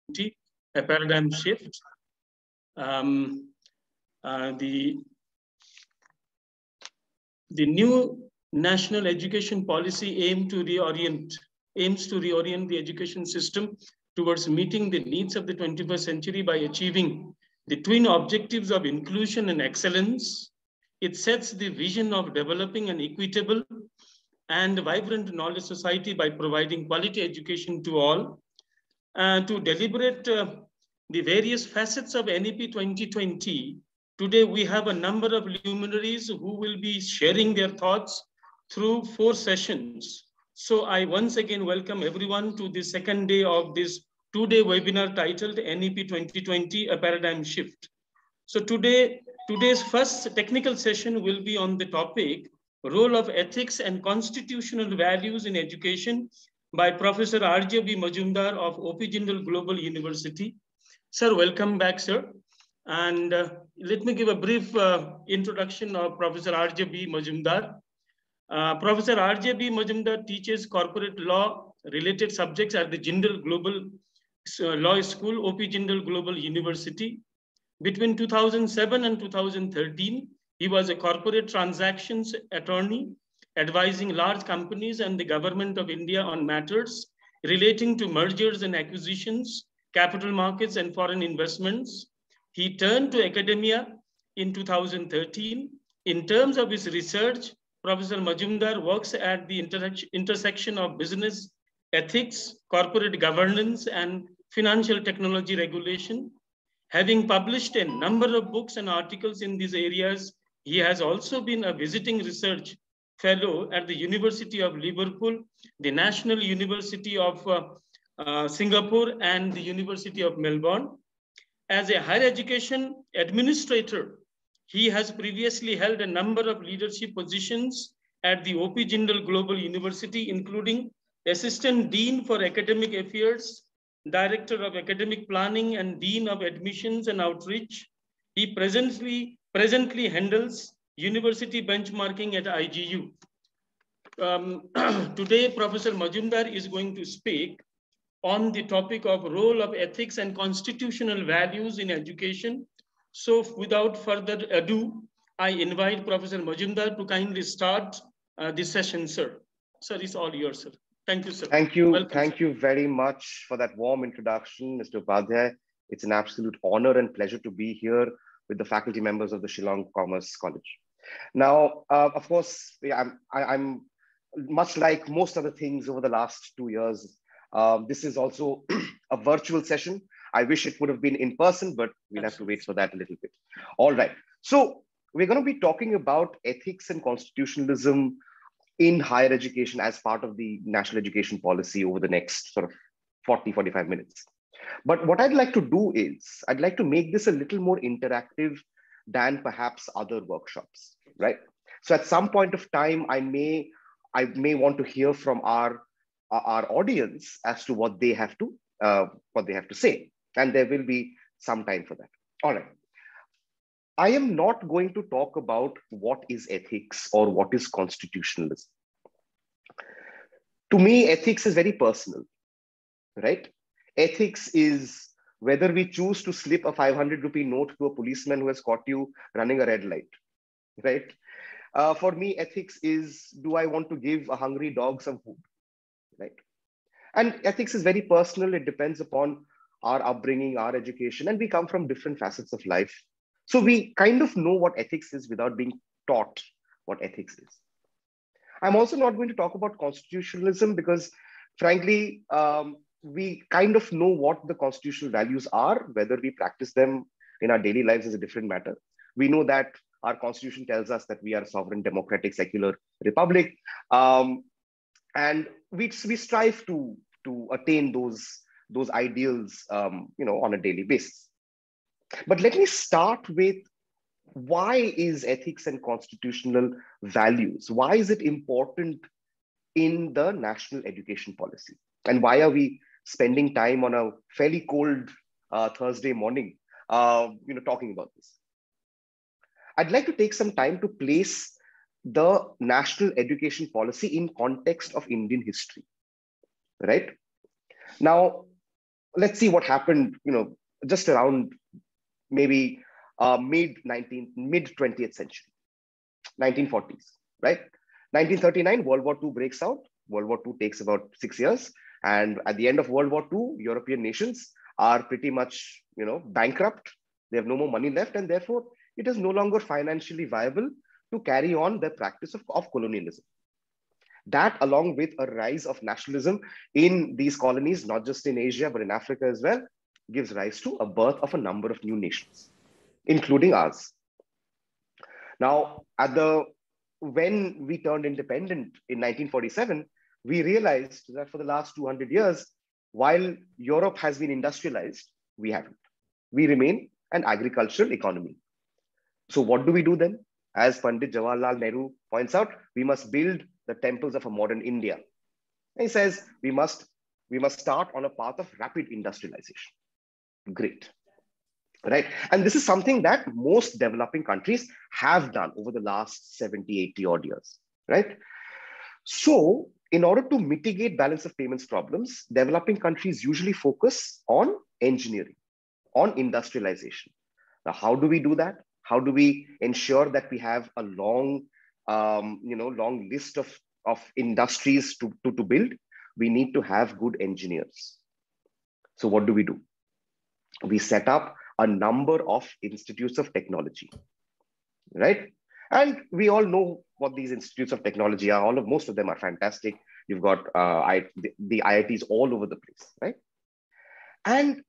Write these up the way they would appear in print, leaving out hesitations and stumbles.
a paradigm shift. The new national education policy aims to reorient the education system towards meeting the needs of the 21st century by achieving the twin objectives of inclusion and excellence. It sets the vision of developing an equitable and vibrant knowledge society by providing quality education to all. To deliberate the various facets of NEP 2020, today we have a number of luminaries who will be sharing their thoughts through 4 sessions. So I once again welcome everyone to the second day of this 2-day webinar titled NEP 2020, a paradigm shift. So today's first technical session will be on the topic, role of ethics and constitutional values in education, by Professor R.J.B. Majumdar of OP Jindal Global University. Sir, welcome back, sir. And let me give a brief introduction of Professor R.J.B. Majumdar. Professor R.J.B. Majumdar teaches corporate law related subjects at the Jindal Global Law School, OP Jindal Global University. Between 2007 and 2013, he was a corporate transactions attorney, advising large companies and the government of India on matters relating to mergers and acquisitions, capital markets, and foreign investments. He turned to academia in 2013. In terms of his research, Professor Majumdar works at the intersection of business ethics, corporate governance, and financial technology regulation. Having published a number of books and articles in these areas, he has also been a visiting research fellow at the University of Liverpool, the National University of Singapore, and the University of Melbourne. As a higher education administrator, he has previously held a number of leadership positions at the OP Jindal Global University, including Assistant Dean for Academic Affairs, Director of Academic Planning, and Dean of Admissions and Outreach. He presently handles university benchmarking at IGU. Today, Professor Majumdar is going to speak on the topic of role of ethics and constitutional values in education. So without further ado, I invite Professor Majumdar to kindly start this session, sir. Sir, it's all yours, sir. Thank you, sir. Thank you. Welcome, Thank sir. you very much for that warm introduction, Mr. Upadhyay. It's an absolute honor and pleasure to be here with the faculty members of the Shillong Commerce College. Now, of course, I'm much like most other things over the last 2 years. This is also a virtual session. I wish it would have been in person, but we'll have to wait for that a little bit. All right. So we're going to be talking about ethics and constitutionalism in higher education as part of the national education policy over the next sort of 40-45 minutes. But what I'd like to do is I'd like to make this a little more interactive than perhaps other workshops, right? So at some point of time, I may want to hear from our audience as to what they have to say, and there will be some time for that. All right. I am not going to talk about what is ethics or what is constitutionalism. To me, ethics is very personal, right? Ethics is whether we choose to slip a 500 rupee note to a policeman who has caught you running a red light, right? For me, ethics is, do I want to give a hungry dog some food, right? And ethics is very personal. It depends upon our upbringing, our education, and we come from different facets of life. So we kind of know what ethics is without being taught what ethics is. I'm also not going to talk about constitutionalism because, frankly, we kind of know what the constitutional values are. Whether we practice them in our daily lives is a different matter. We know that our constitution tells us that we are a sovereign, democratic, secular republic. And we strive to attain those ideals on a daily basis. But let me start with, why is ethics and constitutional values? Why is it important in the national education policy? And why are we spending time on a fairly cold Thursday morning, talking about this? I'd like to take some time to place the national education policy in context of Indian history, right? Now, let's see what happened, just around maybe mid 20th century, 1940s, right? 1939, World War II breaks out. World War II takes about 6 years. And at the end of World War II, European nations are pretty much, bankrupt. They have no more money left. And therefore, it is no longer financially viable to carry on the practice of colonialism. That, along with a rise of nationalism in these colonies, not just in Asia, but in Africa as well, gives rise to a birth of a number of new nations, including ours. Now, when we turned independent in 1947, we realized that for the last 200 years, while Europe has been industrialized, we haven't. We remain an agricultural economy. So what do we do then? As Pandit Jawaharlal Nehru points out, we must build the temples of a modern India. And he says we must start on a path of rapid industrialization. Great. Right. And this is something that most developing countries have done over the last 70, 80 odd years. Right. So in order to mitigate balance of payments problems, developing countries usually focus on engineering, on industrialization. Now, how do we do that? How do we ensure that we have a long list of industries to build? We need to have good engineers. So what do? We set up a number of institutes of technology, right? And we all know what these institutes of technology are. Most of them are fantastic. You've got the IITs all over the place, right? And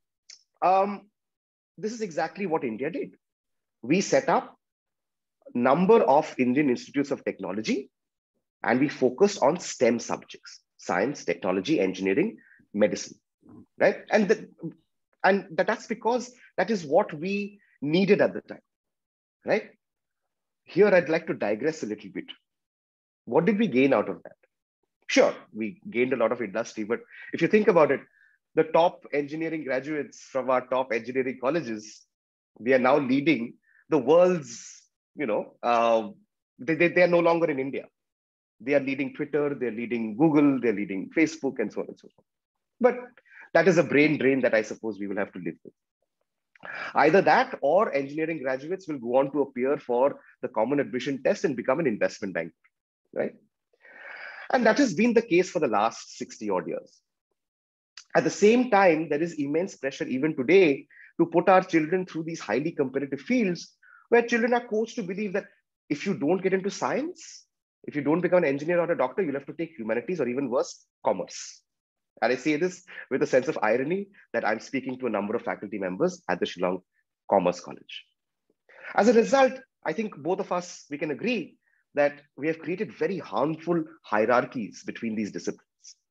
this is exactly what India did. We set up a number of Indian institutes of technology, and we focused on STEM subjects: science, technology, engineering, medicine, right? And that's because that is what we needed at the time, right? Here, I'd like to digress a little bit. What did we gain out of that? Sure, we gained a lot of industry, but if you think about it, the top engineering graduates from our top engineering colleges, they are now leading the world's, they are no longer in India. They are leading Twitter, they're leading Google, they're leading Facebook, and so on and so forth. But that is a brain drain that I suppose we will have to live with. Either that or engineering graduates will go on to appear for the common admission test and become an investment banker, right? And that has been the case for the last 60 odd years. At the same time, there is immense pressure even today to put our children through these highly competitive fields where children are coached to believe that if you don't get into science, if you don't become an engineer or a doctor, you'll have to take humanities or even worse, commerce. And I say this with a sense of irony that I'm speaking to a number of faculty members at the Shillong Commerce College. As a result, I think both of us, we can agree that we have created very harmful hierarchies between these disciplines.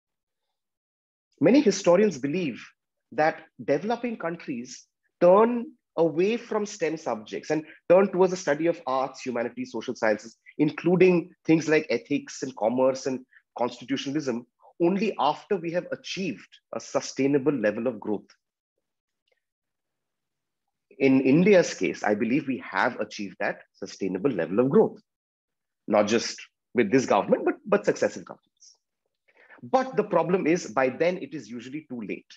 Many historians believe that developing countries turn away from STEM subjects and turn towards the study of arts, humanities, social sciences, including things like ethics and commerce and constitutionalism, only after we have achieved a sustainable level of growth. In India's case, I believe we have achieved that sustainable level of growth, not just with this government, but successive governments. But the problem is, by then it is usually too late.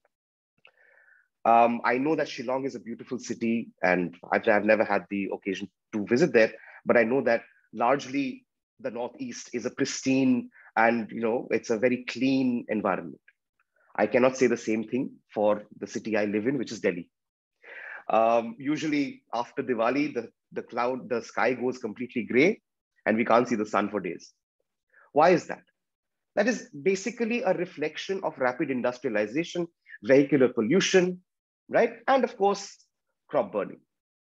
I know that Shillong is a beautiful city, and I've never had the occasion to visit there, but I know that largely the Northeast is a pristine and it's a very clean environment. I cannot say the same thing for the city I live in, which is Delhi. Usually after Diwali, the sky goes completely gray and we can't see the sun for days. Why is that? That is basically a reflection of rapid industrialization, vehicular pollution, right? And of course, crop burning.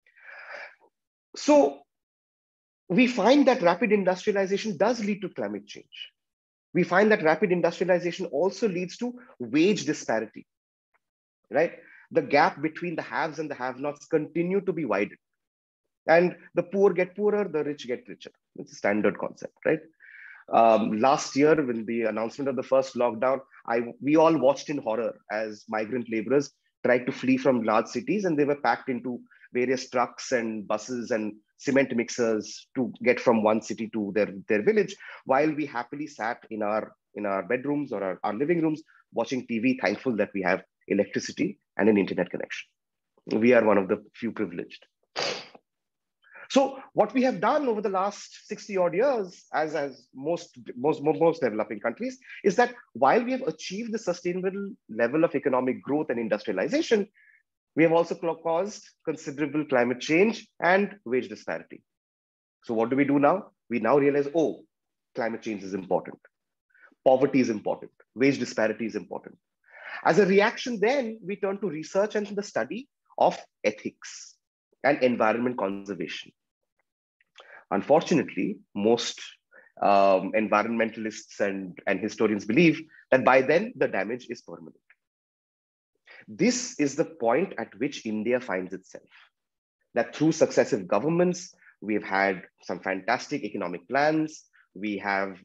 So we find that rapid industrialization does lead to climate change. We find that rapid industrialization also leads to wage disparity, right? The gap between the haves and the have-nots continue to be widened. And the poor get poorer, the rich get richer. It's a standard concept, right? Last year, when the announcement of the first lockdown, we all watched in horror as migrant laborers tried to flee from large cities, and they were packed into various trucks and buses and cement mixers to get from one city to their village, while we happily sat in our bedrooms or our living rooms watching TV, thankful that we have electricity and an internet connection. We are one of the few privileged. So what we have done over the last 60 odd years, as most developing countries, is that while we have achieved the sustainable level of economic growth and industrialization, we have also caused considerable climate change and wage disparity. So what do we do now? We now realize, oh, climate change is important. Poverty is important. Wage disparity is important. As a reaction, then we turn to research and the study of ethics and environment conservation. Unfortunately, most environmentalists and historians believe that by then the damage is permanent. This is the point at which India finds itself. That through successive governments, we have had some fantastic economic plans. We have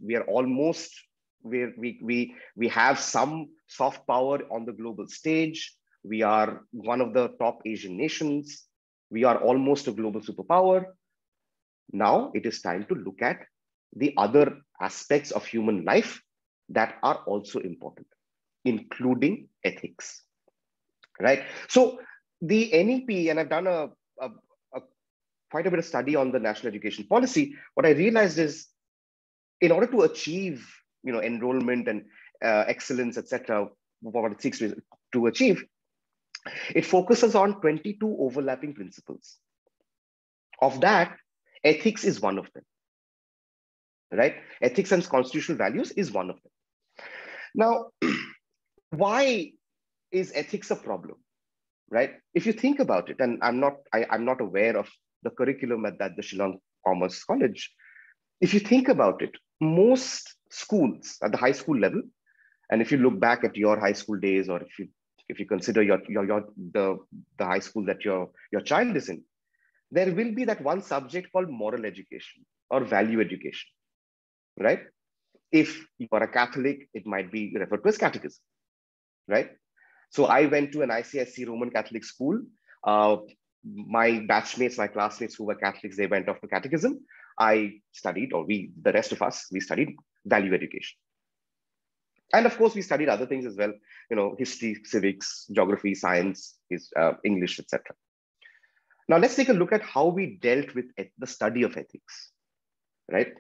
some soft power on the global stage. We are one of the top Asian nations. We are almost a global superpower. Now it is time to look at the other aspects of human life that are also important, including ethics, right? So the NEP, and I've done quite a bit of study on the national education policy. What I realized is, in order to achieve, enrollment and excellence, etc., what it seeks to achieve, it focuses on 22 overlapping principles. Of that, ethics is one of them, right? Ethics and constitutional values is one of them. Now, why is ethics a problem, right? If you think about it, and I'm not aware of the curriculum at the Shillong Commerce College. If you think about it, most schools at the high school level, and if you look back at your high school days, or if you consider the high school that your child is in, there will be that one subject called moral education or value education, right? If you are a Catholic, it might be referred to as catechism, right? So I went to an ICSC Roman Catholic school. My batchmates, my classmates who were Catholics, they went off to catechism. I studied, or the rest of us, we studied value education. And of course, we studied other things as well, history, civics, geography, science, English, etc. Now let's take a look at how we dealt with the study of ethics, right?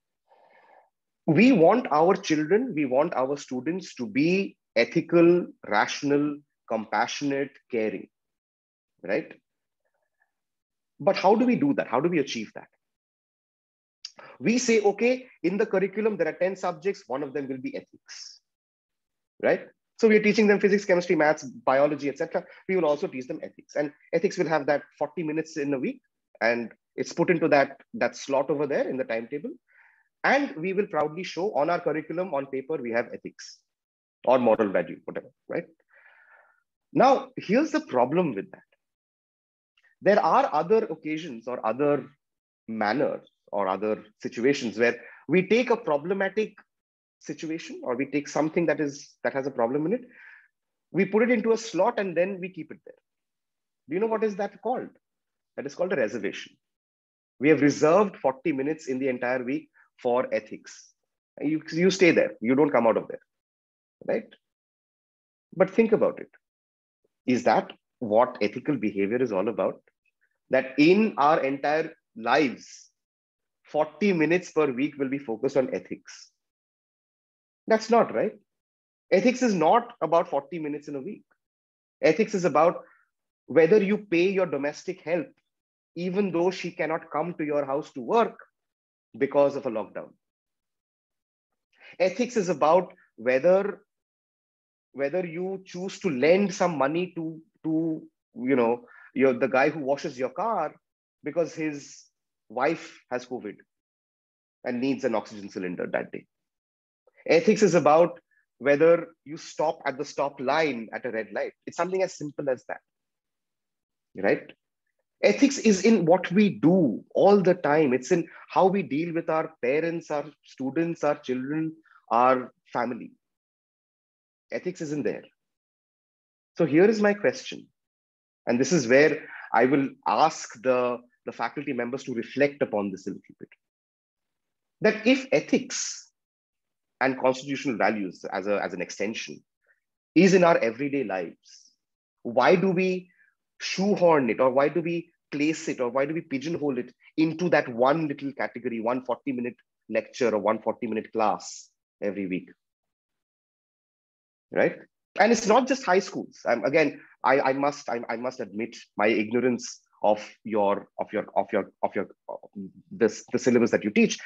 We want our children, we want our students to be ethical, rational, compassionate, caring, right? But how do we do that? How do we achieve that? We say, okay, in the curriculum, there are 10 subjects, one of them will be ethics, right? So we're teaching them physics, chemistry, maths, biology, etc. We will also teach them ethics. And ethics will have that 40 minutes in a week, and it's put into that slot over there in the timetable. And we will proudly show on our curriculum, on paper, we have ethics or moral value, whatever, right? Now, here's the problem with that. There are other occasions or other manners or other situations where we take a problematic situation, or we take something that has a problem in it, we put it into a slot and then we keep it there. Do you know what is that called? That is called a reservation. We have reserved 40 minutes in the entire week for ethics. You stay there, you don't come out of there, right? But think about it. Is that what ethical behavior is all about? That in our entire lives, 40 minutes per week will be focused on ethics. That's not right. Ethics is not about 40 minutes in a week. Ethics is about whether you pay your domestic help, even though she cannot come to your house to work because of a lockdown. Ethics is about whether you choose to lend some money to the guy who washes your car because his wife has COVID and needs an oxygen cylinder that day. Ethics is about whether you stop at the stop line at a red light. It's something as simple as that, right? Ethics is in what we do all the time. It's in how we deal with our parents, our students, our children, our family. Ethics isn't there. So here is my question. And this is where I will ask the faculty members to reflect upon this a little bit. That if ethics and constitutional values as an extension is in our everyday lives. Why do we shoehorn it, or why do we place it, or why do we pigeonhole it into that one little category, 140-minute lecture or 140-minute class every week, right? And it's not just high schools. I must admit my ignorance of the syllabus that you teach.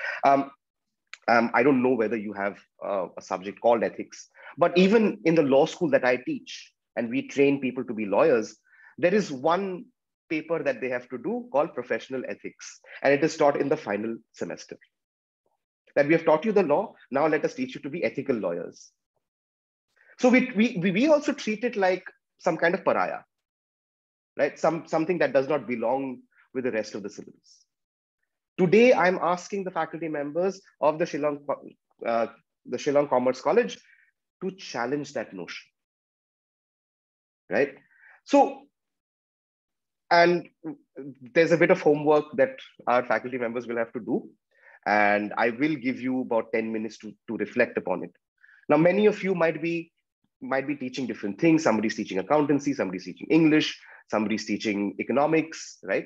I don't know whether you have a subject called ethics, but even in the law school that I teach, and we train people to be lawyers, there is one paper that they have to do called professional ethics, and it is taught in the final semester. That we have taught you the law, now let us teach you to be ethical lawyers. So we also treat it like some kind of pariah, right? Something that does not belong with the rest of the syllabus. Today, I'm asking the faculty members of the Shillong Commerce College to challenge that notion, right? So, and there's a bit of homework that our faculty members will have to do, and I will give you about 10 minutes to reflect upon it. Now, many of you might be teaching different things. Somebody's teaching accountancy, somebody's teaching English, somebody's teaching economics, right?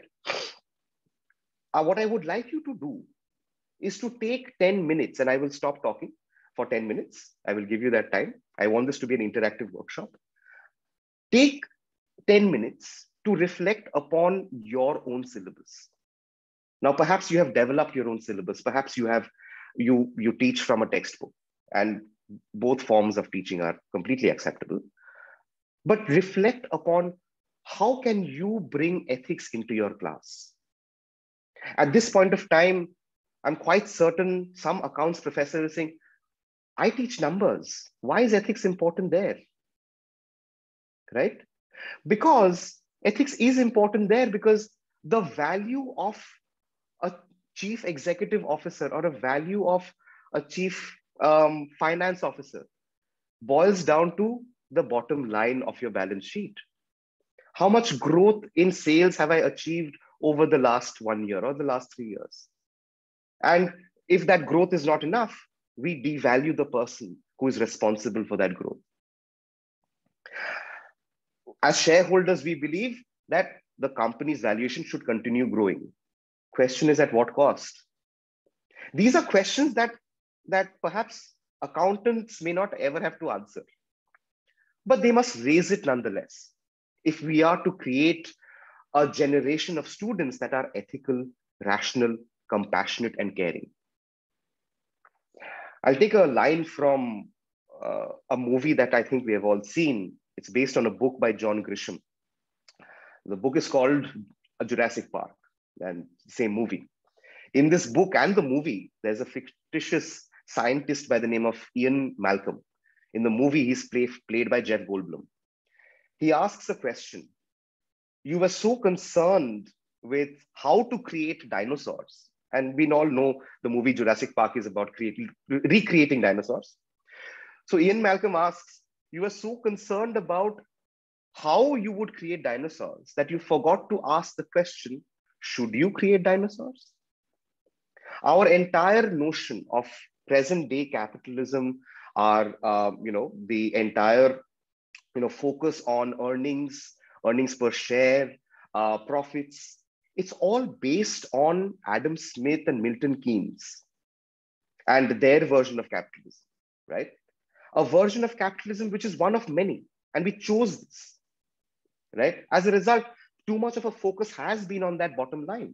What I would like you to do is to take 10 minutes, and I will stop talking for 10 minutes. I will give you that time. I want this to be an interactive workshop. Take 10 minutes to reflect upon your own syllabus. Now, perhaps you have developed your own syllabus. Perhaps you teach from a textbook, and both forms of teaching are completely acceptable. But reflect upon how can you bring ethics into your class. At this point of time, I'm quite certain some accounts professor is saying, I teach numbers. Why is ethics important there? Right? Because ethics is important there because the value of a chief executive officer or a value of a chief finance officer boils down to the bottom line of your balance sheet. How much growth in sales have I achieved over the last 1 year or the last 3 years? And if that growth is not enough, we devalue the person who is responsible for that growth. As shareholders, we believe that the company's valuation should continue growing. Question is at what cost? These are questions that perhaps accountants may not ever have to answer, but they must raise it nonetheless. If we are to create a generation of students that are ethical, rational, compassionate, and caring. I'll take a line from a movie that I think we have all seen. It's based on a book by John Grisham. The book is called Jurassic Park, and same movie. In this book and the movie, there's a fictitious scientist by the name of Ian Malcolm. In the movie, he's played by Jeff Goldblum. He asks a question. You were so concerned with how to create dinosaurs. And we all know the movie Jurassic Park is about recreating dinosaurs. So Ian Malcolm asks, you were so concerned about how you would create dinosaurs that you forgot to ask the question, should you create dinosaurs? Our entire notion of present day capitalism, the entire focus on earnings per share, profits, it's all based on Adam Smith and Milton Keynes and their version of capitalism, right? A version of capitalism which is one of many, and we chose this, right? As a result, too much of a focus has been on that bottom line.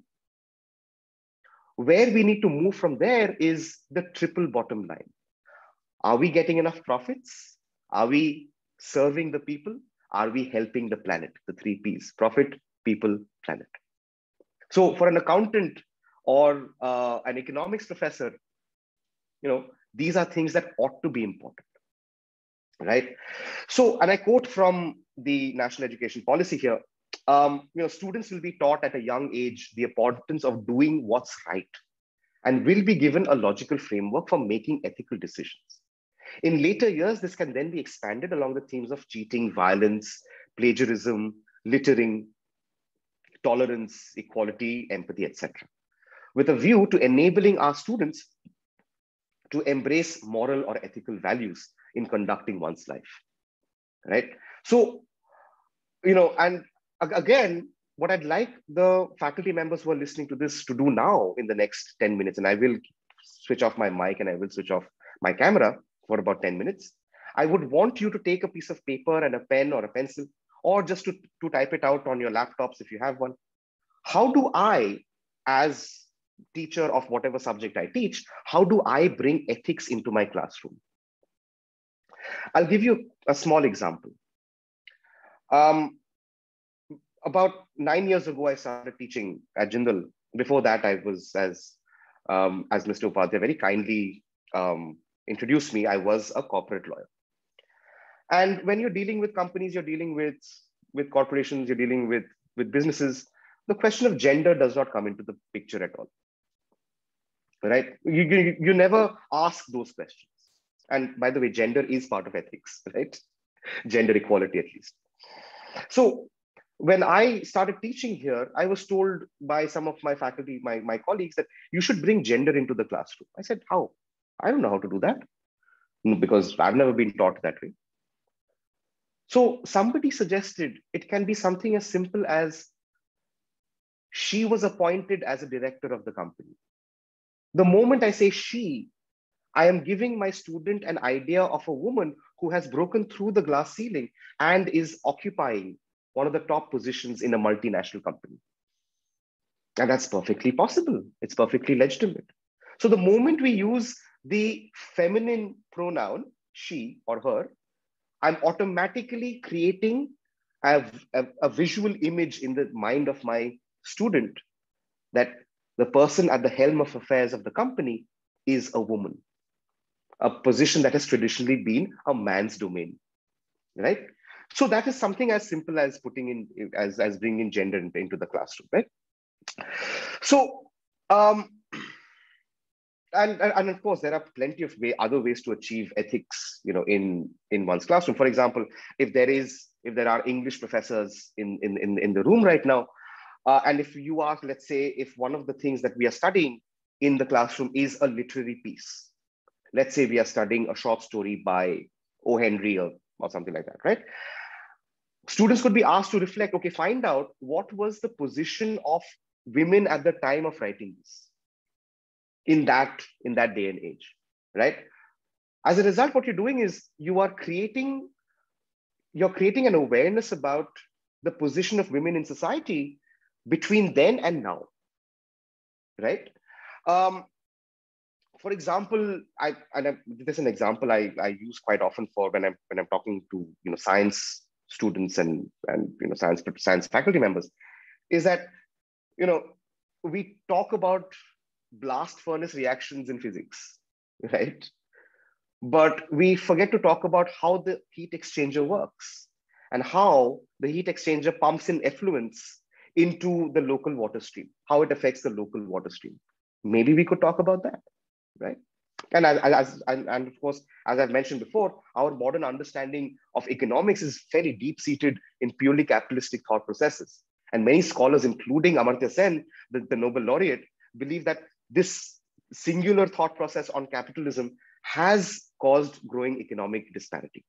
Where we need to move from there is the triple bottom line. Are we getting enough profits? Are we serving the people? Are we helping the planet? The 3 Ps: profit, people, planet. So for an accountant or an economics professor, these are things that ought to be important, right? So, and I quote from the National Education Policy here, students will be taught at a young age the importance of doing what's right and will be given a logical framework for making ethical decisions. In later years, this can then be expanded along the themes of cheating, violence, plagiarism, littering, tolerance, equality, empathy, etc., with a view to enabling our students to embrace moral or ethical values in conducting one's life. right? So, and again, what I'd like the faculty members who are listening to this to do now in the next 10 minutes, and I will switch off my mic and I will switch off my camera for about 10 minutes. I would want you to take a piece of paper and a pen or a pencil, or just to type it out on your laptops if you have one. How do I, as teacher of whatever subject I teach, how do I bring ethics into my classroom? I'll give you a small example. About 9 years ago, I started teaching at Jindal. Before that, I was, as Mr. Upadhyay very kindly introduced me, I was a corporate lawyer. And when you're dealing with companies, you're dealing with corporations, you're dealing with businesses, the question of gender does not come into the picture at all, right? You never ask those questions. And by the way, gender is part of ethics, right? Gender equality, at least. So when I started teaching here, I was told by some of my faculty, my colleagues, that you should bring gender into the classroom. I said, how? I don't know how to do that, because I've never been taught that way. So somebody suggested it can be something as simple as she was appointed as a director of the company. The moment I say she, I am giving my student an idea of a woman who has broken through the glass ceiling and is occupying one of the top positions in a multinational company. And that's perfectly possible. It's perfectly legitimate. So the moment we use the feminine pronoun, she or her, I'm automatically creating a visual image in the mind of my student that the person at the helm of affairs of the company is a woman, a position that has traditionally been a man's domain, right? So that is something as simple as putting in, as bringing gender into the classroom, right? So, and of course, there are plenty of other ways to achieve ethics, in one's classroom. For example, if there are English professors in the room right now, and if you ask, let's say, if one of the things that we are studying in the classroom is a literary piece, let's say we are studying a short story by O. Henry or something like that, right? Students could be asked to reflect, okay, find out what was the position of women at the time of writing this in that day and age, right? As a result, what you're doing is you're creating an awareness about the position of women in society between then and now, right? For example, this is an example I use quite often for when I'm talking to science students and science faculty members, is that we talk about blast furnace reactions in physics, right? But we forget to talk about how the heat exchanger works and how the heat exchanger pumps in effluents into the local water stream, how it affects the local water stream. Maybe we could talk about that, right? And and of course, as I've mentioned before, our modern understanding of economics is very deep-seated in purely capitalistic thought processes. And many scholars, including Amartya Sen, the Nobel laureate, believe that this singular thought process on capitalism has caused growing economic disparity.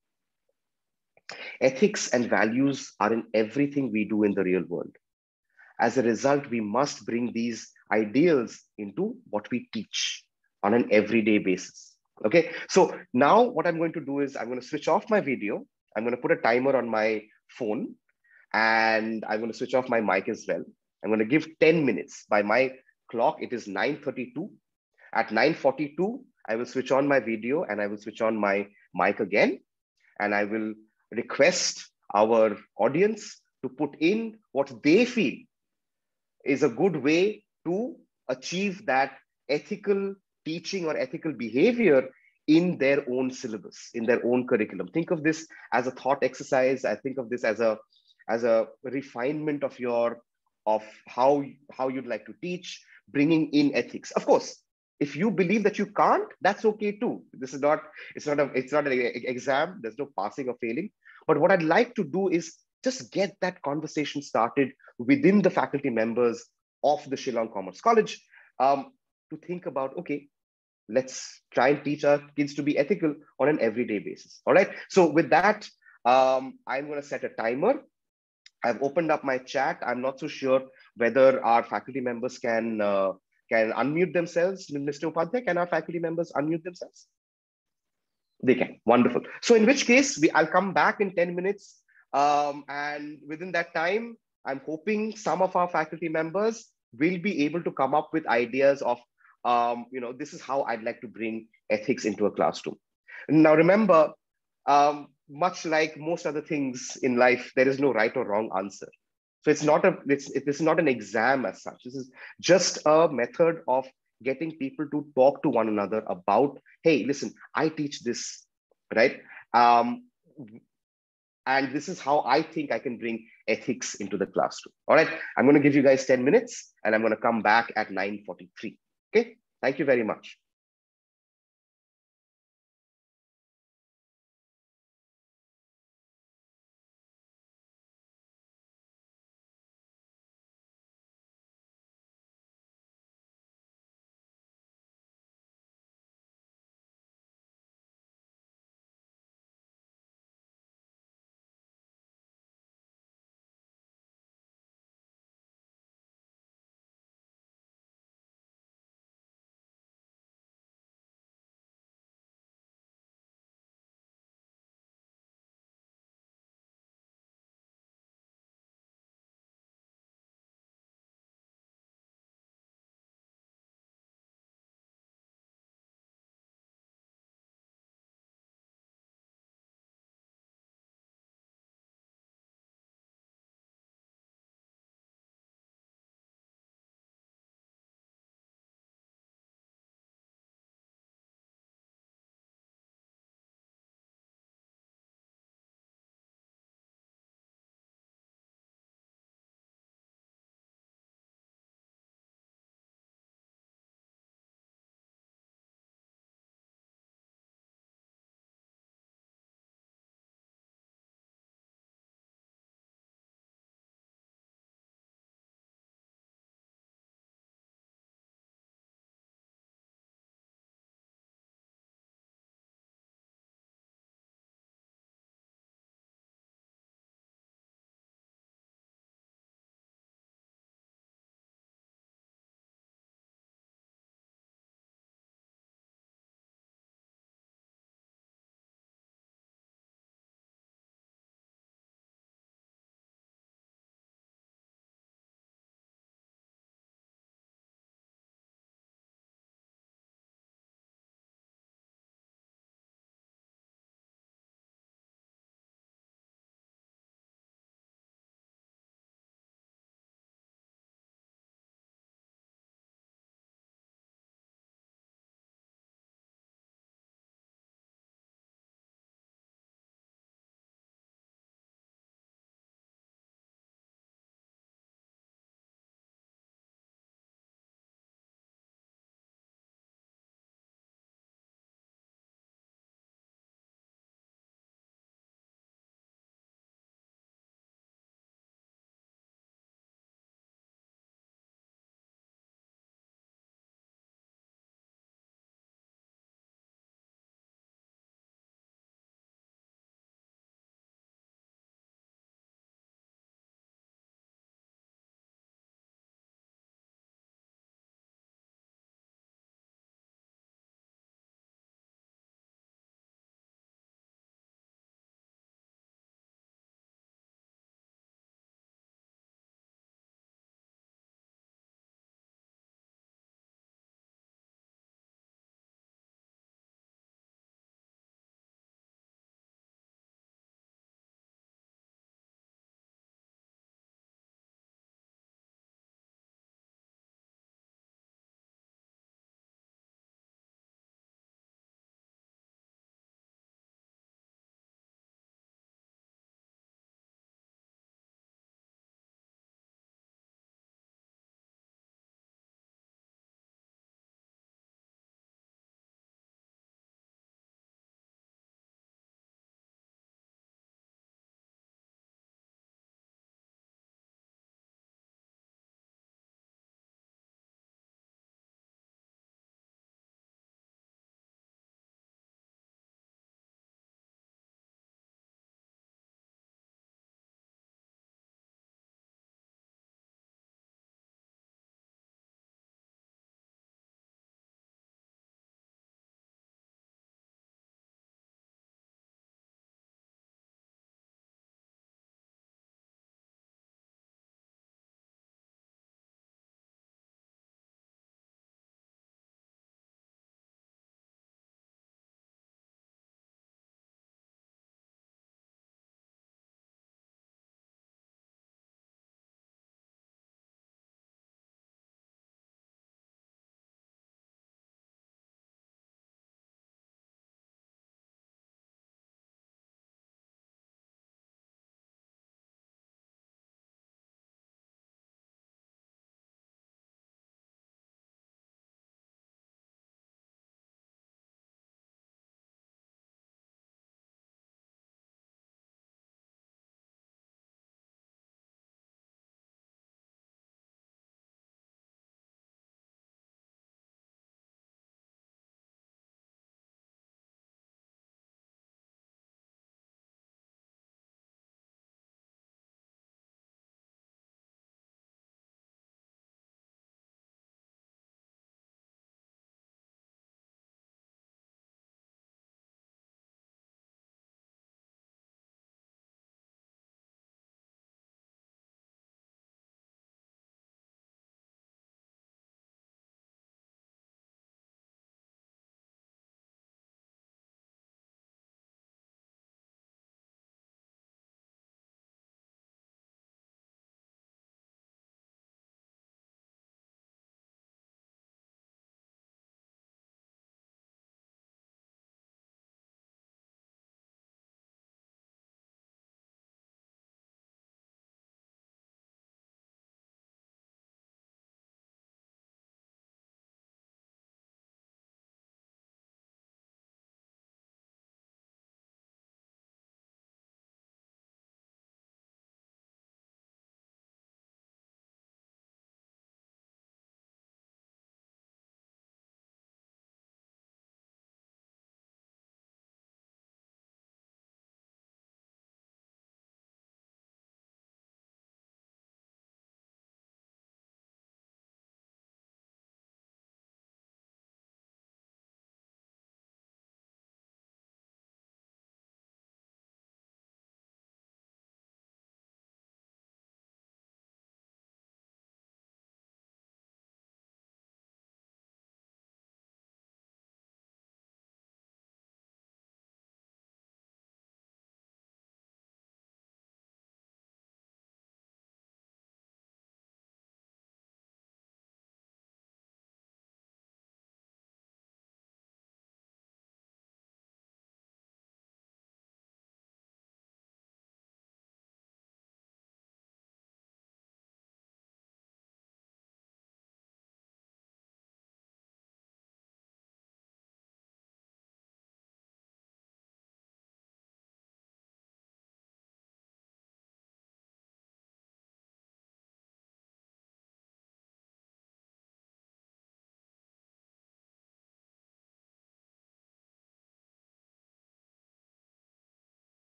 Ethics and values are in everything we do in the real world. As a result, we must bring these ideals into what we teach on an everyday basis. Okay, so now what I'm going to do is I'm going to switch off my video. I'm going to put a timer on my phone, and I'm going to switch off my mic as well. I'm going to give 10 minutes. By my clock, it is 9:32. At 9:42, I will switch on my video and I will switch on my mic again. And I will request our audience to put in what they feel is a good way to achieve that ethical teaching or ethical behavior in their own syllabus, in their own curriculum. Think of this as a thought exercise. I think of this as a refinement of how you'd like to teach, bringing in ethics. Of course, if you believe that you can't, that's okay too. This is not, it's not an exam. There's no passing or failing. But what I'd like to do is just get that conversation started within the faculty members of the Shillong Commerce College to think about, okay, let's try and teach our kids to be ethical on an everyday basis. All right. So with that, I'm going to set a timer. I've opened up my chat. I'm not so sure whether our faculty members can unmute themselves. Mr. Upadhyay, can our faculty members unmute themselves? They can. Wonderful. So in which case, I'll come back in 10 minutes. And within that time, I'm hoping some of our faculty members will be able to come up with ideas of, this is how I'd like to bring ethics into a classroom. Now, remember, much like most other things in life, there is no right or wrong answer. So this is not an exam as such. This is just a method of getting people to talk to one another about, hey, listen, I teach this, right? And this is how I think I can bring ethics into the classroom. All right, I'm going to give you guys 10 minutes and I'm going to come back at 9:43. Okay, thank you very much.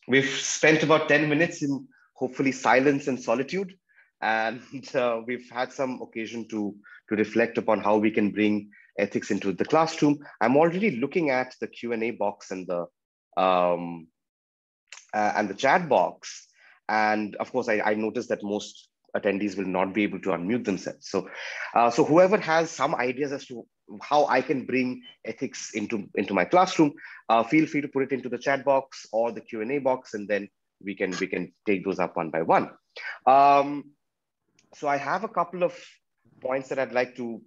We've spent about 10 minutes in hopefully silence and solitude, and we've had some occasion to reflect upon how we can bring ethics into the classroom. I'm already looking at the Q&A box um, and the chat box. And of course, I noticed that most attendees will not be able to unmute themselves. So whoever has some ideas as to how I can bring ethics into my classroom, feel free to put it into the chat box or the Q&A box, and then we can take those up one by one. So I have a couple of points that I'd like to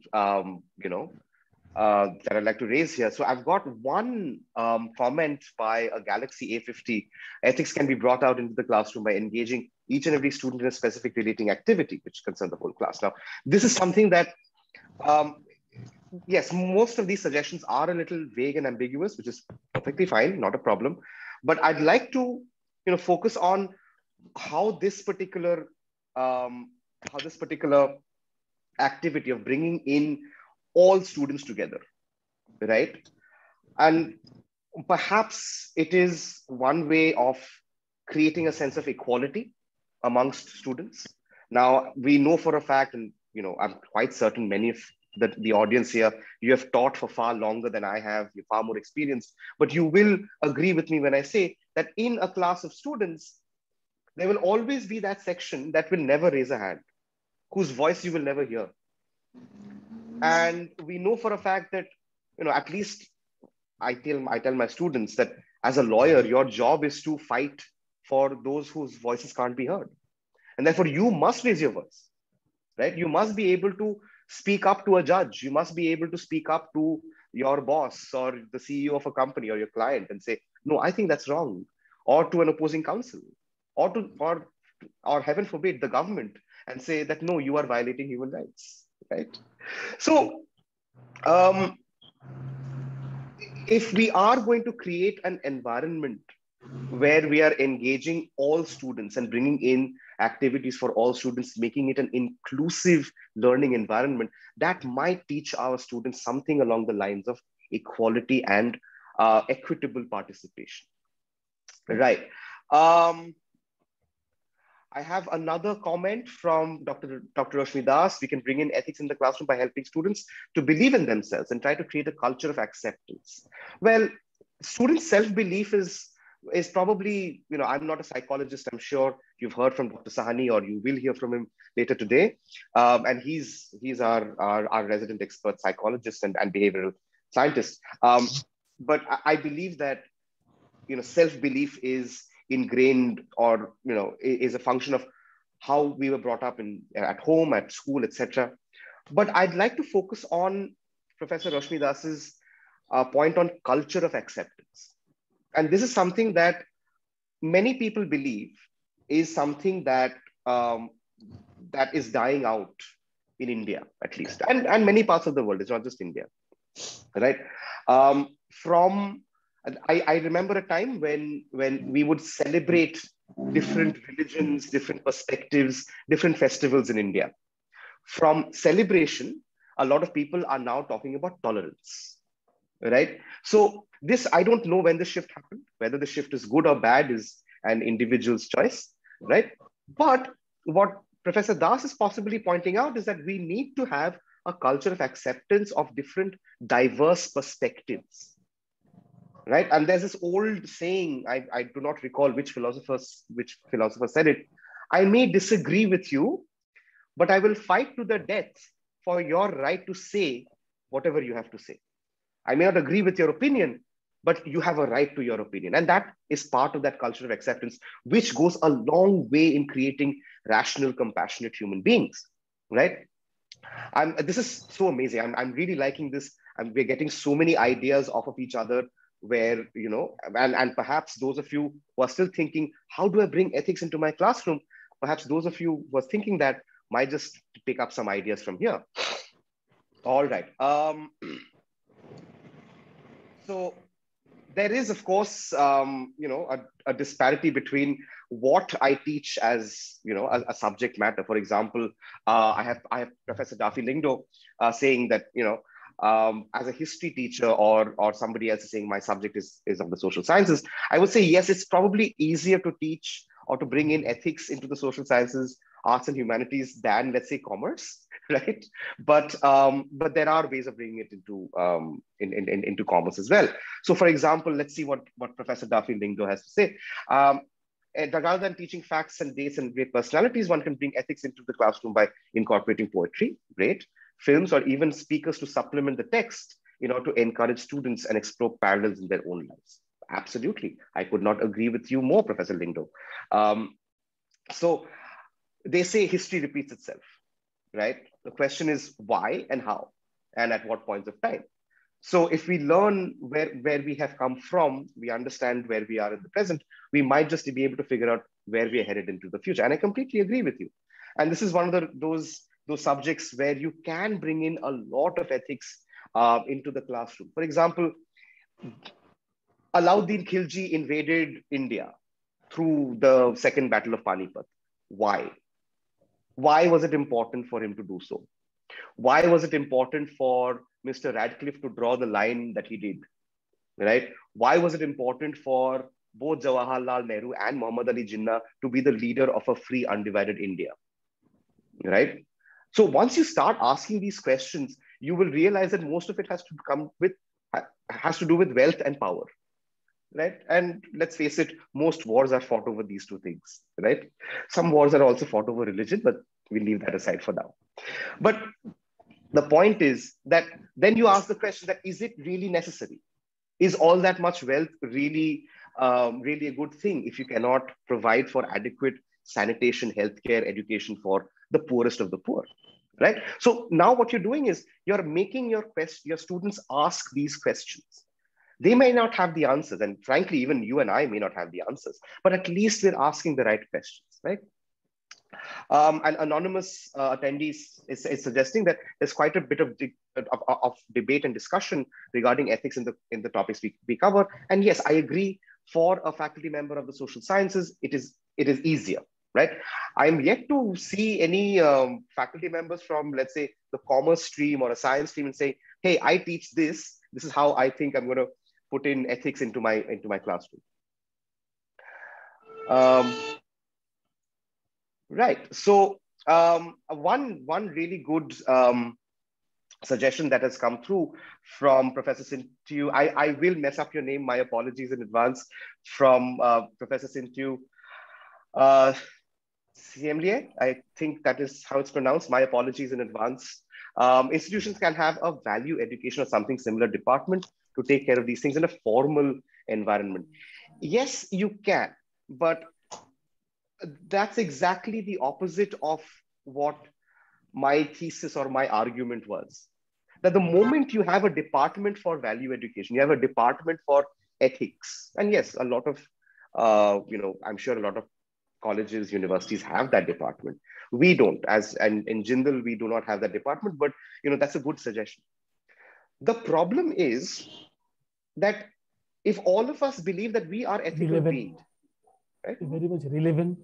that I'd like to raise here. So I've got one comment by a Galaxy A50. Ethics can be brought out into the classroom by engaging each and every student in a specific relating activity, which concerns the whole class. Now, this is something that, yes, most of these suggestions are a little vague and ambiguous, which is perfectly fine, not a problem. But I'd like to, focus on how this particular activity of bringing in all students together, right? And perhaps it is one way of creating a sense of equality amongst students. Now, we know for a fact, and I'm quite certain many of the audience here, you have taught for far longer than I have, you're far more experienced, but you will agree with me when I say that in a class of students, there will always be that section that will never raise a hand, whose voice you will never hear. And we know for a fact that, at least I tell my students that as a lawyer, your job is to fight for those whose voices can't be heard. And therefore you must raise your voice, right? You must be able to speak up to a judge. You must be able to speak up to your boss or the CEO of a company or your client and say, no, I think that's wrong. Or to an opposing counsel, or heaven forbid, the government, and say that, no, you are violating human rights, right? So if we are going to create an environment where we are engaging all students and bringing in activities for all students, making it an inclusive learning environment, that might teach our students something along the lines of equality and equitable participation, right? I have another comment from Dr. Rashmi Das. We can bring in ethics in the classroom by helping students to believe in themselves and try to create a culture of acceptance. Well, student self-belief is probably, I'm not a psychologist. I'm sure you've heard from Dr. Sahani, or you will hear from him later today. And he's our resident expert psychologist and behavioral scientist. But I believe that, self-belief is ingrained, or is a function of how we were brought up at home, at school, etc. But I'd like to focus on Professor Rashmi Das's point on culture of acceptance. And this is something that many people believe is something that that is dying out in India, at least, and many parts of the world. It's not just India, right? I remember a time when we would celebrate different religions, different perspectives, different festivals in India. From celebration, a lot of people are now talking about tolerance, right? So this, I don't know when the shift happened. Whether the shift is good or bad is an individual's choice, right? But what Professor Das is possibly pointing out is that we need to have a culture of acceptance of different diverse perspectives, right? And there's this old saying, I do not recall which philosopher said it. I may disagree with you, but I will fight to the death for your right to say whatever you have to say. I may not agree with your opinion, but you have a right to your opinion. And that is part of that culture of acceptance, which goes a long way in creating rational, compassionate human beings, right? This is so amazing. I'm really liking this. We're getting so many ideas off of each other, where, and perhaps those of you who are still thinking, how do I bring ethics into my classroom? Perhaps those of you who are thinking that might just pick up some ideas from here. All right. So there is, of course, a disparity between what I teach as, a subject matter. For example, I have Professor Dafi Lingdo saying that, as a history teacher, or somebody else is saying my subject is of the social sciences, I would say yes, it's probably easier to teach or to bring in ethics into the social sciences, arts and humanities than, let's say, commerce, right? But there are ways of bringing it into commerce as well. So, for example, let's see what Professor Daphne Lingdo has to say. Rather than teaching facts and dates and great personalities, one can bring ethics into the classroom by incorporating poetry, great, films, or even speakers to supplement the text in order to encourage students and explore parallels in their own lives. Absolutely. I could not agree with you more, Professor Lingdo. So they say history repeats itself, right? The question is why and how and at what points of time. So if we learn where we have come from, we understand where we are in the present, we might just be able to figure out where we are headed into the future. And I completely agree with you. And this is one of those subjects where you can bring in a lot of ethics into the classroom. For example, Alauddin Khilji invaded India through the Second Battle of Panipat. Why? Why was it important for him to do so? Why was it important for Mr. Radcliffe to draw the line that he did, right? Why was it important for both Jawaharlal Nehru and Muhammad Ali Jinnah to be the leader of a free, undivided India, right? So once you start asking these questions, you will realize that most of it has to do with wealth and power, right? And let's face it, most wars are fought over these two things, right? Some wars are also fought over religion, but we'll leave that aside for now. But the point is that then you ask the question that, is it really necessary? Is all that much wealth really a good thing if you cannot provide for adequate sanitation, healthcare, education for the poorest of the poor, right? So now what you're doing is you're making your students ask these questions. They may not have the answers, and frankly, even you and I may not have the answers, but at least we're asking the right questions, right? An anonymous attendee is suggesting that there's quite a bit of debate and discussion regarding ethics in the topics we cover. And yes, I agree. For a faculty member of the social sciences, it is easier, right? I'm yet to see any faculty members from, let's say, the commerce stream or a science stream and say, hey, I teach this. This is how I think I'm going to put in ethics into my classroom. Right. So one really good suggestion that has come through from Professor Sintiu. I will mess up your name. My apologies in advance. From Professor Sintiu Siemlier. I think that is how it's pronounced. My apologies in advance. Institutions can have a value education or something similar department to take care of these things in a formal environment. Yes, you can, but that's exactly the opposite of what my thesis or my argument was. That the moment you have a department for value education, you have a department for ethics, and yes, a lot of, I'm sure a lot of colleges, universities have that department. We don't, and in Jindal, we do not have that department, but that's a good suggestion. The problem is that if all of us believe that we are ethical beings, right? Very much relevant.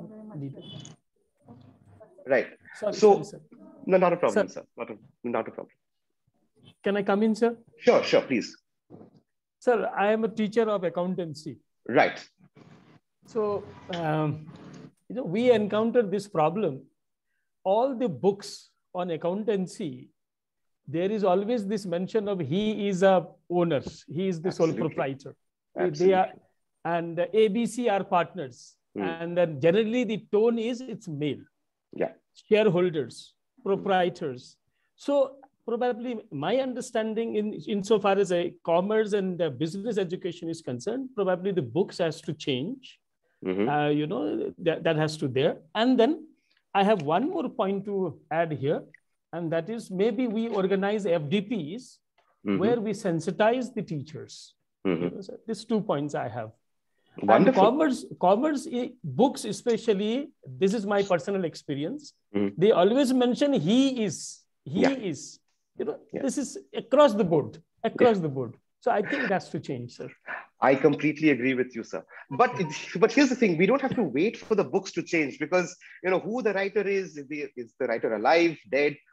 Right. Sorry. No, not a problem, sir. Not a problem. Can I come in, sir? Sure, please. Sir, I am a teacher of accountancy. Right. So, we encounter this problem. All the books on accountancy, there is always this mention of he is a owner, he is the Absolutely. sole proprietor. Absolutely. They are, and ABC are partners. And then generally the tone is it's male. Yeah. Shareholders, proprietors. So probably my understanding insofar as a commerce and business education is concerned, probably the books has to change. That has to there. And then I have one more point to add here, and that is maybe we organize FDPs where we sensitize the teachers. So these 2 points I have. Wonderful. And commerce books, especially, this is my personal experience. They always mention he is. This is across the board. So I think it has to change, sir. I completely agree with you, sir. But here's the thing: we don't have to wait for the books to change, because who the writer is the writer alive, dead,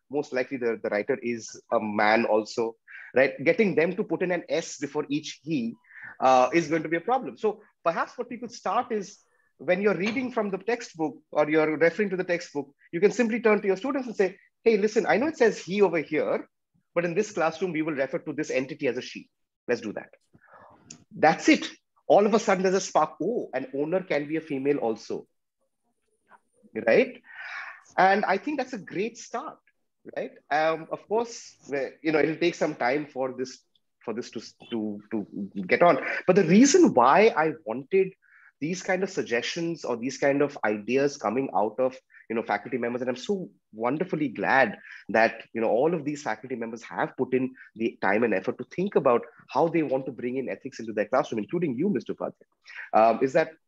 most likely the writer is a man also, right? Getting them to put in an S before each he is going to be a problem. So perhaps what people start is, when you're reading from the textbook or you're referring to the textbook, you can simply turn to your students and say, hey, listen, I know it says he over here, but in this classroom, we will refer to this entity as a she. Let's do that. That's it. All of a sudden, there's a spark. Oh, an owner can be a female also, right? And I think that's a great start, right? Of course, it'll take some time for this to get on. But the reason why I wanted these kind of suggestions or these kind of ideas coming out of faculty members, and I'm so wonderfully glad that all of these faculty members have put in the time and effort to think about how they want to bring in ethics into their classroom, including you, Mr. Upadhyay, is that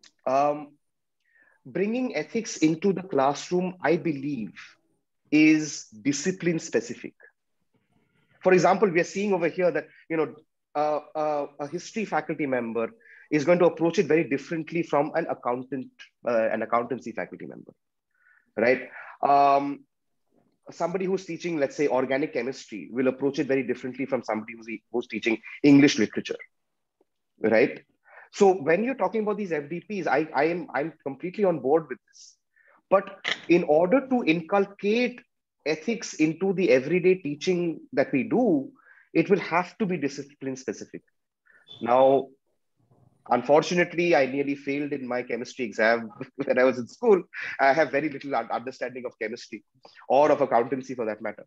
bringing ethics into the classroom, I believe, is discipline specific. For example, we are seeing over here that a history faculty member is going to approach it very differently from an accountancy faculty member, right? Somebody who's teaching, let's say, organic chemistry will approach it very differently from somebody who's teaching English literature, right? So when you're talking about these FDPs, I'm completely on board with this. But in order to inculcate ethics into the everyday teaching that we do, it will have to be discipline specific. Now, unfortunately, I nearly failed in my chemistry exam when I was in school. I have very little understanding of chemistry or of accountancy for that matter.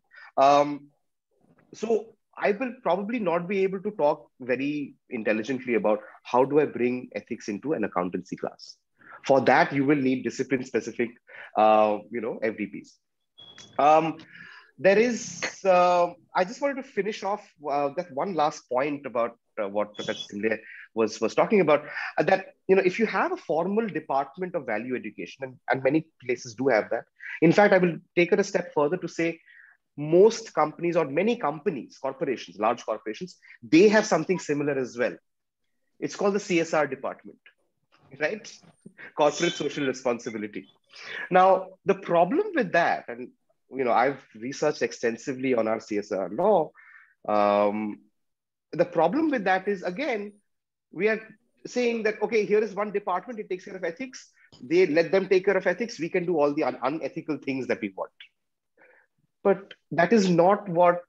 So I will probably not be able to talk very intelligently about how do I bring ethics into an accountancy class. For that, you will need discipline specific, FDPs. There is, I just wanted to finish off that one last point about what Professor Singh was talking about, that, if you have a formal department of value education, and many places do have that. In fact, I will take it a step further to say most companies or many companies, corporations, large corporations, they have something similar as well. It's called the CSR department, right? Corporate social responsibility. Now, the problem with that, and I've researched extensively on our CSR law. The problem with that is, again, we are saying that, okay, here is one department, it takes care of ethics. They let them take care of ethics. We can do all the unethical things that we want. But that is not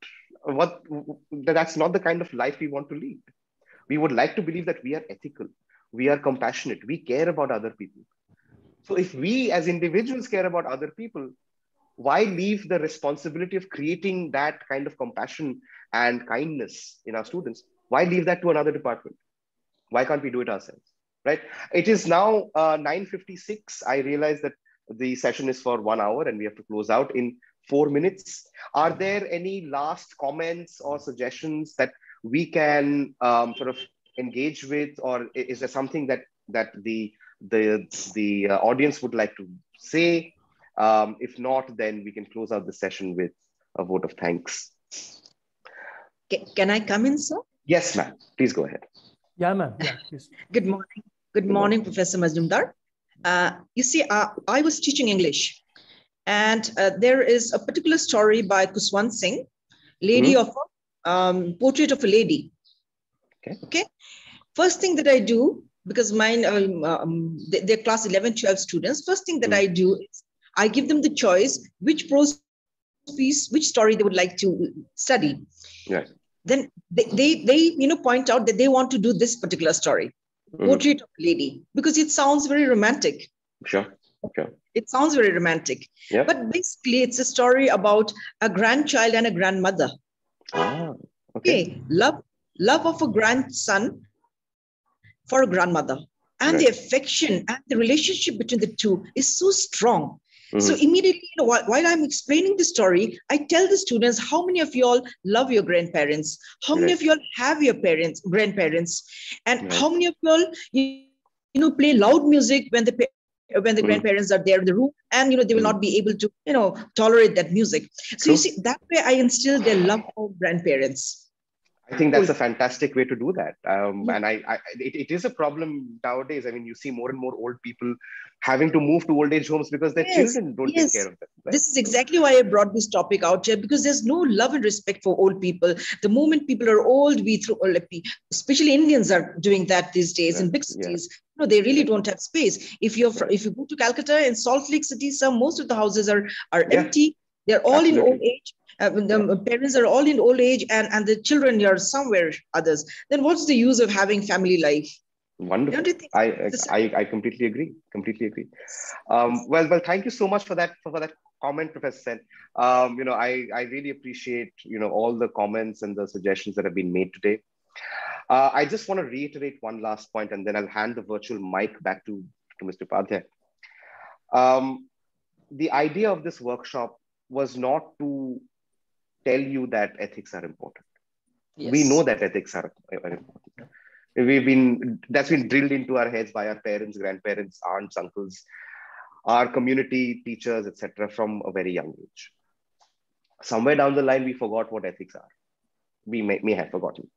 that's not the kind of life we want to lead. We would like to believe that we are ethical. We are compassionate. We care about other people. So if we as individuals care about other people, why leave the responsibility of creating that kind of compassion and kindness in our students? Why leave that to another department? Why can't we do it ourselves, right? It is now 9:56. I realize that the session is for 1 hour and we have to close out in 4 minutes. Are there any last comments or suggestions that we can sort of engage with, or is there something that the audience would like to say? If not, then we can close out the session with a vote of thanks. Can I come in, sir? Yes, ma'am. Please go ahead. Yeah, ma'am. Yeah, please. Good morning. Good morning, Professor Majumdar. You see, I was teaching English, and there is a particular story by Kuswant Singh, lady of a portrait of a lady. Okay. First thing that I do, because mine, they're class 11, 12 students. First thing that I do is I give them the choice which prose piece, which story they would like to study. Yes. Then they point out that they want to do this particular story, portrait of a lady, because it sounds very romantic. Sure. It sounds very romantic. Yeah. But basically, it's a story about a grandchild and a grandmother. Okay. Love of a grandson for a grandmother. And the affection and the relationship between the two is so strong. So immediately, while I'm explaining the story, I tell the students, how many of you all love your grandparents? How many of you all have your grandparents? And how many of you all, play loud music when the grandparents are there in the room, and, they will not be able to, tolerate that music. So you see, that way I instill their love for grandparents. I think that's a fantastic way to do that. And it is a problem nowadays. I mean, you see more and more old people having to move to old age homes because their children don't take care of them. Right? This is exactly why I brought this topic out here, because there's no love and respect for old people. The moment people are old, especially Indians are doing that these days in big cities. No, they really don't have space. If you go to Calcutta and Salt Lake City, most of the houses are empty. They're all in old age. The parents are all in old age, and the children are somewhere others. Then what's the use of having family life? Wonderful. I completely agree. Completely agree. Well, thank you so much for that comment, Professor Sen. I really appreciate all the comments and the suggestions that have been made today. I just want to reiterate one last point, and then I'll hand the virtual mic back to Mr. Upadhyay. The idea of this workshop was not to tell you that ethics are important. Yes. We know that ethics are important. That's been drilled into our heads by our parents, grandparents, aunts, uncles, our community teachers, etc., from a very young age. Somewhere down the line, we forgot what ethics are. We may have forgotten.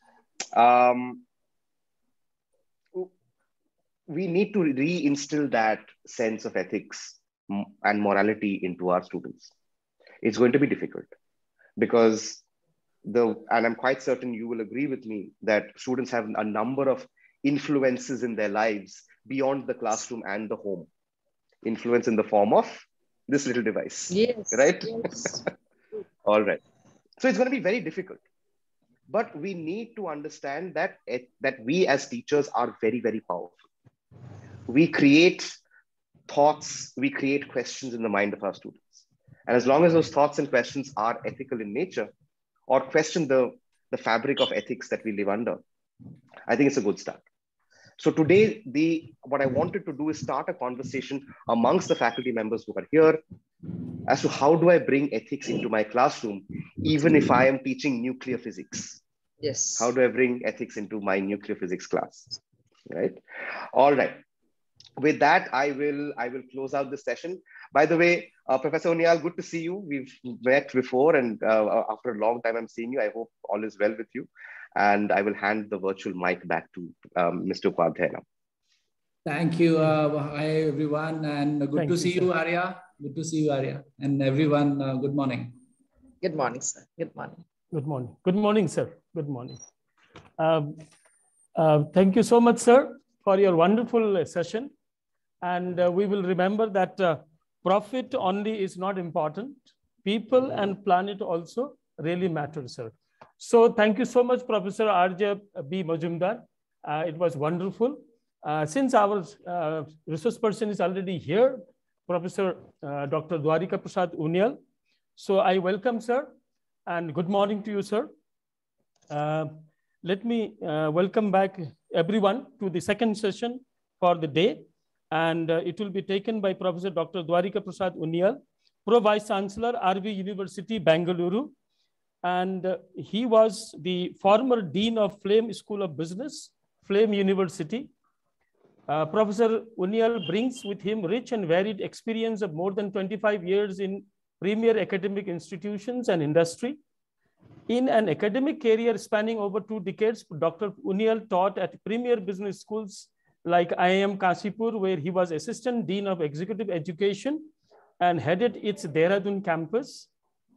We need to reinstill that sense of ethics and morality into our students. It's going to be difficult because and I'm quite certain you will agree with me that students have a number of influences in their lives beyond the classroom and the home. Influence in the form of this little device. Yes. Right? Yes. All right. So it's going to be very difficult. But we need to understand that we as teachers are very, very powerful. We create thoughts, we create questions in the mind of our students. And as long as those thoughts and questions are ethical in nature or question the fabric of ethics that we live under, I think it's a good start. So today, what I wanted to do is start a conversation amongst the faculty members who are here as to how do I bring ethics into my classroom, even if I am teaching nuclear physics. Yes. How do I bring ethics into my nuclear physics class? Right. All right. With that, I will close out this session. By the way, Professor Uniyal, good to see you. We've met before, and after a long time, I'm seeing you. I hope all is well with you. And I will hand the virtual mic back to Mr. Upadhyay now. Thank you. Hi, everyone. And good to see you, Arya. Good to see you, Arya. And everyone, good morning. Good morning, sir. Good morning. Good morning. Good morning, sir. Good morning. Thank you so much, sir, for your wonderful session. And we will remember that profit only is not important. People and planet also really matter, sir. So thank you so much, Professor R.J. B. Majumdar. It was wonderful. Since our resource person is already here, Professor Dr. Dwarika Prasad Uniyal. So I welcome, sir, and good morning to you, sir. Let me welcome back everyone to the second session for the day. And it will be taken by Professor Dr. Dwarika Prasad Uniyal, Pro Vice Chancellor, RV University, Bangalore. And he was the former Dean of Flame School of Business, Flame University. Professor Uniyal brings with him rich and varied experience of more than 25 years in premier academic institutions and industry. In an academic career spanning over 2 decades, Dr. Uniyal taught at premier business schools like IIM Kashipur, where he was Assistant Dean of Executive Education and headed its Dehradun campus.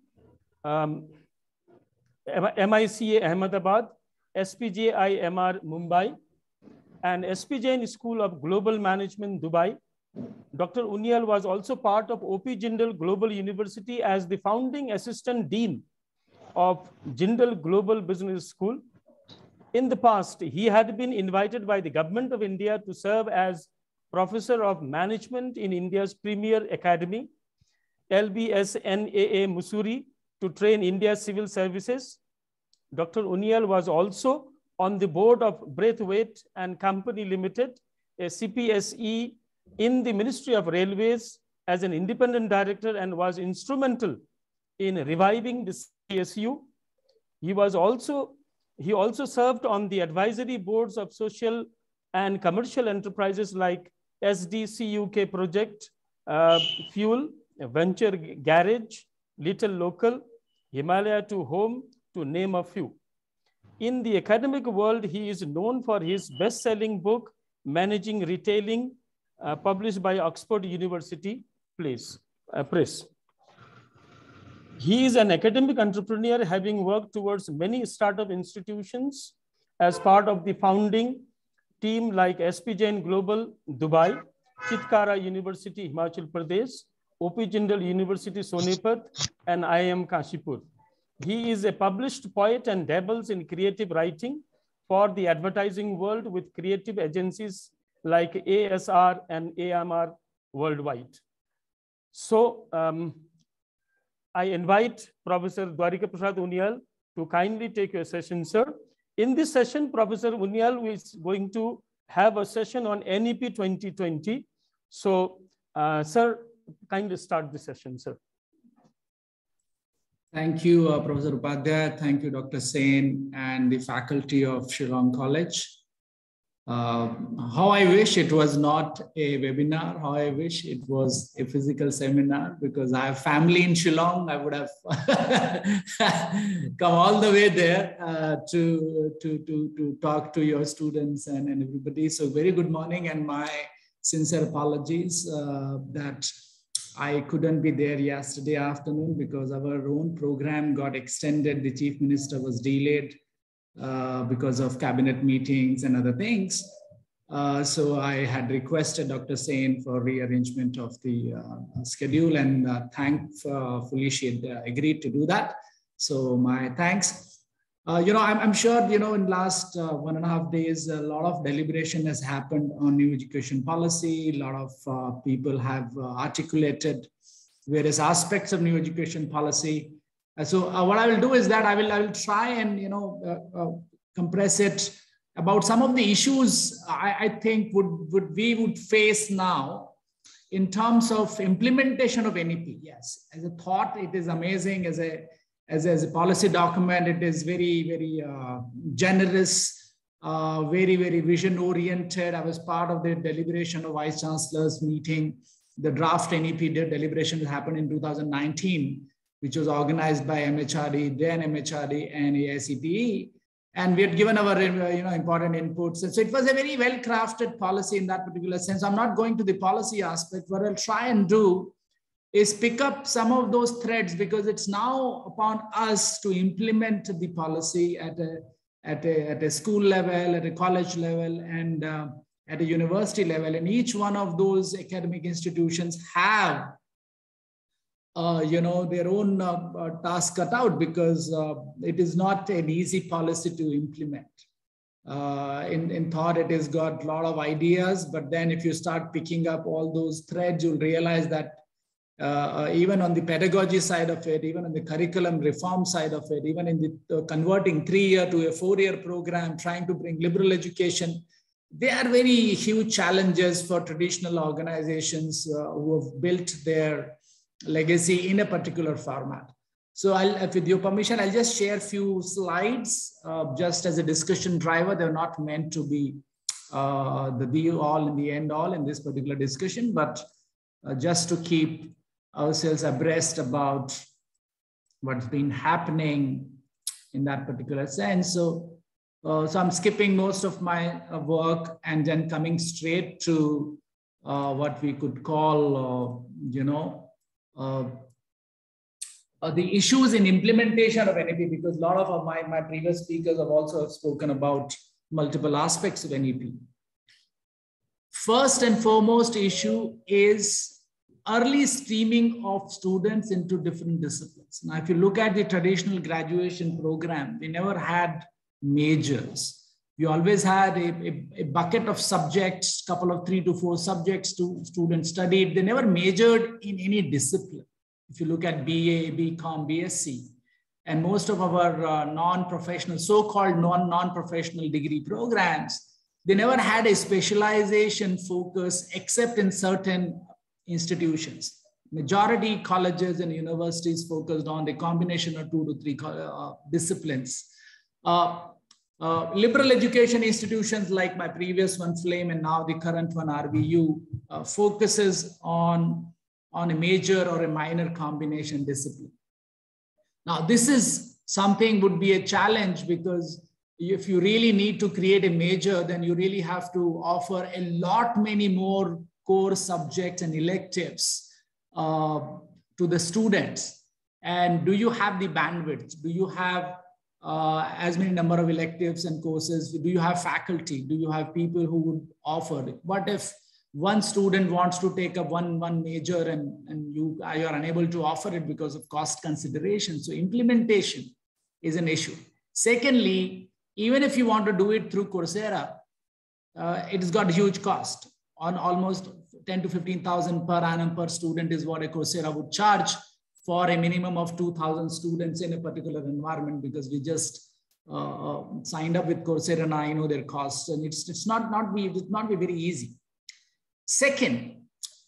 MICA Ahmedabad, SPJIMR Mumbai, and SP Jain School of Global Management Dubai. Dr. Uniyal was also part of OP Jindal Global University as the founding Assistant Dean of Jindal Global Business School. In the past, he had been invited by the Government of India to serve as Professor of Management in India's premier academy, LBSNAA Mussoorie, to train India's civil services. Dr. Uniyal was also on the board of Braithwaite and Company Limited, a CPSE, in the Ministry of Railways as an independent director and was instrumental in reviving the CSU. He also served on the advisory boards of social and commercial enterprises like SDCUK Project, Fuel, Venture Garage, Little Local, Himalaya to Home, to name a few. In the academic world, he is known for his best-selling book, Managing Retailing, published by Oxford University Press. He is an academic entrepreneur, having worked towards many startup institutions as part of the founding team like SP Jain Global, Dubai, Chitkara University, Himachal Pradesh, OP Jindal University, Sonipat, and IIM Kashipur. He is a published poet and dabbles in creative writing for the advertising world with creative agencies like ASR and AMR worldwide. So I invite Professor Dwarika Prasad Unial to kindly take your session, sir. In this session, Professor Unial is going to have a session on NEP 2020. So, sir, kindly start the session, sir. Thank you, Professor Upadhyay. Thank you, Dr. Sen and the faculty of Shillong College. How I wish it was not a webinar, how I wish it was a physical seminar, because I have family in Shillong. I would have come all the way there to talk to your students and everybody. So very good morning, and my sincere apologies that I couldn't be there yesterday afternoon because our own program got extended. The Chief Minister was delayed because of cabinet meetings and other things. So I had requested Dr. Sen for rearrangement of the schedule, and thankfully she had agreed to do that. So my thanks. I'm sure, in last 1.5 days, a lot of deliberation has happened on new education policy. A lot of people have articulated various aspects of new education policy. So what I will do is that I will try and, compress it about some of the issues I think we would face now in terms of implementation of NEP. Yes, as a thought, it is amazing. As a policy document, it is very, very generous, very, very vision oriented. I was part of the deliberation of Vice Chancellor's meeting. The draft NEP deliberation happened in 2019, which was organized by MHRD, then MHRD and AICTE. And we had given our important inputs. And so it was a very well-crafted policy in that particular sense. I'm not going to the policy aspect. What I'll try and do is pick up some of those threads, because it's now upon us to implement the policy at a school level, at a college level, and at a university level. And each one of those academic institutions have their own task cut out, because it is not an easy policy to implement. In thought, it has got a lot of ideas, but then if you start picking up all those threads, you'll realize that even on the pedagogy side of it, even on the curriculum reform side of it, even in the converting 3-year to a 4-year program, trying to bring liberal education, they are very huge challenges for traditional organizations who have built their legacy in a particular format. So with your permission, I'll just share a few slides just as a discussion driver. They're not meant to be the be-all and the end-all in this particular discussion, but just to keep ourselves abreast about what's been happening in that particular sense. So I'm skipping most of my work and then coming straight to what we could call, the issues in implementation of NEP, because a lot of my previous speakers have also spoken about multiple aspects of NEP. First and foremost issue is early streaming of students into different disciplines. Now, if you look at the traditional graduation program, we never had majors. We always had a bucket of subjects, couple of 3 to 4 subjects students studied. They never majored in any discipline. If you look at BA, BCom, BSc, and most of our non-professional, so-called non-professional degree programs, they never had a specialization focus except in certain institutions. Majority colleges and universities focused on a combination of 2 to 3 disciplines. Liberal education institutions like my previous one, Flame, and now the current one, RVU, focuses on a major or a minor combination discipline. Now, this is something would be a challenge, because if you really need to create a major, then you really have to offer a lot many more core subjects and electives to the students. And do you have the bandwidth? Do you have as many number of electives and courses? Do you have faculty? Do you have people who would offer it? What if one student wants to take up one major and you are unable to offer it because of cost consideration? So implementation is an issue. Secondly, even if you want to do it through Coursera, it has got a huge cost. On almost 10 to 15,000 per annum per student is what a Coursera would charge for a minimum of 2,000 students in a particular environment, because we just signed up with Coursera and I know their costs, and it's not be very easy. Second,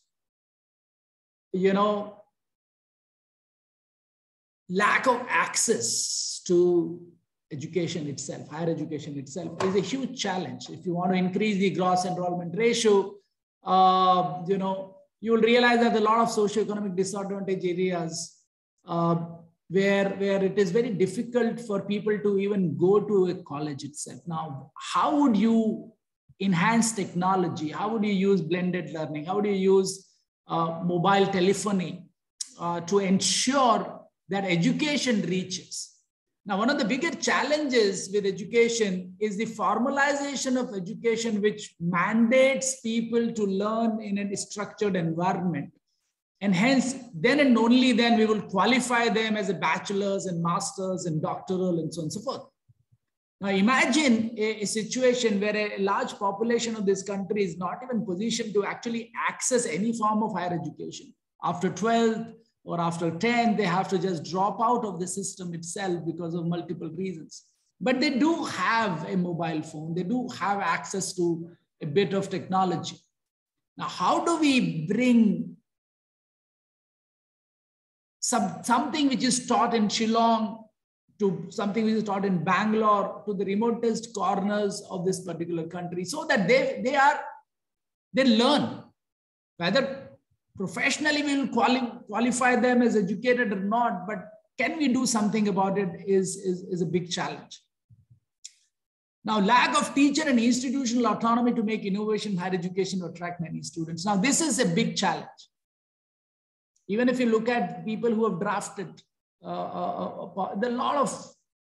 lack of access to education itself, higher education itself, is a huge challenge. If you want to increase the gross enrollment ratio, you will realize that a lot of socioeconomic disadvantaged areas where it is very difficult for people to even go to a college itself. Now, how would you enhance technology? How would you use blended learning? How would you use mobile telephony to ensure that education reaches? Now, one of the bigger challenges with education is the formalization of education, which mandates people to learn in a structured environment. And hence, then and only then we will qualify them as a bachelor's and master's and doctoral and so on and so forth. Now, imagine a situation where a large population of this country is not even positioned to actually access any form of higher education. After 12th or after 10, they have to just drop out of the system itself because of multiple reasons. But they do have a mobile phone. They do have access to a bit of technology. Now, how do we bring something which is taught in Shillong to something which is taught in Bangalore to the remotest corners of this particular country, so that they learn? Whether professionally we will qualify them as educated or not, but can we do something about it is a big challenge. Now, lack of teacher and institutional autonomy to make innovation higher education to attract many students. Now, this is a big challenge. Even if you look at people who have drafted, there are a lot of.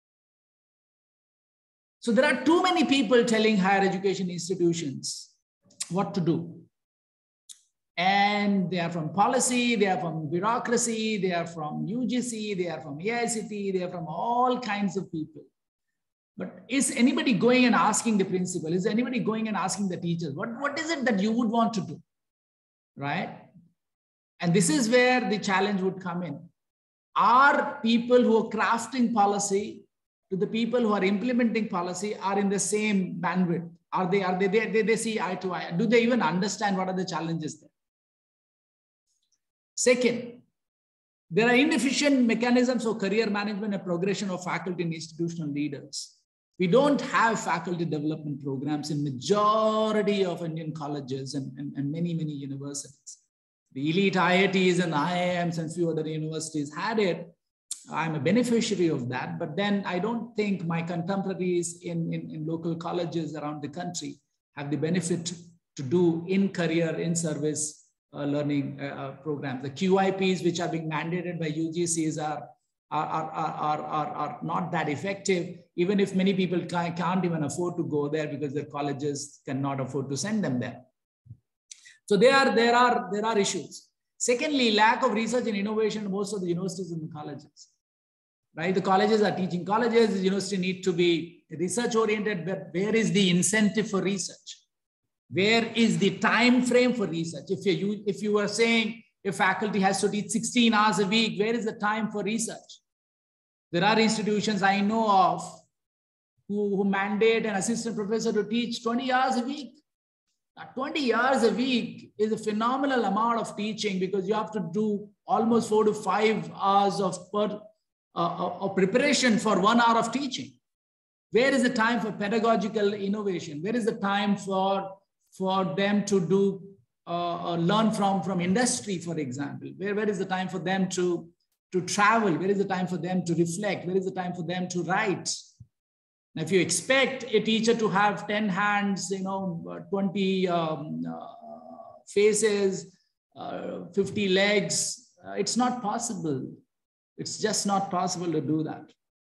So there are too many people telling higher education institutions what to do. And they are from policy, they are from bureaucracy, they are from UGC, they are from AICT, they are from all kinds of people. But is anybody going and asking the principal? Is anybody going and asking the teachers? What is it that you would want to do, right? And this is where the challenge would come in. Are people who are crafting policy to the people who are implementing policy are in the same bandwidth? Are they see eye to eye? Do they even understand what are the challenges there? Second, there are inefficient mechanisms for career management and progression of faculty and institutional leaders. We don't have faculty development programs in majority of Indian colleges and many, many universities. The elite IITs and IIMs and few other universities had it. I'm a beneficiary of that, but then I don't think my contemporaries in local colleges around the country have the benefit to do in-career, in-service learning programs. The QIPs, which are being mandated by UGCs, are not that effective, even if many people can't even afford to go there because their colleges cannot afford to send them there. So there are issues. Secondly, lack of research and innovation in most of the universities and the colleges. Right? The colleges are teaching colleges, the university need to be research oriented, but where is the incentive for research? Where is the time frame for research? If you were saying a faculty has to teach 16 hours a week, where is the time for research? There are institutions I know of who mandate an assistant professor to teach 20 hours a week. Now, 20 hours a week is a phenomenal amount of teaching, because you have to do almost 4 to 5 hours of preparation for 1 hour of teaching. Where is the time for pedagogical innovation? Where is the time for them to do learn from industry, for example? Where is the time for them to travel? Where is the time for them to reflect? Where is the time for them to write? Now, if you expect a teacher to have 10 hands, 20 faces, 50 legs, it's not possible. It's just not possible to do that.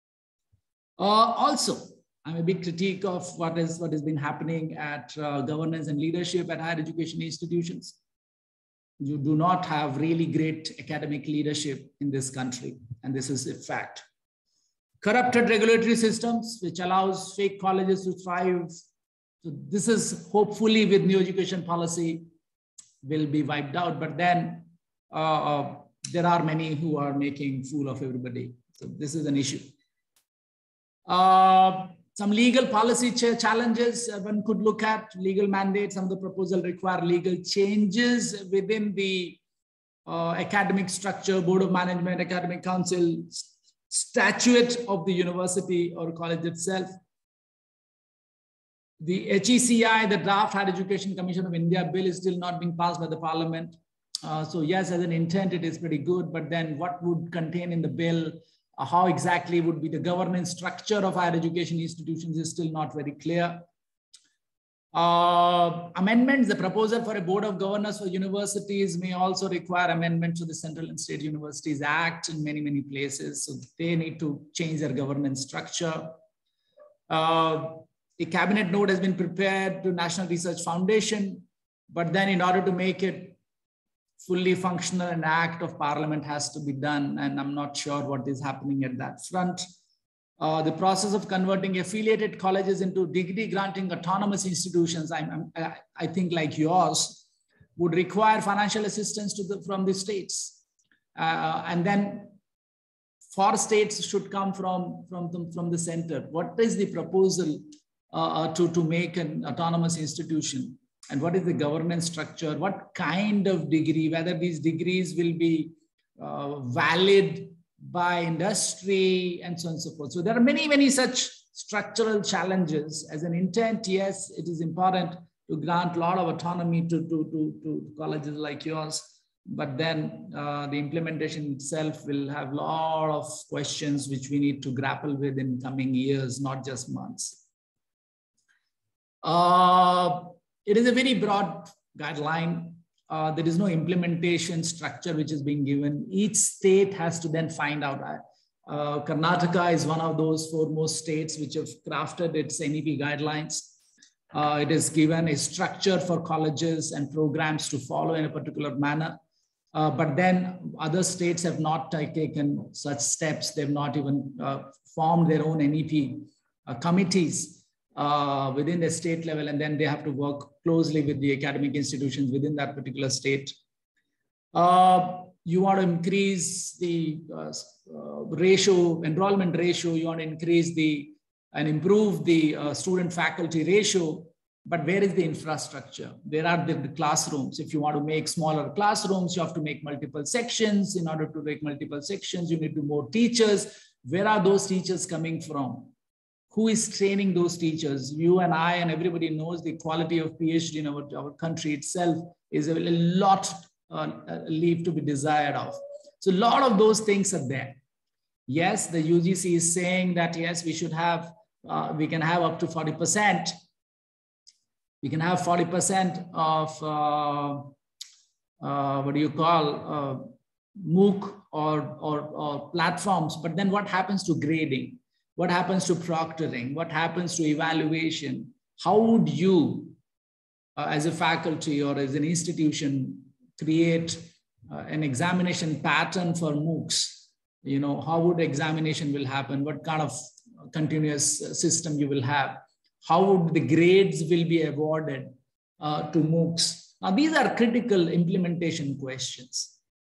Also, I'm a big critique of what has been happening at governance and leadership at higher education institutions. You do not have really great academic leadership in this country, and this is a fact. Corrupted regulatory systems, which allows fake colleges to thrive. So this is hopefully with new education policy will be wiped out, but then there are many who are making fool of everybody. So this is an issue. Some legal policy challenges one could look at. Legal mandates. Some of the proposals require legal changes within the academic structure, board of management, academic council, statute of the university or college itself. The HECI, the Draft Higher Education Commission of India bill, is still not being passed by the parliament. So yes, as an intent, it is pretty good, but then what would contain in the bill, how exactly would be the governance structure of higher education institutions is still not very clear. Amendments, the proposal for a board of governors for universities may also require amendments to the Central and State Universities Act in many, many places. So they need to change their governance structure. A cabinet note has been prepared to National Research Foundation, but then in order to make it fully functional, an act of parliament has to be done, and I'm not sure what is happening at that front. The process of converting affiliated colleges into degree granting autonomous institutions, I think like yours, would require financial assistance from the states. And then 4 states should come from the center. What is the proposal to make an autonomous institution? And what is the governance structure? What kind of degree, whether these degrees will be valid by industry and so on and so forth. So there are many, many such structural challenges. As an intent, yes, it is important to grant a lot of autonomy to colleges like yours, but then the implementation itself will have a lot of questions which we need to grapple with in coming years, not just months. It is a very broad guideline. There is no implementation structure which is being given. Each state has to then find out. Karnataka is one of those foremost states which have crafted its NEP guidelines. It is given a structure for colleges and programs to follow in a particular manner. But then other states have not taken such steps. They've not even formed their own NEP committees within the state level, and then they have to work closely with the academic institutions within that particular state. You want to increase the enrollment ratio, you want to increase and improve the student-faculty ratio, but where is the infrastructure? Where are the classrooms? If you want to make smaller classrooms, you have to make multiple sections. In order to make multiple sections, you need to more teachers. Where are those teachers coming from? Who is training those teachers? You and I and everybody knows the quality of PhD in our country itself is a lot leave to be desired of. So a lot of those things are there. Yes, the UGC is saying that, yes, we should have, we can have up to 40%. We can have 40% of, what do you call, MOOC or platforms. But then what happens to grading? What happens to proctoring? What happens to evaluation? How would you, as a faculty or as an institution, create an examination pattern for MOOCs? You know, how would examination will happen? What kind of continuous system you will have? How would the grades will be awarded to MOOCs? Now, these are critical implementation questions.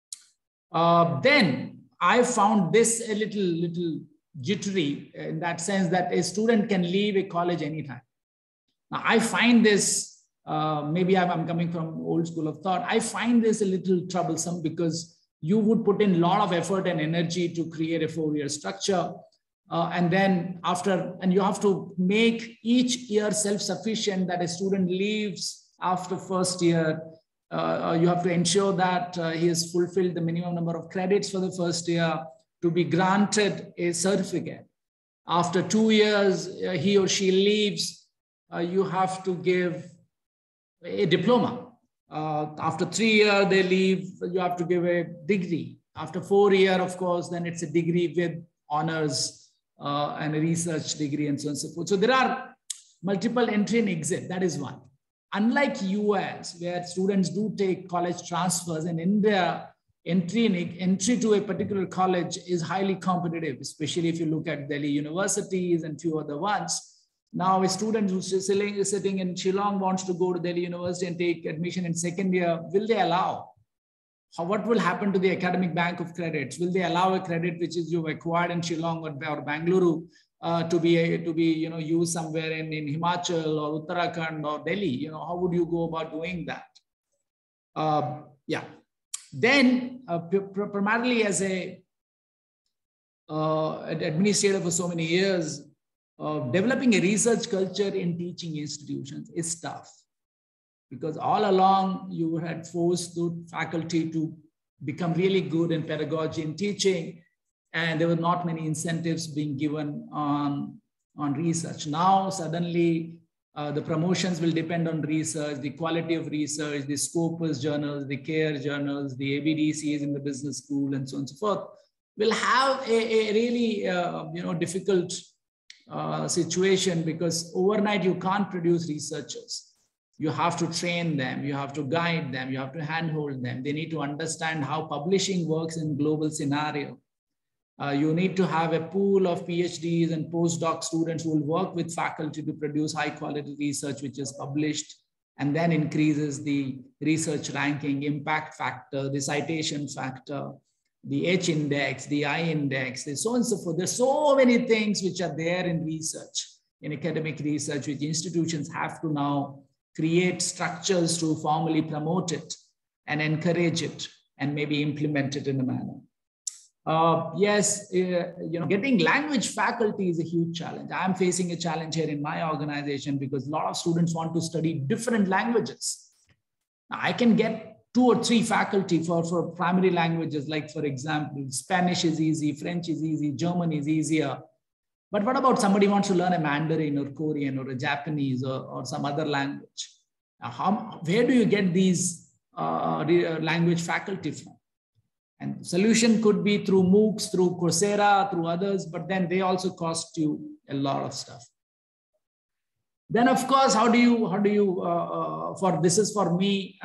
Then I found this a little jittery in that sense that a student can leave a college anytime. Now, I find this, maybe I'm coming from old school of thought, I find this a little troublesome because you would put in a lot of effort and energy to create a 4-year structure. And then and you have to make each year self-sufficient, that a student leaves after first year. You have to ensure that he has fulfilled the minimum number of credits for the first year to be granted a certificate. After 2 years, he or she leaves, you have to give a diploma. After 3 years, they leave, you have to give a degree. After 4 years, of course, then it's a degree with honors and a research degree and so on and so forth. So there are multiple entry and exit. That is one. Unlike US, where students do take college transfers, in India, entry to a particular college is highly competitive, especially if you look at Delhi universities and few other ones. Now, a student who's sitting in Shillong wants to go to Delhi University and take admission in second year. Will they allow? What will happen to the academic bank of credits? Will they allow a credit which is you've acquired in Shillong or Bangalore to be used somewhere in Himachal or Uttarakhand or Delhi? How would you go about doing that? Yeah. Then primarily as an administrator for so many years, developing a research culture in teaching institutions is tough, because all along you had forced the faculty to become really good in pedagogy and teaching, and there were not many incentives being given on research. Now, suddenly, the promotions will depend on research, the quality of research, the Scopus journals, the CARE journals, the ABDCs in the business school, and so on and so forth, will have a really difficult situation, because overnight you can't produce researchers. You have to train them, you have to guide them, you have to handhold them. They need to understand how publishing works in global scenario. You need to have a pool of PhDs and postdoc students who will work with faculty to produce high quality research which is published, and then increases the research ranking, impact factor, the citation factor, the H index, the I index, and so on and so forth. There's so many things which are there in research, in academic research, which institutions have to now create structures to formally promote it and encourage it and maybe implement it in a manner. Yes, getting language faculty is a huge challenge. I'm facing a challenge here in my organization because a lot of students want to study different languages. Now, I can get 2 or 3 faculty for primary languages, like for example, Spanish is easy, French is easy, German is easier. But what about somebody wants to learn a Mandarin or Korean or a Japanese or some other language? Now, where do you get these language faculty from? And the solution could be through MOOCs, through Coursera, through others, but then they also cost you a lot of stuff. Then, of course, how do you for this is for me,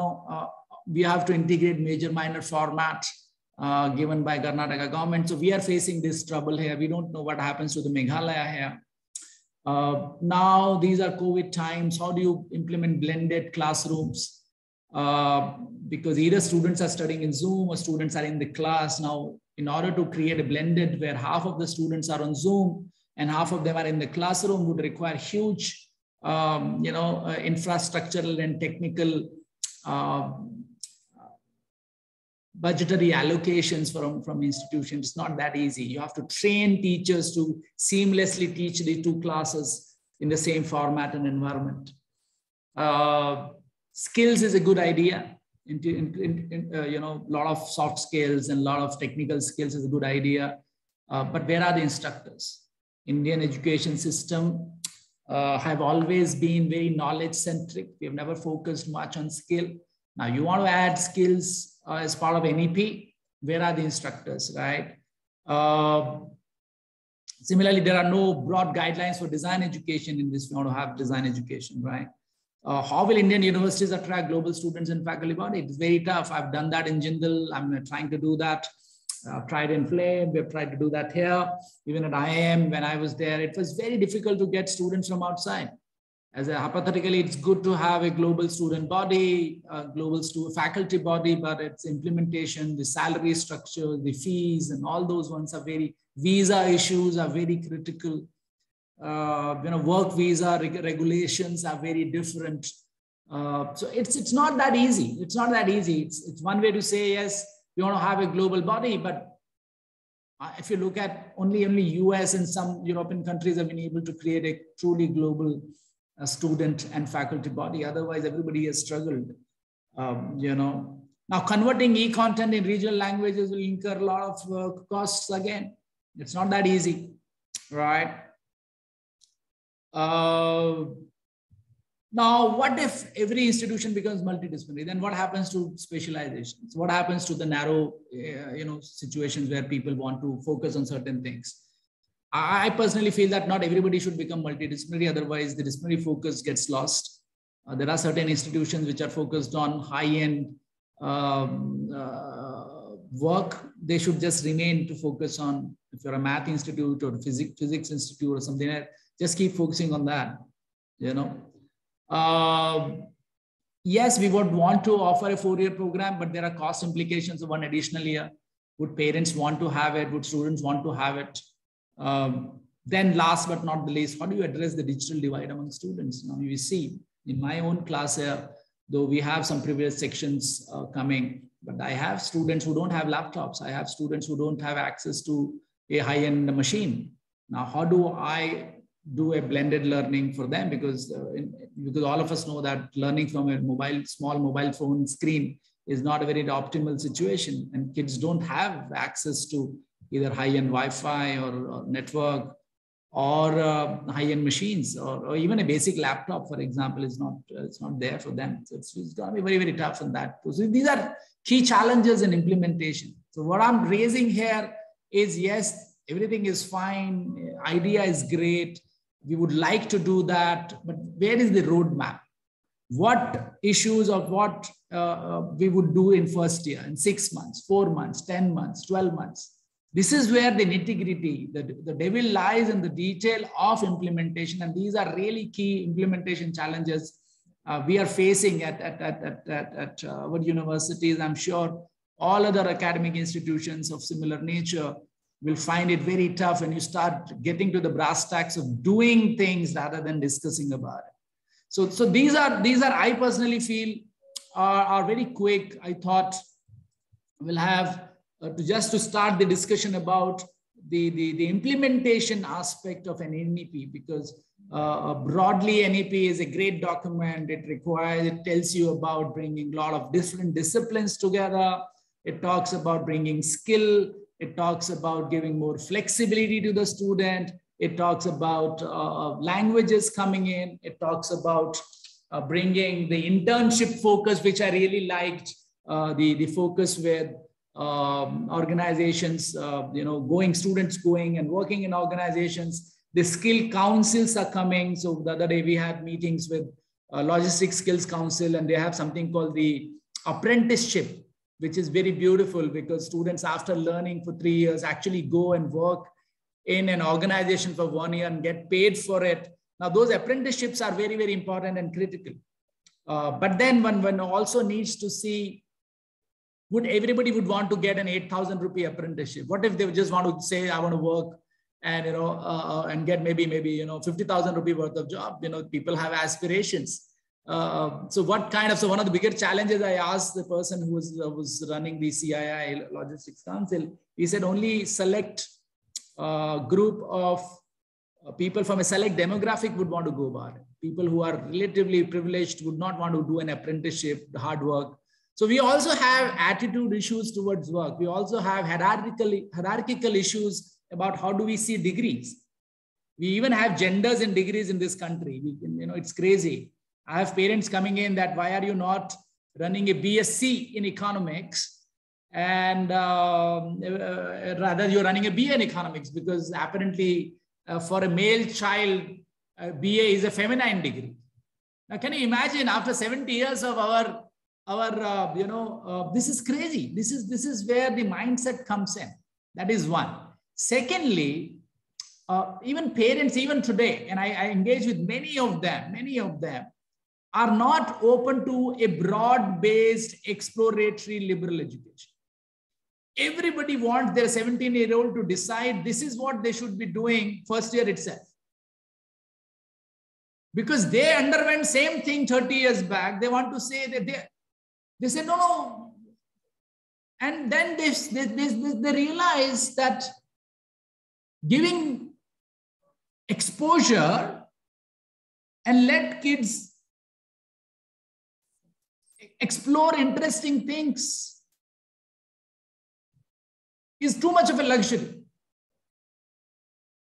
we have to integrate major minor format given by Karnataka government. So we are facing this trouble here. We don't know what happens to the Meghalaya here. Now, these are COVID times. How do you implement blended classrooms? Because either students are studying in Zoom or students are in the class. Now, in order to create a blended where half of the students are on Zoom and half of them are in the classroom would require huge, infrastructural and technical budgetary allocations from institutions. It's not that easy. You have to train teachers to seamlessly teach the 2 classes in the same format and environment. Skills is a good idea. A lot of soft skills and a lot of technical skills is a good idea. But where are the instructors? Indian education system have always been very knowledge centric. We have never focused much on skill. Now you want to add skills as part of NEP. Where are the instructors, right? Similarly, there are no broad guidelines for design education in this. We want to have design education, right? How will Indian universities attract global students and faculty body? It's very tough. I've done that in Jindal. I'm trying to do that. I've tried in Flame. We've tried to do that here. Even at IIM, when I was there, it was very difficult to get students from outside. Hypothetically, it's good to have a global student body, a global faculty body, but its implementation, the salary structure, the fees, and all those ones are visa issues are very critical. Work visa regulations are very different. So it's not that easy. It's not that easy. It's one way to say, yes, we want to have a global body, but if you look at only US and some European countries have been able to create a truly global student and faculty body. Otherwise, everybody has struggled. Now converting e-content in regional languages will incur a lot of costs again. It's not that easy. right? Now, what if every institution becomes multidisciplinary? Then what happens to specializations? What happens to the narrow, situations where people want to focus on certain things? I personally feel that not everybody should become multidisciplinary. Otherwise, the disciplinary focus gets lost. There are certain institutions which are focused on high-end work. They should just remain to focus on, if you're a math institute or physics institute or something like that, just keep focusing on that, Yes, we would want to offer a 4-year program, but there are cost implications of one additional year. Would parents want to have it? Would students want to have it? Then last but not the least, how do you address the digital divide among students? Now you see, in my own class here, though we have some privileged sections coming, but I have students who don't have laptops. I have students who don't have access to a high-end machine. Now, how do I do a blended learning for them? Because all of us know that learning from a small mobile phone screen is not a very optimal situation, and kids don't have access to either high-end Wi-Fi or network or high-end machines, or even a basic laptop, for example, it's not there for them. So it's going to be very, very tough on that. So these are key challenges in implementation. So what I'm raising here is, yes, everything is fine. Idea is great. We would like to do that, but where is the roadmap? What issues of what we would do in first year, in 6 months, 4 months, 10 months, 12 months. This is where the nitty-gritty, the devil lies in the detail of implementation. And these are really key implementation challenges we are facing at our universities. I'm sure all other academic institutions of similar nature will find it very tough when you start getting to the brass tacks of doing things rather than discussing about it. So these are I personally feel are very quick. I thought we'll have to start the discussion about the implementation aspect of an NEP, because broadly NEP is a great document. It tells you about bringing a lot of different disciplines together. It talks about bringing skill. It talks about giving more flexibility to the student. It talks about languages coming in. It talks about bringing the internship focus, which I really liked, the focus with organizations, students going and working in organizations. The skill councils are coming. So the other day we had meetings with Logistics Skills Council, and they have something called the apprenticeship, which is very beautiful, because students, after learning for 3 years, actually go and work in an organization for 1 year and get paid for it. Now, those apprenticeships are very, very important and critical. But then one also needs to see, would everybody would want to get an 8,000 rupee apprenticeship? What if they just want to say, I want to work and, and get maybe 50,000 rupee worth of job? People have aspirations. So one of the bigger challenges I asked the person who was running the CII Logistics Council, he said only select group of people from a select demographic would want to go about it. People who are relatively privileged would not want to do an apprenticeship, the hard work. So we also have attitude issues towards work. We also have hierarchical issues about how do we see degrees. We even have genders in degrees in this country. It's crazy. I have parents coming in that, why are you not running a BSc in economics, and rather you're running a BA in economics, because apparently for a male child, BA is a feminine degree. Now, can you imagine after 70 years of our this is crazy. This is where the mindset comes in. That is one. Secondly, even parents, even today, and I engage with many of them are not open to a broad-based exploratory liberal education. Everybody wants their 17-year-old to decide this is what they should be doing first year itself. Because they underwent same thing 30 years back. They want to say that they say, no. And then they realize that giving exposure and let kids explore interesting things is too much of a luxury.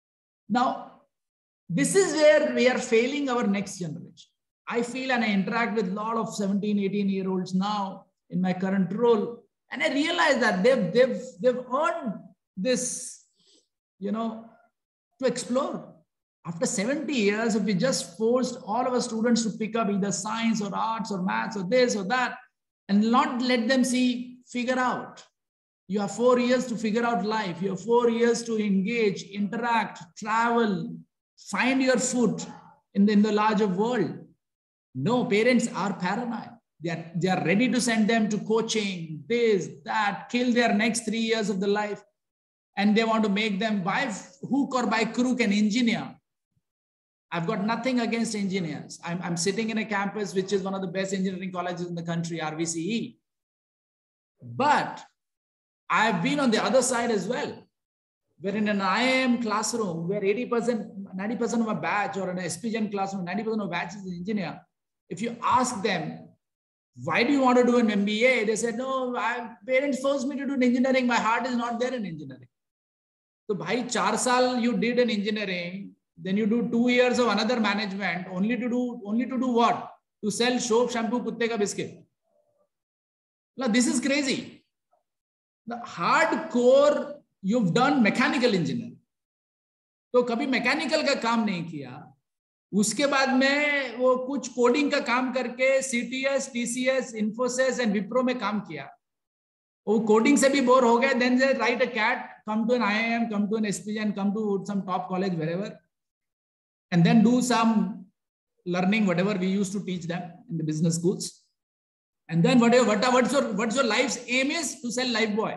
Now, this is where we are failing our next generation. I feel, and I interact with a lot of 17, 18-year-olds now in my current role, and I realize that they've earned this, to explore. After 70 years, if we just forced all of our students to pick up either science or arts or maths or this or that, and not let them figure out. You have 4 years to figure out life. You have 4 years to engage, interact, travel, find your foot in the larger world. No, parents are paranoid. They are ready to send them to coaching, this, that, kill their next 3 years of their life. And they want to make them by hook or by crook an engineer. I've got nothing against engineers. I'm sitting in a campus which is one of the best engineering colleges in the country, RVCE. But I've been on the other side as well, where in an IIM classroom, where 90% of a batch, or an SPGen classroom, 90% of a batch is an engineer. If you ask them, why do you want to do an MBA? They said, no, parents forced me to do engineering. My heart is not there in engineering. So, bhai, 4 saal you did in engineering, then you do 2 years of another management, only to do what? To sell soap, shampoo, kutte ka biscuit. Now, this is crazy. The hardcore, you've done mechanical engineering. तो कभी mechanical का काम नहीं किया, उसके बाद में वो कुछ कोडिंग का काम करके CTS, TCS, Infosys and Wipro में काम किया. वो कोडिंग से भी बोर हो गए. Then they write a CAT, come to an IIM, come to an SPGen, come to some top college wherever, and then do some learning, whatever we used to teach them in the business schools. And then what's your life's aim is to sell Lifebuoy.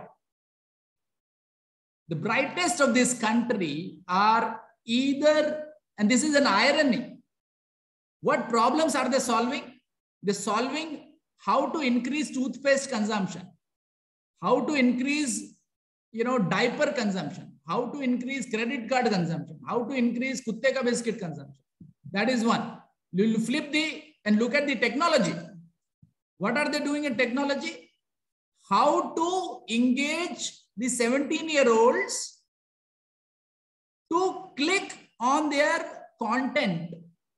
The brightest of this country are either, and this is an irony, what problems are they solving? They're solving how to increase toothpaste consumption, how to increase, diaper consumption, how to increase credit card consumption, how to increase kutte ka biscuit consumption. That is one. You flip and look at the technology. What are they doing in technology? How to engage the 17-year-olds to click on their content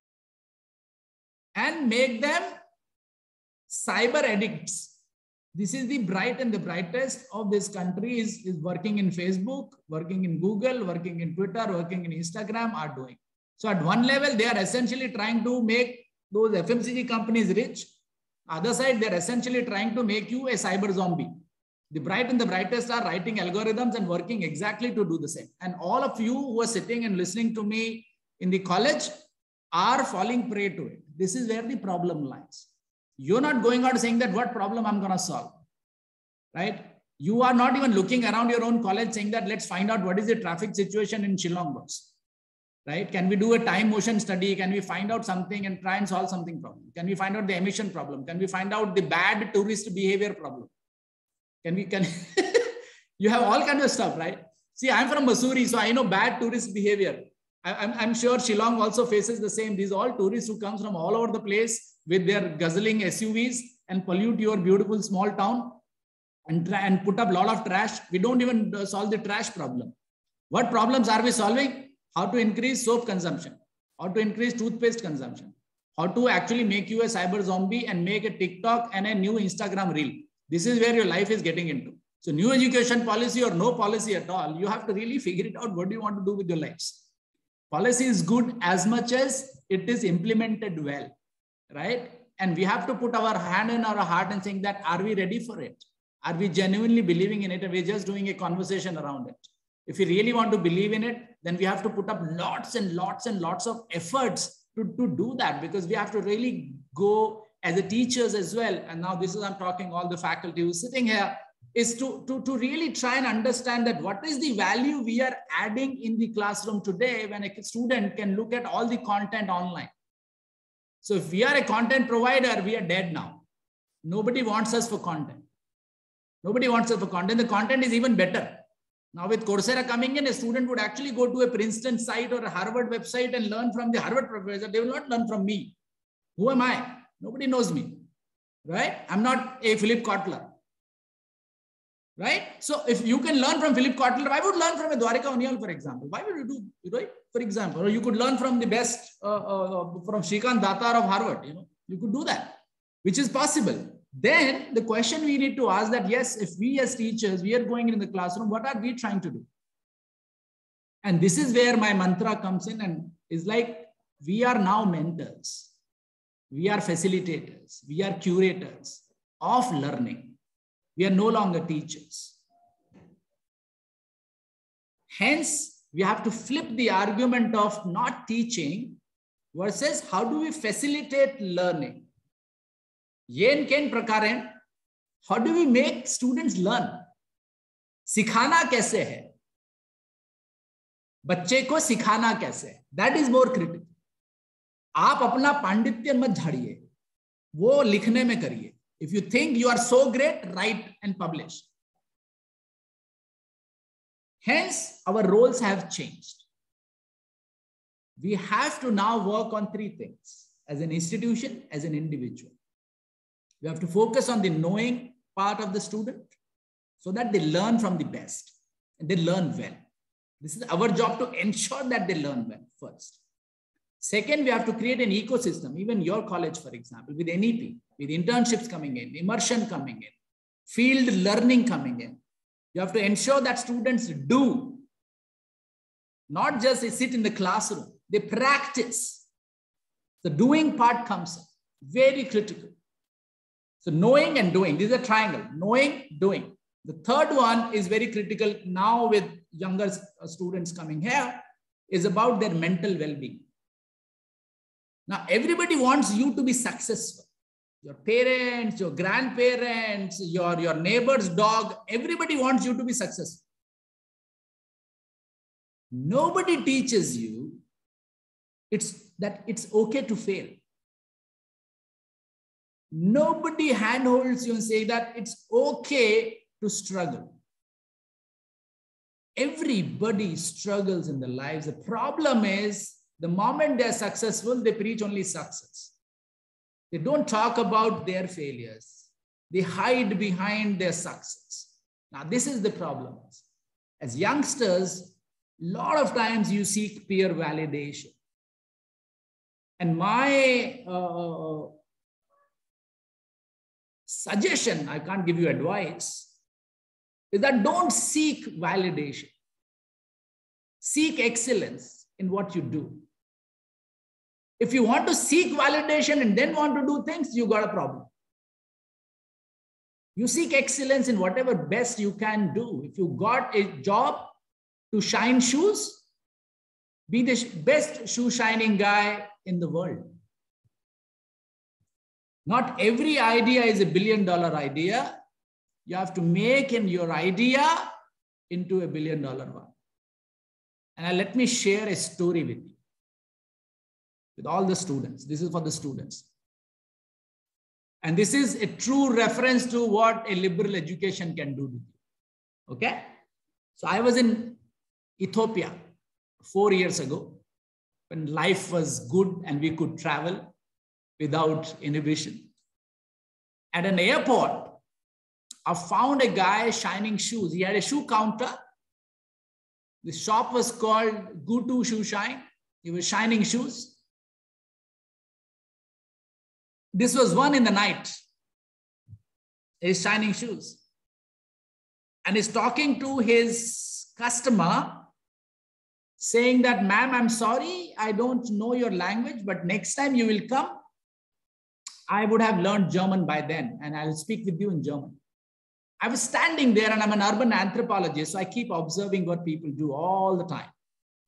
and make them cyber addicts. This is the bright and the brightest of this country is working in Facebook, working in Google, working in Twitter, working in Instagram are doing. So at one level, they are essentially trying to make those FMCG companies rich. Other side, they're essentially trying to make you a cyber zombie. The bright and the brightest are writing algorithms and working exactly to do the same. And all of you who are sitting and listening to me in the college are falling prey to it. This is where the problem lies. You're not going out saying that what problem I'm going to solve, right? You are not even looking around your own college saying that let's find out what is the traffic situation in Shillong bus, right? Can we do a time motion study? Can we find out something and try and solve something problem? Can we find out the emission problem? Can we find out the bad tourist behavior problem? You have all kinds of stuff, right? See, I'm from Mussoorie, so I know bad tourist behavior. I'm sure Shillong also faces the same. These are all tourists who come from all over the place with their guzzling SUVs and pollute your beautiful small town and put up a lot of trash. We don't even solve the trash problem. What problems are we solving? How to increase soap consumption, how to increase toothpaste consumption, how to actually make you a cyber zombie and make a TikTok and a new Instagram reel. This is where your life is getting into. So new education policy or no policy at all, you have to really figure it out. What do you want to do with your lives? Policy is good as much as it is implemented well, right? And we have to put our hand in our heart and saying that, are we ready for it? Are we genuinely believing in it? And we're just doing a conversation around it. If we really want to believe in it, then we have to put up lots and lots and lots of efforts to do that, because we have to really go as the teachers as well. And now this is, I'm talking all the faculty who's sitting here, is to really try and understand that what is the value we are adding in the classroom today when a student can look at all the content online. So if we are a content provider, we are dead now. Nobody wants us for content. Nobody wants us for content. The content is even better. Now with Coursera coming in, a student would actually go to a Princeton site or a Harvard website and learn from the Harvard professor. They will not learn from me. Who am I? Nobody knows me, right? I'm not a Philip Kotler. right? So if you can learn from Philip Kotler, I would learn from a Dwarika O'Neill, for example. Why would you do, right? For example, or you could learn from the best, from Shrikant Datar of Harvard, you could do that, which is possible. Then the question we need to ask that, yes, if we as teachers, we are going in the classroom, what are we trying to do? And this is where my mantra comes in, and is like, we are now mentors. We are facilitators. We are curators of learning. We are no longer teachers. Hence, we have to flip the argument of not teaching versus how do we facilitate learning. Yen ken prakaren, how do we make students learn? Sikhana kaise hai? बच्चे को सिखाना कैसे है? That is more critical. आप अपना पांडित्य मत झाड़िए, वो लिखने में करिए. If you think you are so great, write and publish. Hence, our roles have changed. We have to now work on three things as an institution, as an individual. We have to focus on the knowing part of the student so that they learn from the best and they learn well. This is our job to ensure that they learn well first. Second, we have to create an ecosystem, even your college, for example, with NEP, with internships coming in, immersion coming in, field learning coming in. You have to ensure that students do, not just sit in the classroom, they practice. The doing part comes in, very critical. So knowing and doing, this is a triangle, knowing, doing. The third one is very critical now with younger students coming here, is about their mental well-being. Now, everybody wants you to be successful. Your parents, your grandparents, your neighbor's dog, everybody wants you to be successful. Nobody teaches you that it's okay to fail. Nobody handholds you and say that it's okay to struggle. Everybody struggles in their lives. The problem is, the moment they're successful, they preach only success. They don't talk about their failures. They hide behind their success. Now, this is the problem. As youngsters, a lot of times you seek peer validation. And my suggestion, I can't give you advice, is that don't seek validation. Seek excellence in what you do. If you want to seek validation and then want to do things, you got a problem. You seek excellence in whatever best you can do. If you got a job to shine shoes, be the best shoe shining guy in the world. Not every idea is $1 billion idea. You have to make your idea into $1 billion one. And let me share a story with you, with all the students. This is for the students. And this is a true reference to what a liberal education can do to you. Okay? So I was in Ethiopia 4 years ago when life was good and we could travel without inhibition. At an airport, I found a guy shining shoes. He had a shoe counter. The shop was called Gutu Shoe Shine. He was shining shoes. This was 1 in the night. He's shining shoes. And he's talking to his customer saying that, ma'am, I'm sorry, I don't know your language, but next time you will come, I would have learned German by then, and I'll speak with you in German. I was standing there, and I'm an urban anthropologist, so I keep observing what people do all the time.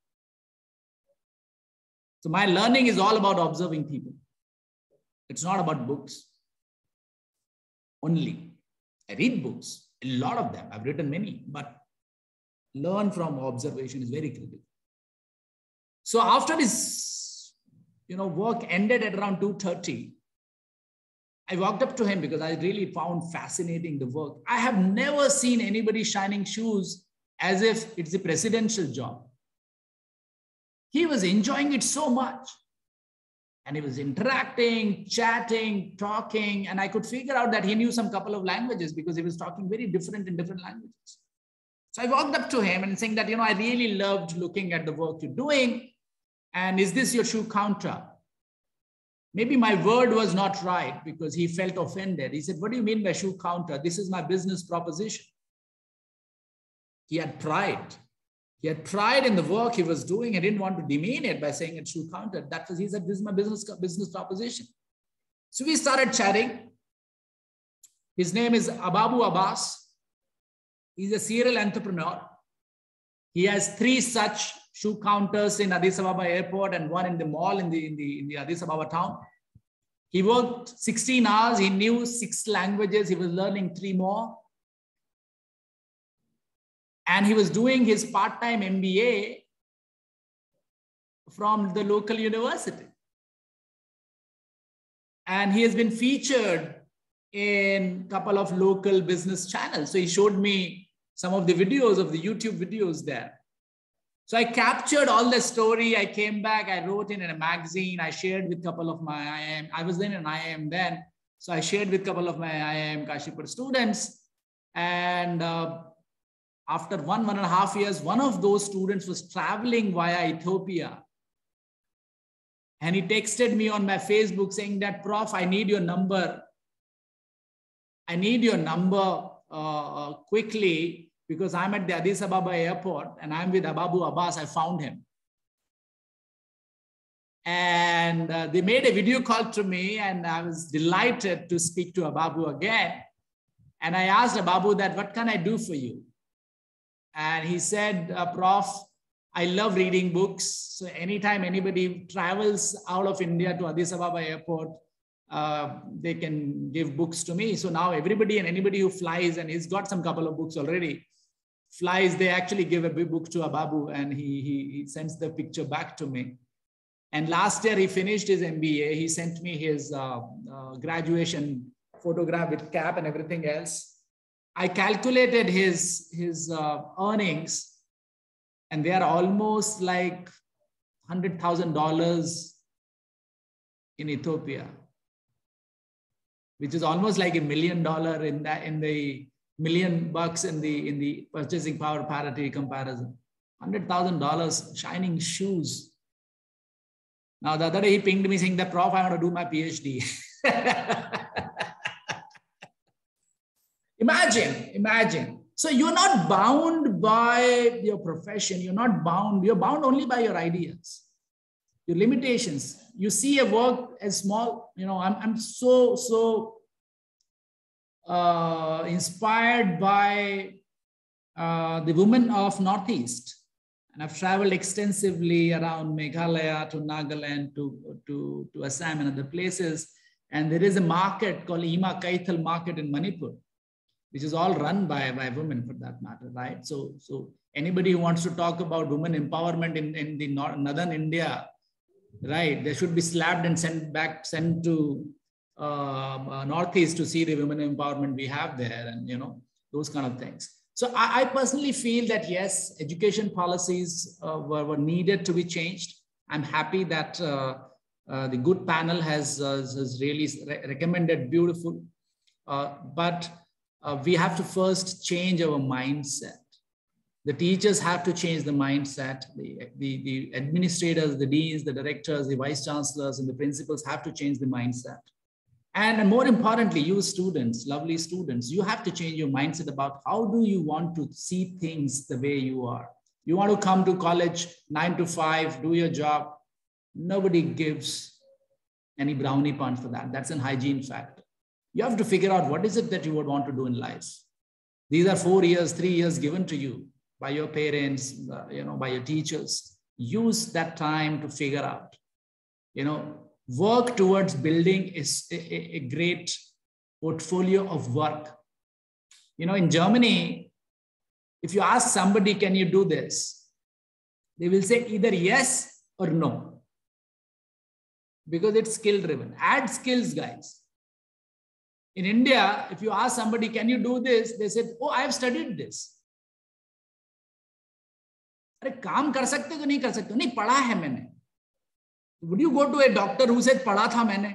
So my learning is all about observing people. It's not about books only. I read books, a lot of them. I've written many, but learn from observation is very critical. So after this, work ended at around 2:30, I walked up to him because I really found fascinating the work. I have never seen anybody shining shoes as if it's a presidential job. He was enjoying it so much. And he was interacting, chatting, talking, and I could figure out that he knew some couple of languages because he was talking very different in different languages. So I walked up to him and saying that, I really loved looking at the work you're doing. And is this your shoe counter? Maybe my word was not right because he felt offended. He said, what do you mean by shoe counter? This is my business proposition. He had pride. He had pride in the work he was doing. He didn't want to demean it by saying it's shoe counter. He said, this is my business proposition. So we started chatting. His name is Ababu Abbas. He's a serial entrepreneur. He has 3 such shoe counters in Addis Ababa airport and 1 in the mall in the Addis Ababa town. He worked 16 hours. He knew 6 languages. He was learning 3 more. And he was doing his part-time MBA from the local university. And he has been featured in a couple of local business channels. So he showed me some of the videos of the YouTube videos there. So I captured all the story. I came back, I wrote in a magazine. I shared with a couple of my IIM. I was in an IIM then. So I shared with a couple of my IIM Kashipur students. And after 1.5 years, one of those students was traveling via Ethiopia. And he texted me on my Facebook saying that, Prof, I need your number. I need your number quickly because I'm at the Addis Ababa airport and I'm with Ababu Abbas. I found him. And they made a video call to me and I was delighted to speak to Ababu again. And I asked Ababu that, what can I do for you? And he said, Prof, I love reading books. So anytime anybody travels out of India to Addis Ababa airport, they can give books to me. So now everybody and anybody who flies, and he's got some couple of books already, flies, they actually give a big book to Ababu and he sends the picture back to me. And last year he finished his MBA. He sent me his graduation photograph with cap and everything else. I calculated his earnings and they are almost like $100,000 in Ethiopia, which is almost like $1 million in the $1 million in the purchasing power parity comparison. $100,000 shining shoes. Now the other day he pinged me saying that, Prof, I want to do my PhD. Imagine. So you're not bound by your profession. You're bound only by your ideas, your limitations. You see a work as small, I'm so inspired by the women of Northeast. And I've traveled extensively around Meghalaya to Nagaland to Assam and other places. And there is a market called Ima Kaithal market in Manipur, which is all run by women for that matter, right? So anybody who wants to talk about women empowerment in the northern India, right, they should be slapped and sent to Northeast to see the women empowerment we have there and, those kind of things. So I personally feel that, yes, education policies were needed to be changed. I'm happy that the good panel has really recommended beautiful, but we have to first change our mindset. The teachers have to change the mindset. The administrators, the deans, the directors, the vice chancellors, and the principals have to change the mindset. And more importantly, you students, lovely students, you have to change your mindset about how do you want to see things the way you are. You want to come to college 9 to 5, do your job. Nobody gives any brownie points for that. That's an hygiene factor. You have to figure out what is it that you would want to do in life. These are 4 years, 3 years given to you by your parents, by your teachers. Use that time to figure out, work towards building a great portfolio of work. In Germany, if you ask somebody, can you do this? They will say either yes or no, because it's skill driven. Add skills, guys. In India, if you ask somebody, can you do this? They said, oh, I have studied this. अरे काम कर सकते तो नहीं कर सकते, नहीं पढ़ा है मैंने. Would you go to a doctor who said पढ़ा था मैंने?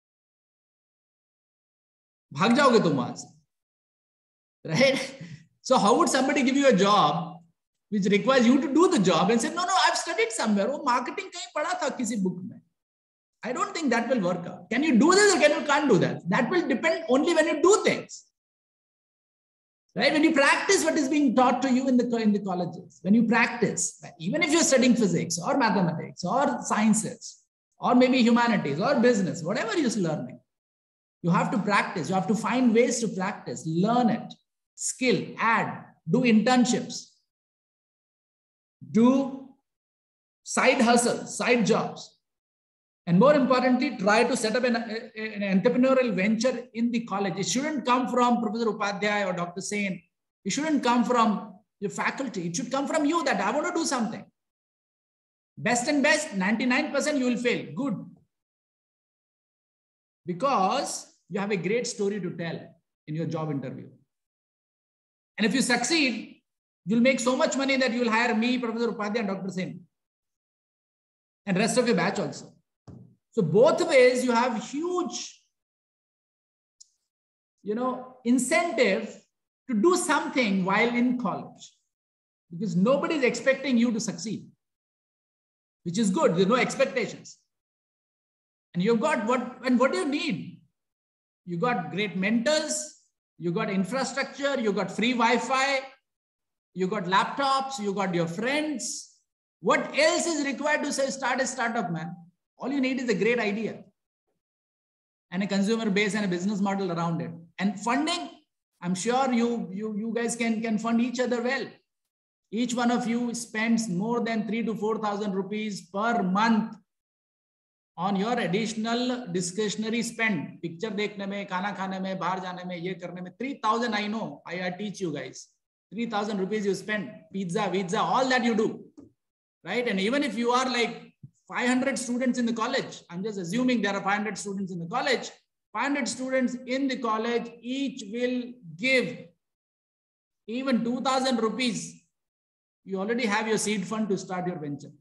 भाग जाओगे तुम वहां से, right? So how would somebody give you a job which requires you to do the job and say, no, I've studied somewhere. वो marketing कहीं पढ़ा था किसी book में. I don't think that will work out. Can you do this or can't do that? That will depend only when you do things. Right? When you practice what is being taught to you in the colleges, when you practice, right? Even if you're studying physics or mathematics or sciences or maybe humanities or business, whatever you're learning, you have to practice. You have to find ways to practice, learn it, skill, add, do internships, do side hustles, side jobs. And more importantly, try to set up an entrepreneurial venture in the college. It shouldn't come from Professor Upadhyay or Dr. Sen. It shouldn't come from your faculty. It should come from you that I want to do something. Best and best, 99% you will fail. Good. Because you have a great story to tell in your job interview. And if you succeed, you'll make so much money that you'll hire me, Professor Upadhyay and Dr. Sen. And rest of your batch also. So both ways you have huge, incentive to do something while in college, because nobody is expecting you to succeed, which is good. There's no expectations. And you've got what do you need? You got great mentors, you got infrastructure, you got free Wi-Fi, you got laptops, you got your friends. What else is required to start a startup, man? All you need is a great idea and a consumer base and a business model around it. And funding, I'm sure you guys can fund each other well. Each one of you spends more than 3,000 to 4,000 rupees per month on your additional discretionary spend. Picture dekhne mein, khana khane mein, bahar jane mein, ye karne mein. 3,000, I know. I teach you guys. 3,000 rupees you spend. Pizza, all that you do. Right? And even if you are like 500 students in the college, I'm just assuming there are 500 students in the college. 500 students in the college, each will give even 2,000 rupees. You already have your seed fund to start your venture.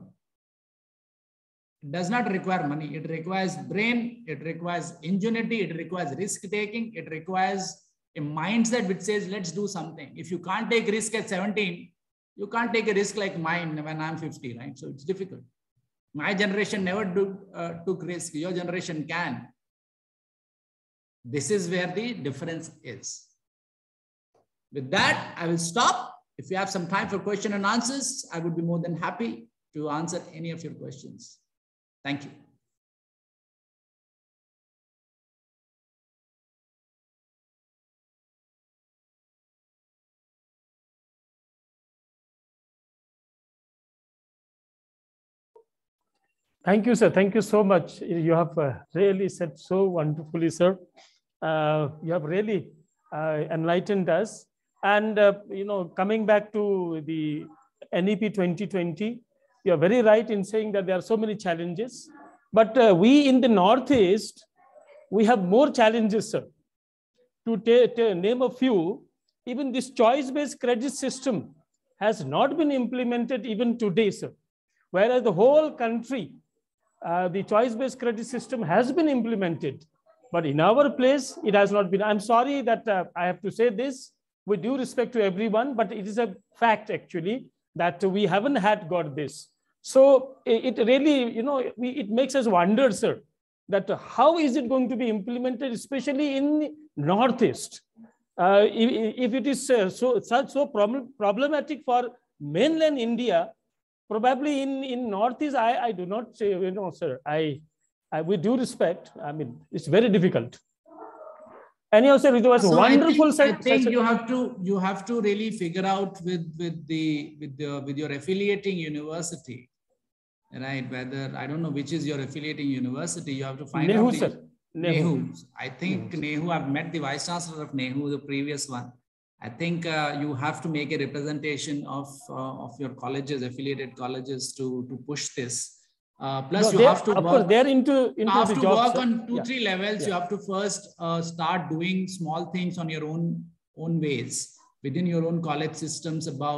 It does not require money. It requires brain. It requires ingenuity. It requires risk taking. It requires a mindset which says, let's do something. If you can't take risk at 17, you can't take a risk like mine when I'm 50, right? So it's difficult. My generation never took risk. Your generation can. This is where the difference is. With that, I will stop. If you have some time for question and answers, I would be more than happy to answer any of your questions. Thank you. Thank you, sir. Thank you so much. You have really said so wonderfully, sir. You have really enlightened us. And, coming back to the NEP 2020, you're very right in saying that there are so many challenges. But we in the Northeast, we have more challenges, sir. To name a few, even this choice-based credit system has not been implemented even today, sir. Whereas the whole country, the choice-based credit system has been implemented, but in our place, it has not been. I'm sorry that I have to say this with due respect to everyone, but it is a fact actually that we haven't got this. So it really, it makes us wonder, sir, that how is it going to be implemented, especially in Northeast? If it is so problematic for mainland India, probably in Northeast, I do not say, sir, I with due respect, I mean, it's very difficult. Anyhow, sir, it was wonderful. I think you have to really figure out with your affiliating university, right? Whether, I don't know which is your affiliating university, you have to find out. NEHU, sir. NEHU. I think NEHU, I've met the vice chancellor of NEHU, the previous one. I think you have to make a representation of your colleges, affiliated colleges, to push this. Plus, you have to work, work on 2-3 levels. Yeah. You have to first start doing small things on your own ways within your own college systems about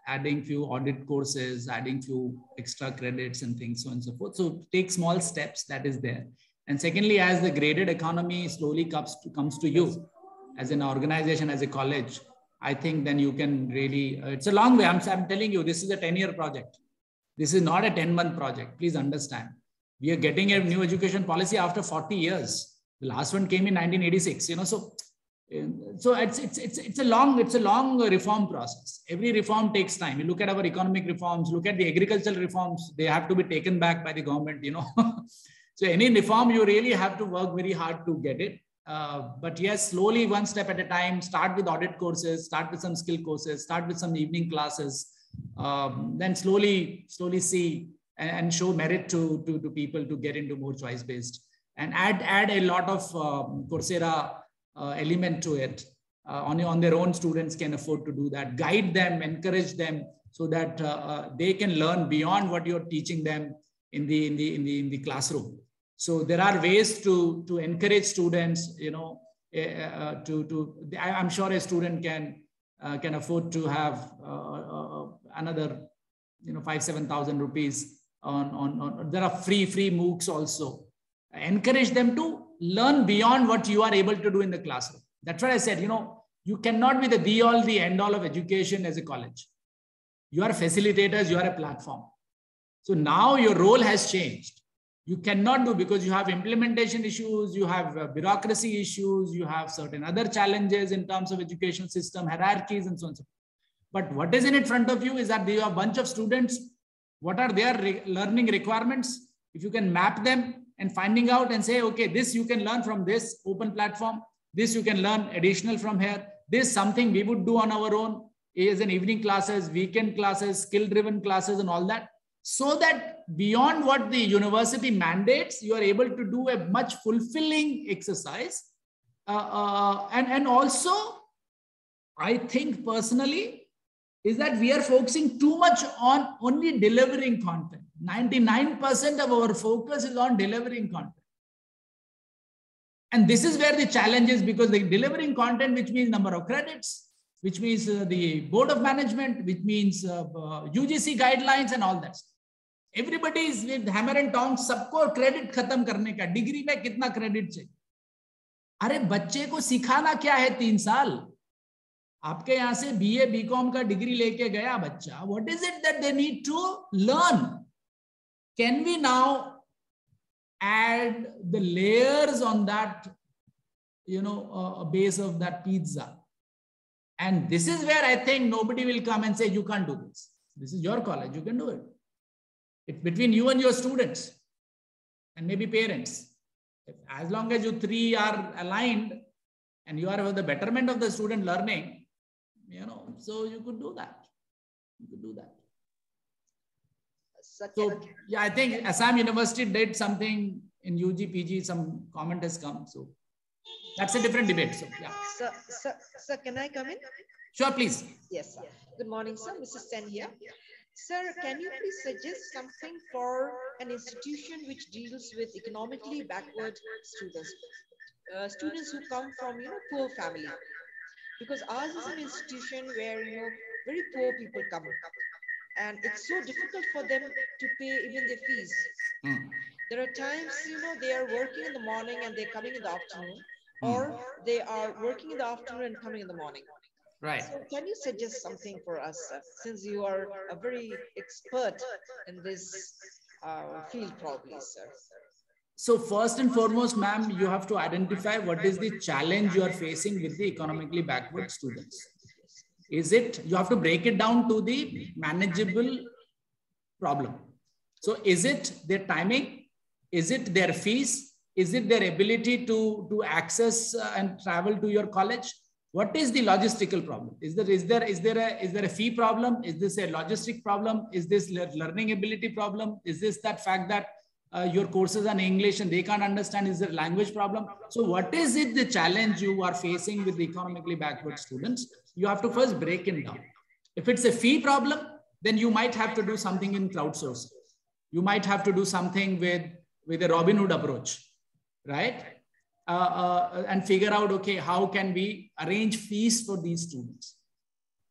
adding few audit courses, adding few extra credits and things, so on and so forth. So take small steps, that is there. And secondly, as the graded economy slowly comes to you as an organization, as a college, I think then you can really, it's a long way. I'm telling you, this is a 10-year project. This is not a 10-month project. Please understand. We are getting a new education policy after 40 years. The last one came in 1986, so it's a long reform process. Every reform takes time. You look at our economic reforms, look at the agricultural reforms, they have to be taken back by the government, So any reform, you really have to work very hard to get it. But yes, slowly, one step at a time, start with audit courses, start with some skill courses, start with some evening classes, then slowly see and show merit to people to get into more choice-based, and add a lot of Coursera element to it. On their own, students can afford to do that. Guide them, encourage them, so that they can learn beyond what you're teaching them in the classroom. So there are ways to encourage students. I'm sure a student can afford to have another 5,000-7,000 rupees on. There are free MOOCs also. Encourage them to learn beyond what you are able to do in the classroom. That's what I said. You cannot be the be-all, the end-all of education as a college. You are facilitators. You are a platform. So now your role has changed. You cannot do, because you have implementation issues, you have bureaucracy issues, you have certain other challenges in terms of education system, hierarchies, and so on. But what is in front of you is that there are a bunch of students. What are their learning requirements? If you can map them and finding out and say, okay, this you can learn from this open platform. This you can learn additional from here. This something we would do on our own is an evening classes, weekend classes, skill-driven classes, and all that. So that beyond what the university mandates, you are able to do a much fulfilling exercise. And also, I think personally, is that we are focusing too much on only delivering content. 99% of our focus is on delivering content. And this is where the challenge is, because the delivering content, which means number of credits, which means the board of management, which means UGC guidelines and all that. Everybody is with hammer and tongs, सबको credit खत्म करने का, degree में कितना credit चाहिए? अरे बच्चे को सिखाना क्या है 3 साल? आपके यहाँ से BA BCom का डिग्री लेके गया बच्चा. What is it that they need to learn? Can we now add the layers on that, base of that pizza? And this is where I think nobody will come and say, you can't do this. This is your college, you can do it. It's between you and your students and maybe parents. As long as you three are aligned and you are for the betterment of the student learning, so you could do that. You could do that. So yeah, I think Assam University did something in UG, PG, some comment has come. So that's a different debate. So yeah. Sir, can I come in? Sure, please. Yes, sir. Good morning, sir. Mrs. Sen here. Sir, can you please suggest something for an institution which deals with economically backward students? Students who come from, poor family. Because ours is an institution where, very poor people come. And it's so difficult for them to pay even their fees. There are times, they are working in the morning and they're coming in the afternoon, or they are working in the afternoon and coming in the morning. Right. So can you suggest something for us, since you are a very expert in this field probably, sir? So first and foremost, ma'am, you have to identify what is the challenge you are facing with the economically backward students. Is it, you have to break it down to the manageable problem. So is it their timing? Is it their fees? Is it their ability to access and travel to your college? What is the logistical problem? Is there a fee problem? Is this a logistic problem? Is this learning ability problem? Is this that fact that your courses are in English and they can't understand? Is there a language problem? So what is it the challenge you are facing with the economically backward students? You have to first break it down. If it's a fee problem, then you might have to do something in crowdsourcing. You might have to do something with a Robin Hood approach, right? And figure out, okay, how can we arrange fees for these students,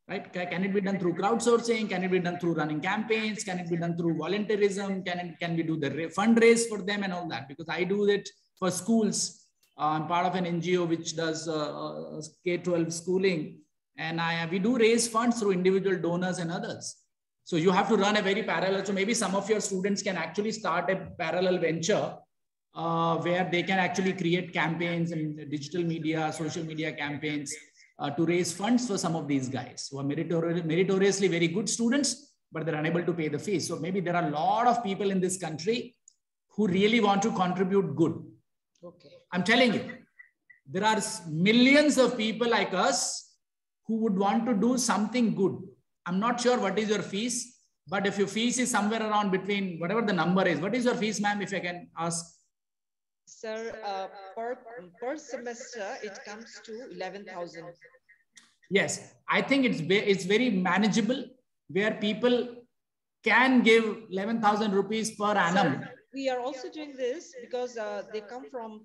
right? Can it be done through crowdsourcing? Can it be done through running campaigns? Can it be done through volunteerism? Can we do the fundraise for them and all that? Because I do it for schools. I'm part of an NGO which does K-12 schooling, and we do raise funds through individual donors and others. So you have to run a very parallel. So maybe some of your students can actually start a parallel venture where they can actually create campaigns in digital media, social media campaigns to raise funds for some of these guys who are meritoriously very good students, but they're unable to pay the fees. So maybe there are a lot of people in this country who really want to contribute good. Okay. I'm telling you, there are millions of people like us who would want to do something good. I'm not sure what is your fees, but if your fees is somewhere around between whatever the number is, what is your fees, ma'am, if I can ask? Sir, per semester, it comes to 11,000. Yes, I think it's very manageable where people can give 11,000 rupees per annum. Sir, we are also doing this because they come from,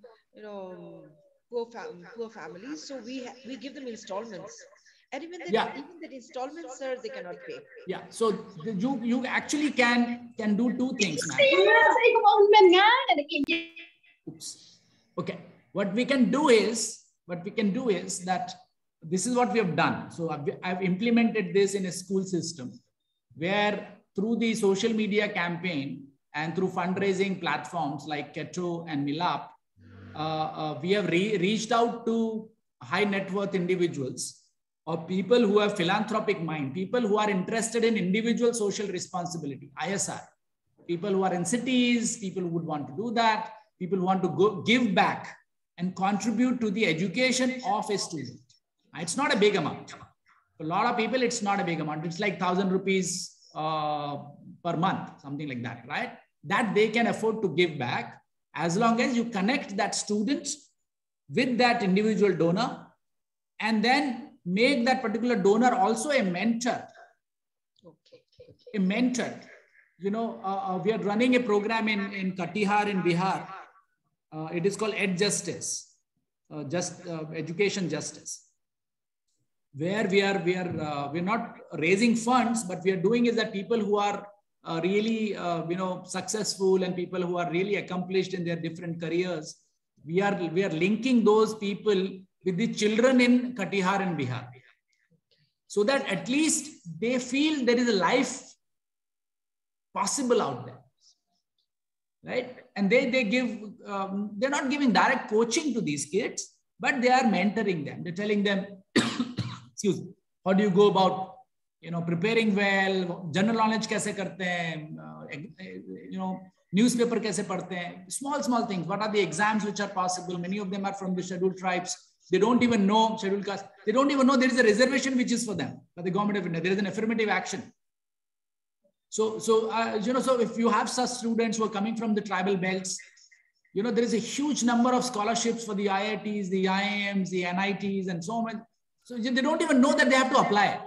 poor families. So we give them installments. And even the installments, sir, they cannot pay. Yeah. So you actually can do two things, man. Oops. Okay. What we can do is that this is what we have done. So I've implemented this in a school system where through the social media campaign and through fundraising platforms like Keto and Milap, we have reached out to high net worth individuals or people who have philanthropic mind, people who are interested in individual social responsibility, ISR, people who are in cities, people who would want to do that, people who want to give back and contribute to the education of a student. It's not a big amount. For a lot of people, it's not a big amount. It's like 1,000 rupees per month, something like that, right? That they can afford to give back as long as you connect that student with that individual donor and then make that particular donor also a mentor. Okay. A mentor. We are running a program in Katihar in Bihar. It is called EdJustice, education justice, where we're not raising funds, but we are doing is that people who are really successful and people who are really accomplished in their different careers, we are linking those people with the children in Katihar and Bihar, so that at least they feel there is a life possible out there, right? And they give, they're not giving direct coaching to these kids, but they are mentoring them. They're telling them, excuse me, how do you go about, preparing well, general knowledge kaise karte hain, newspaper kaise padhte hain, small things. What are the exams which are possible? Many of them are from the scheduled tribes. They don't even know scheduled caste. They don't even know there is a reservation which is for them by the government of India. There is an affirmative action. So if you have such students who are coming from the tribal belts, there is a huge number of scholarships for the IITs, the IIMs, the NITs, and so on. So they don't even know that they have to apply.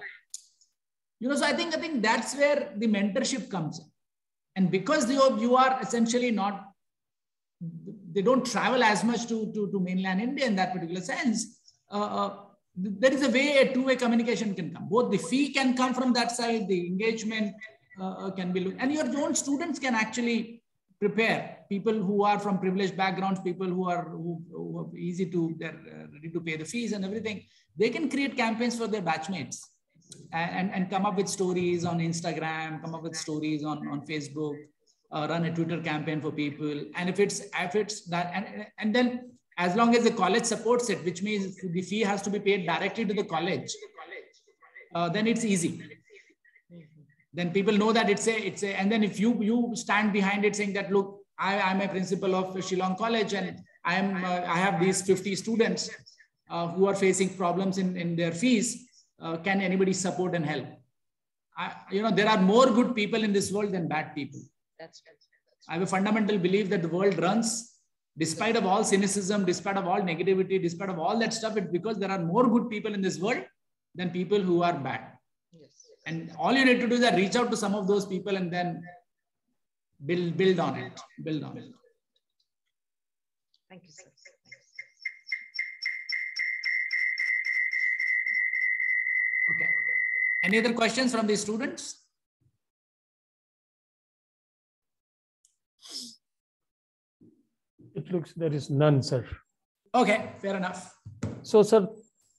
So I think that's where the mentorship comes in. And because you are essentially not, they don't travel as much to mainland India in that particular sense, there is a way, a two-way communication can come. Both the fee can come from that side, the engagement can be looked, and your own students can actually prepare people who are from privileged backgrounds, people who are easy to, they're ready to pay the fees and everything. They can create campaigns for their batchmates and come up with stories on Instagram, come up with stories on Facebook, run a Twitter campaign for people. And if it's that, and then as long as the college supports it, which means the fee has to be paid directly to the college, then it's easy. Then people know that it's a, and then if you stand behind it saying that, look, I'm a principal of Shillong College and I have these 50 students who are facing problems in their fees. Can anybody support and help? There are more good people in this world than bad people. That's right. I have a fundamental belief that the world runs, despite of all cynicism, despite of all negativity, despite of all that stuff, it's because there are more good people in this world than people who are bad. Yes. And all you need to do is that reach out to some of those people and then build on it. Build on it. Thank you, sir. Okay. Any other questions from the students? It looks there is none, sir. Okay, fair enough. So, sir,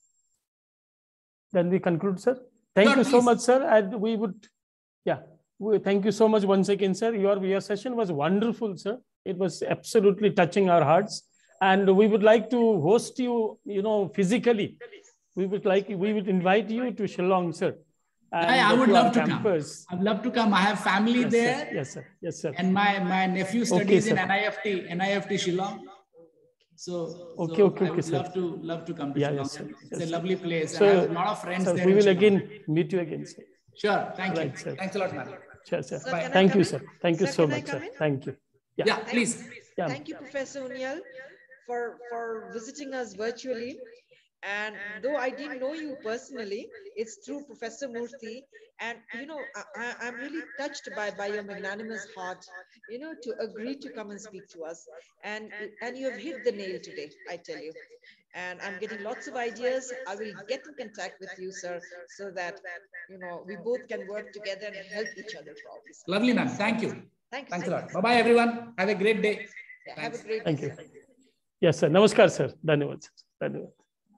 then we conclude, sir. Thank you so much, sir. And we would, thank you so much once again, sir. Your session was wonderful, sir. It was absolutely touching our hearts. And we would like to host you, physically. We would invite you to Shillong, sir. I would love to come. I'd love to come. I have family there. Sir. Yes, sir. Yes, sir. And my nephew studies in NIFT Shillong. So I would love to come to Shillong. Yes, it's a lovely place. So, I have a lot of friends there. We will again meet you again, sir. Sure. Thank you. Sir. Thanks a lot, man. Sure, sir. Bye. Thank you, sir. Thank you so much, sir. Thank you. Yeah, please. Thank you, Professor Unyal, for visiting us virtually. And though I didn't know you personally, it's through Professor Murthy. And, I'm really touched by your magnanimous heart, to agree to come and speak to us. And you have hit the nail today, I tell you. And I'm getting lots of ideas. I will get in contact with you, sir, so that, we both can work together and help each other. Lovely, ma'am. Thank you. Thanks a lot. Bye-bye, everyone. Have a great day. Yeah, have a great day. Thank you. Yes, sir. Namaskar, sir. Dhanyawad, sir. Dhanyawad.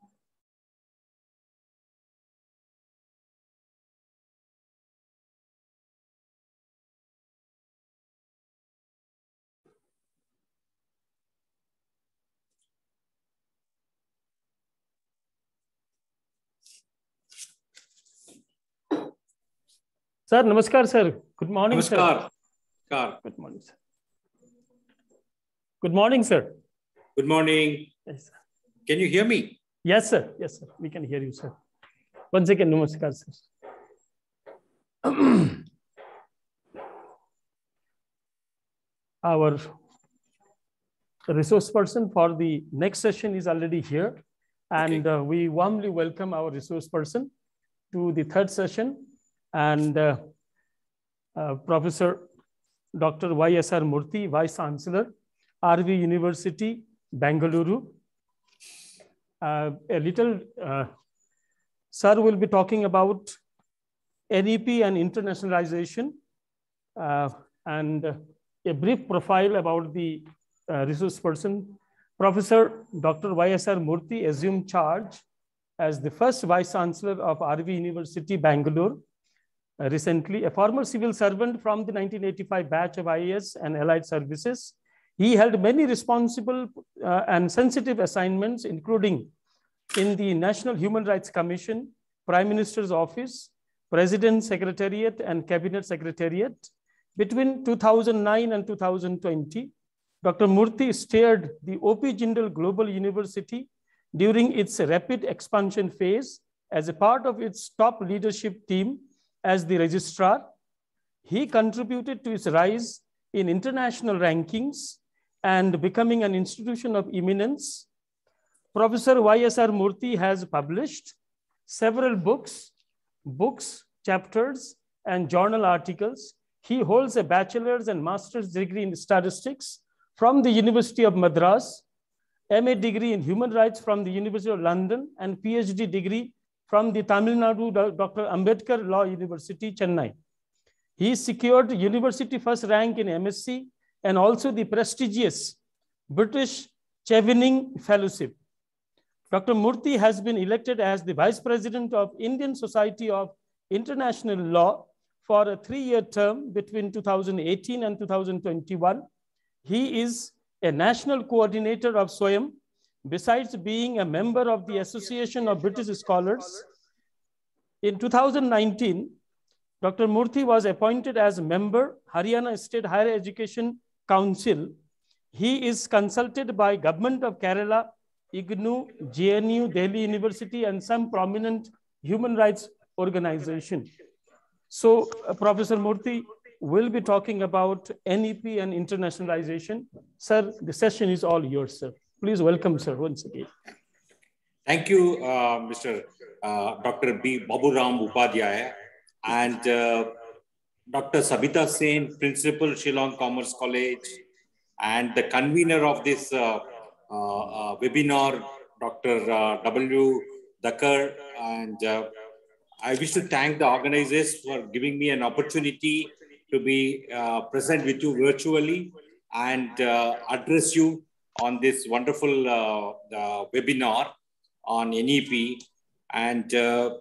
Sir, namaskar, sir. Good morning, namaskar. Sir. Good morning, sir. Good morning, sir. Good morning. Yes, sir. Can you hear me? Yes, sir. Yes, sir. We can hear you, sir. Once again, namaskar, sir. Our resource person for the next session is already here. And we warmly welcome our resource person to the third session. And Professor Dr. Y.S.R. Murthy, Vice Chancellor, RV University, Bengaluru. Sir will be talking about NEP and internationalization and a brief profile about the resource person. Professor Dr. Y.S.R. Murthy assumed charge as the first Vice Chancellor of RV University, Bangalore. Recently, a former civil servant from the 1985 batch of IAS and allied services. He held many responsible and sensitive assignments, including in the National Human Rights Commission, Prime Minister's Office, President's Secretariat, and Cabinet Secretariat. Between 2009 and 2020, Dr. Murthy steered the OP Jindal Global University during its rapid expansion phase as a part of its top leadership team. As the registrar, he contributed to its rise in international rankings and becoming an institution of eminence. Professor Y.S.R. Murthy has published several books, chapters, and journal articles. He holds a bachelor's and master's degree in statistics from the University of Madras, MA degree in human rights from the University of London, and PhD degree from the Tamil Nadu Dr. Ambedkar Law University, Chennai. He secured university first rank in MSc and also the prestigious British Chevening Fellowship. Dr. Murthy has been elected as the Vice President of Indian Society of International Law for a 3-year term between 2018 and 2021. He is a national coordinator of SWAYAM, besides being a member of the Association of British Scholars. In 2019, Dr. Murthy was appointed as a member, Haryana State Higher Education Council. He is consulted by Government of Kerala, IGNOU, JNU, Delhi University, and some prominent human rights organization. So Professor Murthy will be talking about NEP and internationalization. Sir, the session is all yours, sir. Please welcome, sir, once again. Thank you, Mr. Dr. B. Baburam Upadhyaya and Dr. Sabita Sen, Principal, Shillong Commerce College, and the convener of this webinar, Dr. W. Dakar, and I wish to thank the organizers for giving me an opportunity to be present with you virtually and address you on this wonderful webinar on NEP. And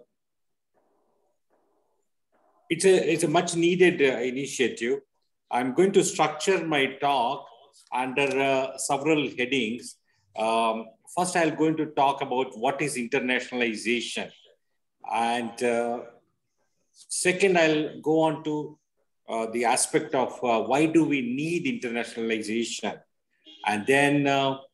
it's a much needed initiative. I'm going to structure my talk under several headings. First, I'm going to talk about what is internationalization. And second, I'll go on to the aspect of why do we need internationalization. And then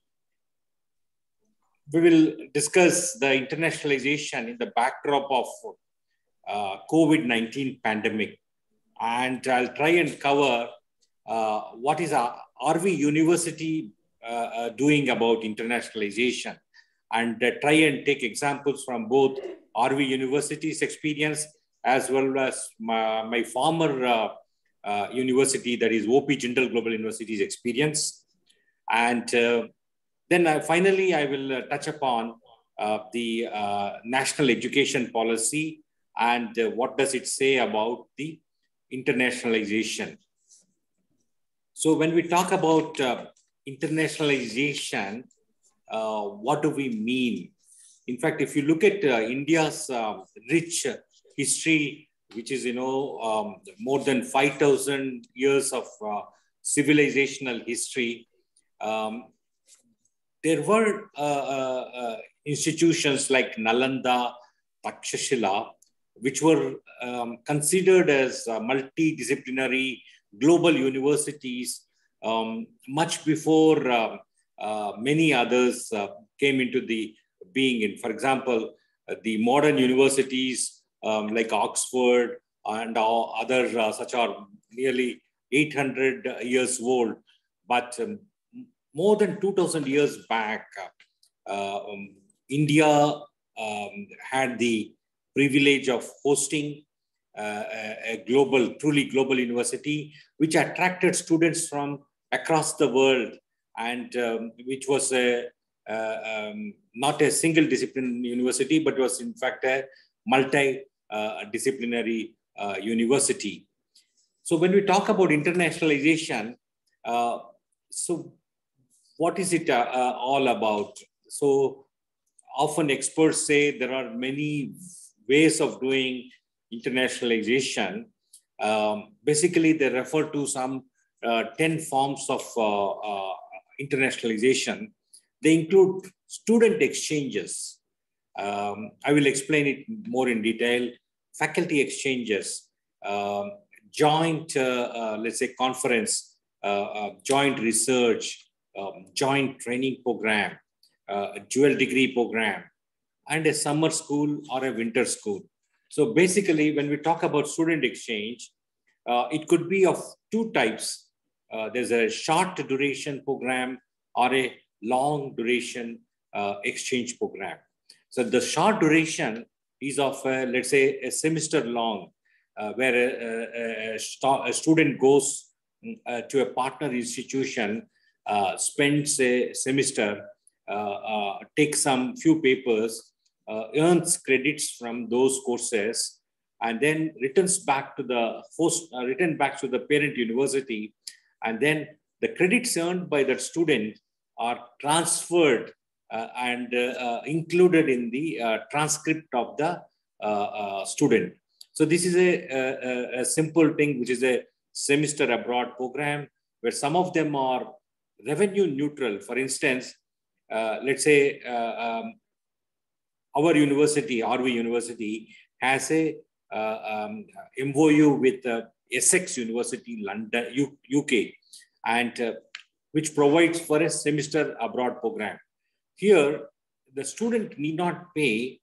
we will discuss the internationalization in the backdrop of COVID-19 pandemic. And I'll try and cover what is RV University doing about internationalization, and try and take examples from both RV University's experience as well as my former university, that is OP Jindal Global University's experience. And then finally, I will touch upon the national education policy and what does it say about the internationalization. So when we talk about internationalization, what do we mean? In fact, if you look at India's rich history, which is, more than 5,000 years of civilizational history, there were institutions like Nalanda, Takshashila, which were considered as multidisciplinary global universities much before many others came into the being. For example, the modern universities like Oxford and others such are nearly 800 years old. But more than 2,000 years back, India had the privilege of hosting a truly global university, which attracted students from across the world, and which was not a single discipline university, but was in fact a multi-disciplinary university. So when we talk about internationalization, so what is it all about? So often experts say there are many ways of doing internationalization. Basically, they refer to some 10 forms of internationalization. They include student exchanges. I will explain it more in detail. Faculty exchanges, joint, let's say, conference, joint research, joint training program, a dual degree program, and a summer school or a winter school. So basically, when we talk about student exchange, it could be of two types. There's a short duration program or a long duration exchange program. So the short duration is of, let's say, a semester long, where a student goes to a partner institution, spends a semester, takes some few papers, earns credits from those courses, and then returns back to the parent university, and then the credits earned by that student are transferred and included in the transcript of the student. So this is a simple thing, which is a semester abroad program, where some of them are revenue neutral. For instance, let's say our university, RV University, has a MOU with Essex University, London, UK, and which provides for a semester abroad program. Here, the student need not pay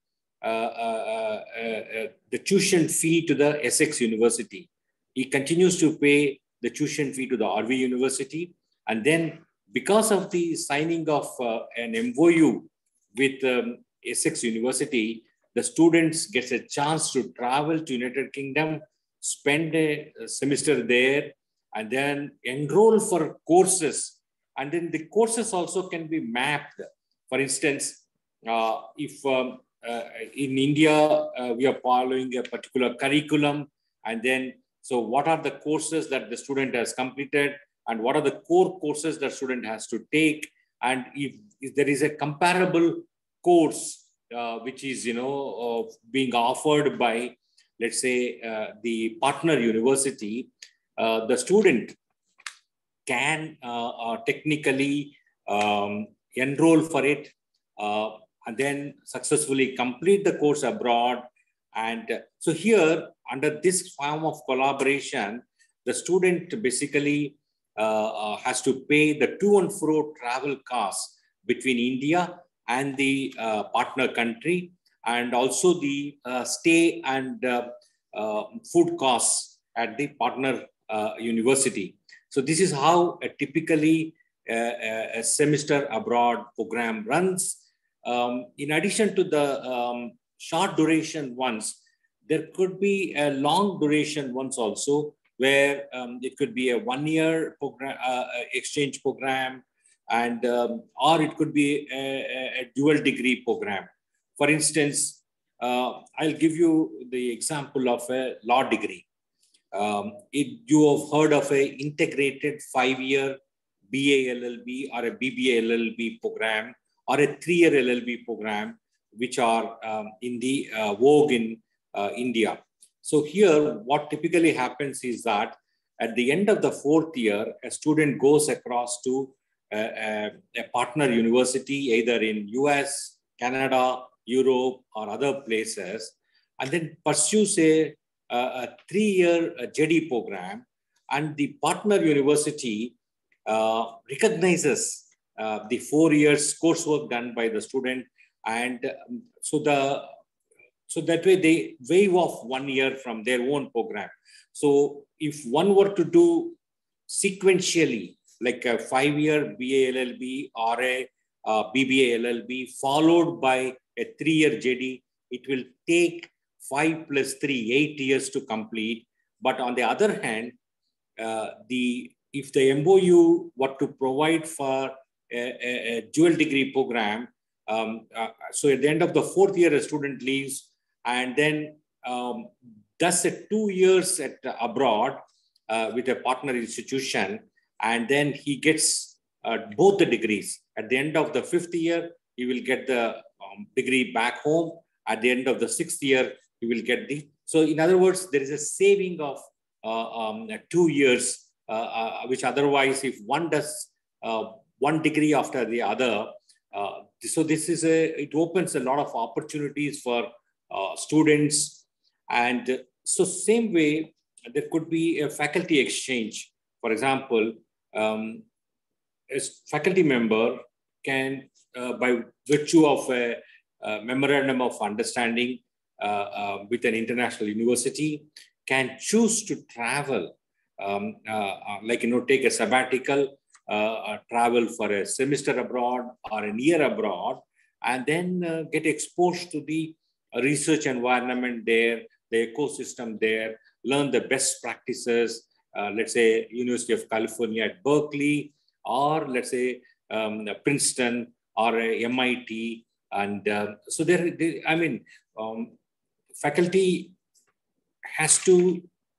the tuition fee to the Essex University. He continues to pay the tuition fee to the RV University, and then because of the signing of an MOU with Essex University, the students get a chance to travel to United Kingdom, spend a semester there, and then enroll for courses. And then the courses also can be mapped. For instance, if in India, we are following a particular curriculum, and then, so what are the courses that the student has completed, and what are the core courses that student has to take, and if there is a comparable course which is, being offered by, let's say, the partner university, the student can technically enroll for it, and then successfully complete the course abroad. And so here, under this form of collaboration, the student basically has to pay the to and fro travel costs between India and the partner country, and also the stay and food costs at the partner university. So this is how typically a semester abroad program runs. In addition to the short duration ones, there could be a long duration ones also, where it could be a 1-year program, exchange program, and or it could be a dual degree program. For instance, I'll give you the example of a law degree. You have heard of a integrated 5-year BA LLB or a BBA LLB program, or a 3-year LLB program, which are in the vogue in India. So here, what typically happens is that at the end of the 4th year, a student goes across to a partner university, either in US, Canada, Europe, or other places, and then pursues a 3-year JD program, and the partner university recognizes the 4 years coursework done by the student, and so that way they waive off 1 year from their own program. So if one were to do sequentially, like a 5-year BA LLB or a BBA LLB followed by a 3-year JD, it will take 5 + 3, 8 years to complete. But on the other hand, if the MOU were to provide for a dual degree program, so at the end of the 4th year, a student leaves and then does a 2 years at abroad with a partner institution, and then he gets both the degrees. At the end of the 5th year, he will get the degree back home. At the end of the 6th year, he will get the. So in other words, there is a saving of 2 years, which otherwise, if one does one degree after the other, so this is it opens a lot of opportunities for students. And so same way, there could be a faculty exchange. For example, a faculty member can, by virtue of a memorandum of understanding with an international university, can choose to travel, take a sabbatical, travel for a semester abroad or a year abroad, and then get exposed to the research environment there, the ecosystem there, learn the best practices, let's say University of California at Berkeley, or let's say Princeton or MIT. And so faculty has to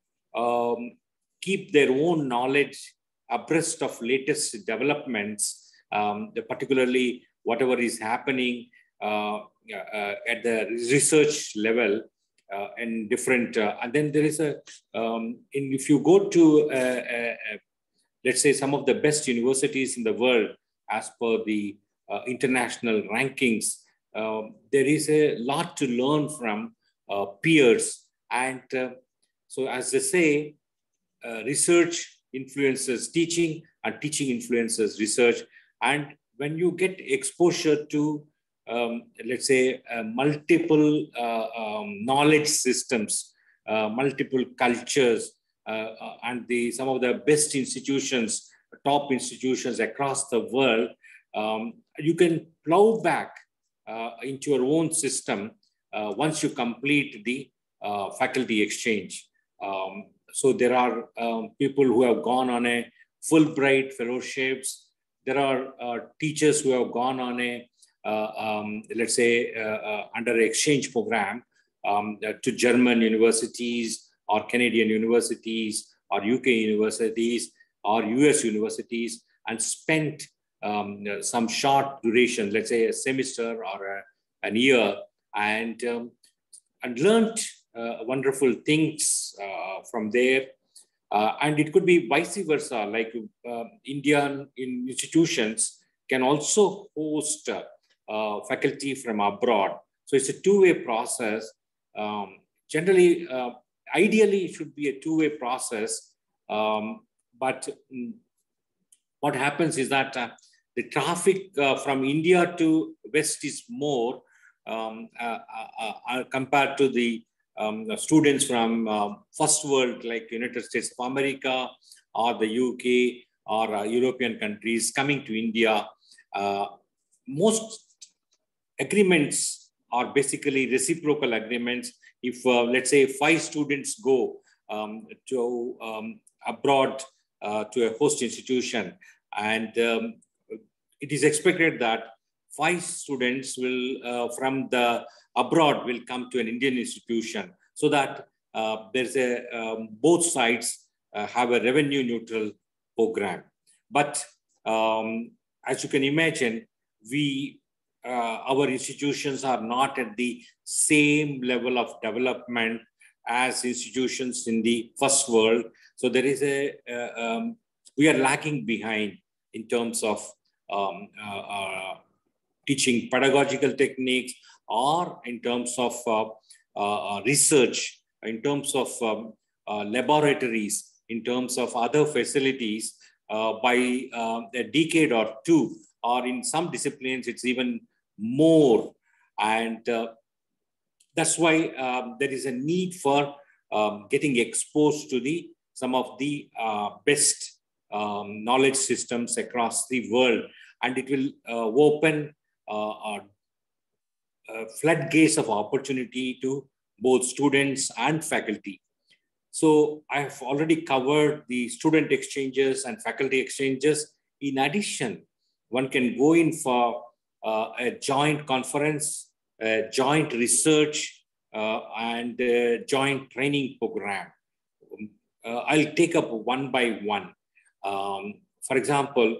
keep their own knowledge abreast of latest developments, particularly whatever is happening at the research level and different. And then there is if you go to, let's say, some of the best universities in the world, as per the international rankings, there is a lot to learn from peers. And so as they say, research influences teaching and teaching influences research. And when you get exposure to, let's say, multiple knowledge systems, multiple cultures, and some of the best institutions, top institutions across the world, you can plow back into your own system once you complete the faculty exchange. So there are people who have gone on a Fulbright fellowships. There are teachers who have gone on a let's say, under exchange program to German universities or Canadian universities or UK universities or US universities, and spent some short duration, let's say a semester or an year, and learned wonderful things from there. And it could be vice versa, like Indian institutions can also host faculty from abroad. So it's a two-way process. Generally, ideally, it should be a two-way process. But what happens is that the traffic from India to West is more compared to the students from first world, like United States of America or the UK or European countries coming to India. Most agreements are basically reciprocal agreements. If, let's say, 5 students go to abroad to a host institution, and it is expected that 5 students will from the abroad will come to an Indian institution, so that there's a both sides have a revenue neutral program. But as you can imagine, our institutions are not at the same level of development as institutions in the first world. So there is we are lagging behind in terms of teaching pedagogical techniques, or in terms of research, in terms of laboratories, in terms of other facilities. By a decade or two, or in some disciplines, it's even more. And that's why there is a need for getting exposed to some of the best knowledge systems across the world. And it will open floodgates of opportunity to both students and faculty. So I have already covered the student exchanges and faculty exchanges. In addition, one can go in for a joint conference, a joint research, and a joint training program. I'll take up one by one. For example,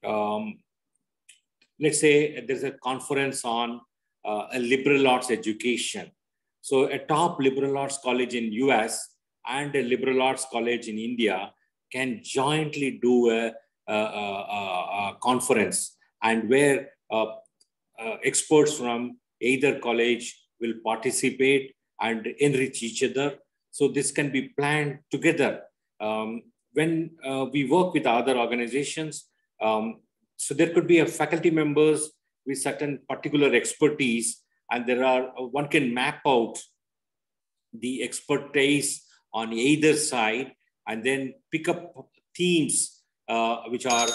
let's say there's a conference on a liberal arts education. So a top liberal arts college in US and a liberal arts college in India can jointly do a conference, and where experts from either college will participate and enrich each other. So this can be planned together. When we work with other organizations, so there could be a faculty members with certain particular expertise, and one can map out the expertise on either side, and then pick up themes which are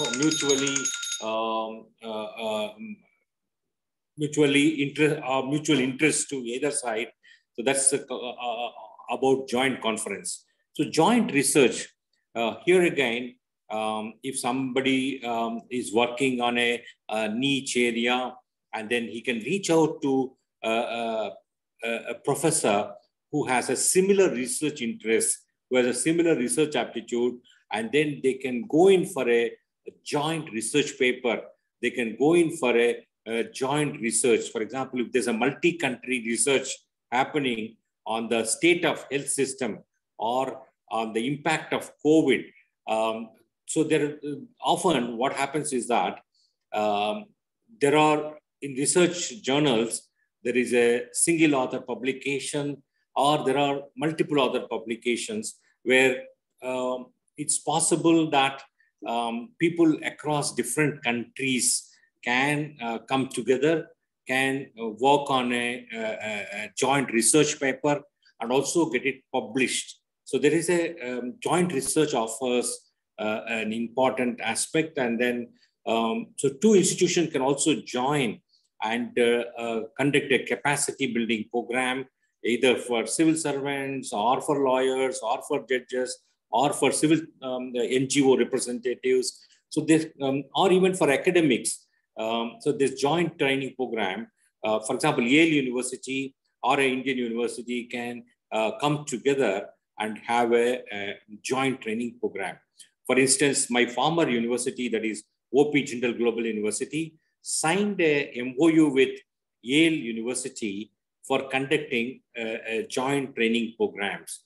mutual interest to either side. So that's about joint conference. So joint research, here again, if somebody is working on a niche area, and then he can reach out to a professor who has a similar research interest, who has a similar research aptitude, and then they can go in for a joint research paper. They can go in for a joint research. For example, if there's a multi-country research happening on the state of health system or on the impact of COVID, so there often what happens is that there are, in research journals, there is a single author publication, or there are multiple other publications where it's possible that people across different countries can come together, can work on a joint research paper and also get it published. So there is a joint research offers an important aspect. And then, so 2 institutions can also join and conduct a capacity building program, either for civil servants or for lawyers or for judges or for civil NGO representatives. So this, or even for academics. So this joint training program, for example, Yale University or an Indian university can come together and have a joint training program. For instance, my former university, that is OP Jindal Global University, signed a MOU with Yale University for conducting joint training programs.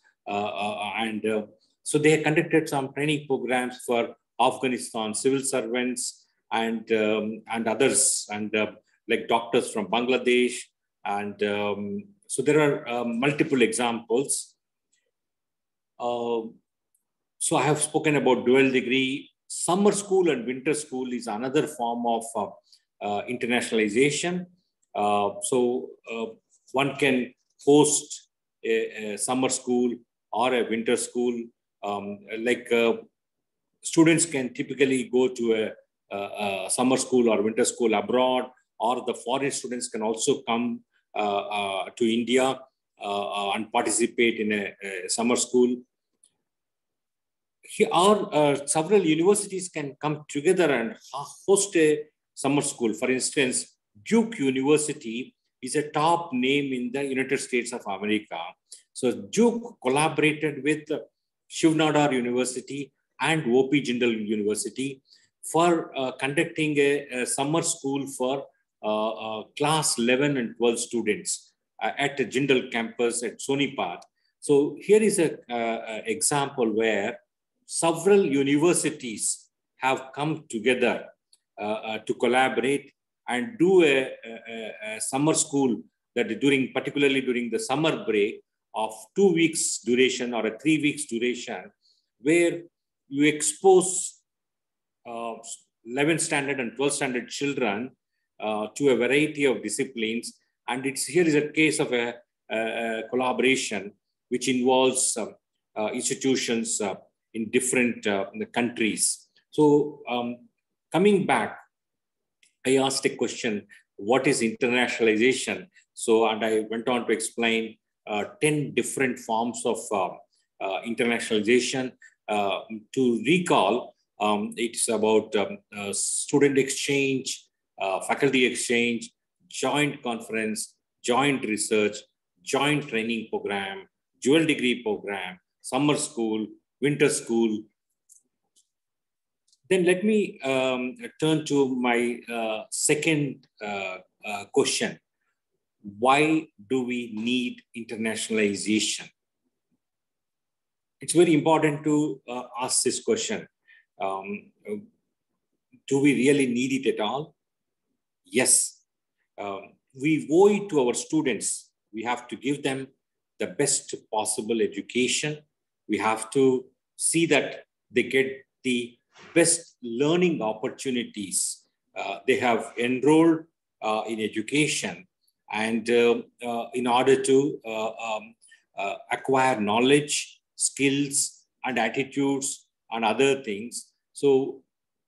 So they conducted some training programs for Afghanistan civil servants and others, and like doctors from Bangladesh. And so there are multiple examples. So I have spoken about dual degree. Summer school and winter school is another form of internationalization. One can host a summer school or a winter school. Students can typically go to a summer school or winter school abroad, or the foreign students can also come to India and participate in a summer school. Here are several universities can come together and host a summer school. For instance, Duke University is a top name in the United States of America. So Duke collaborated with Shiv Nadar University and OP Jindal University for conducting a summer school for class 11 and 12 students at the Jindal campus at Sonipat. So here is an example where several universities have come together to collaborate and do a summer school that particularly during the summer break of 2 weeks duration or a 3 weeks duration, where you expose 11th standard and 12th standard children to a variety of disciplines. And here is a case of a collaboration which involves institutions in different countries. So coming back, I asked a question, what is internationalization? And I went on to explain 10 different forms of internationalization. To recall, it's about student exchange, faculty exchange, joint conference, joint research, joint training program, dual degree program, summer school, winter school. Then let me turn to my second question. Why do we need internationalization? It's very important to ask this question. Do we really need it at all? Yes. We owe it to our students. We have to give them the best possible education. We have to see that they get the best learning opportunities. They have enrolled in education, and in order to acquire knowledge, skills, and attitudes, and other things. So,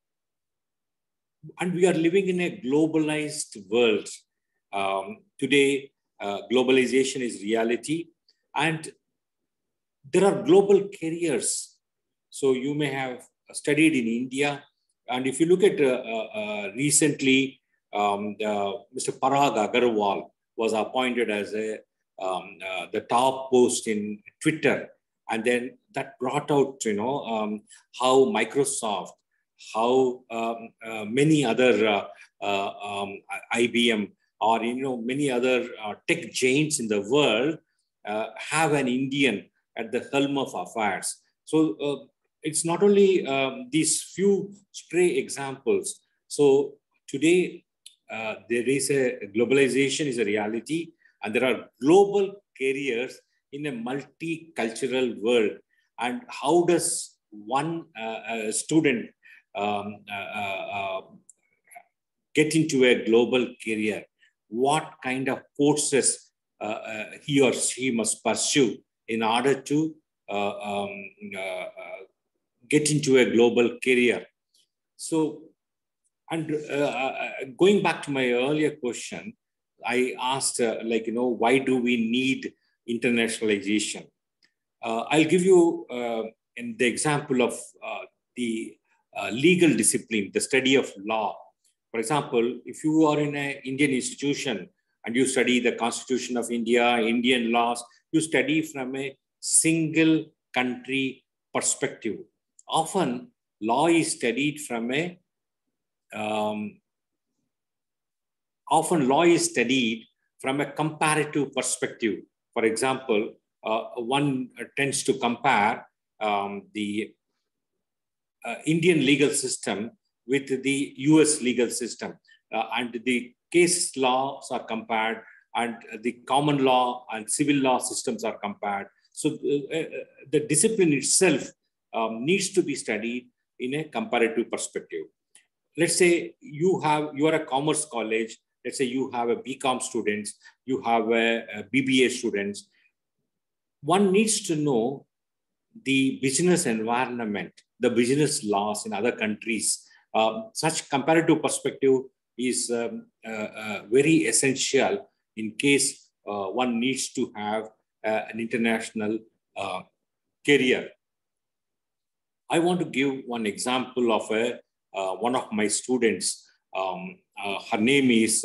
and we are living in a globalized world. Today, globalization is reality, and there are global careers. So you may have studied in India, and if you look at recently, Mr. Parag Agarwal was appointed as the top post in Twitter, and then that brought out, how Microsoft, how many other IBM or many other tech giants in the world have an Indian at the helm of affairs. So it's not only these few stray examples. So today there is globalization is a reality, and there are global careers in a multicultural world. And how does one student get into a global career? What kind of courses he or she must pursue in order to get into a global career? So, and going back to my earlier question, I asked, why do we need internationalization? I'll give you the example of the legal discipline, the study of law. For example, if you are in an Indian institution and you study the Constitution of India, Indian laws, you study from a single country perspective. Often, law is studied from a comparative perspective. For example, one tends to compare the Indian legal system with the US legal system, and the case laws are compared, and the common law and civil law systems are compared. So the discipline itself needs to be studied in a comparative perspective. Let's say you are a commerce college. Let's say you have a BCom students, you have a BBA students. One needs to know the business environment, the business laws in other countries. Such comparative perspective is very essential in case one needs to have an international career. I want to give one example of one of my students. Her name is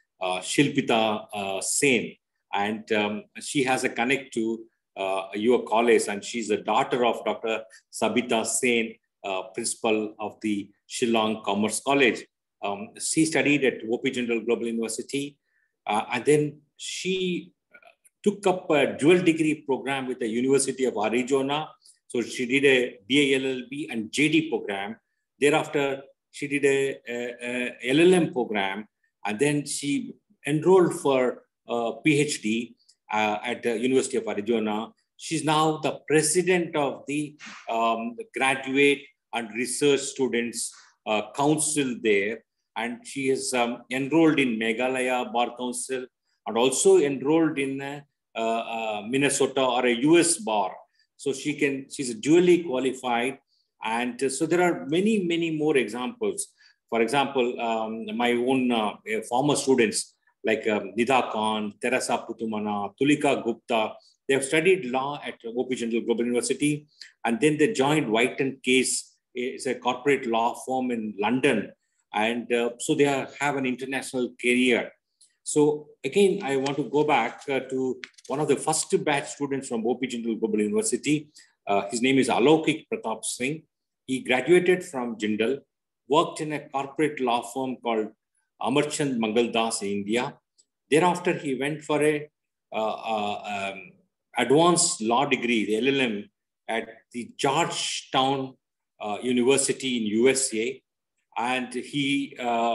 Shilpita Sen, and she has a connect to your college, and she's the daughter of Dr. Sabita Sen, principal of the Shillong Commerce College. She studied at OP Jindal Global University, and then she took up a dual degree program with the University of Arizona. So she did a BA LLB and JD program. Thereafter, she did a LLM program, and then she enrolled for PhD at the University of Arizona. She's now the president of the Graduate and Research Students Council there, and she is enrolled in Meghalaya Bar Council and also enrolled in Minnesota or a US bar. So she's dually qualified. And so there are many, many more examples. For example, my own former students like Nida Khan, Teresa Putumana, Tulika Gupta, they have studied law at OP Jindal Global University, and then they joined White & Case. It's a corporate law firm in London. And so they have an international career. So again, I want to go back to one of the first batch students from OP Jindal Global University. His name is Alokik Pratap Singh. He graduated from Jindal, worked in a corporate law firm called Amarchand Mangaldas in India. Thereafter, he went for a advanced law degree, the LLM, at the Georgetown University in USA, and he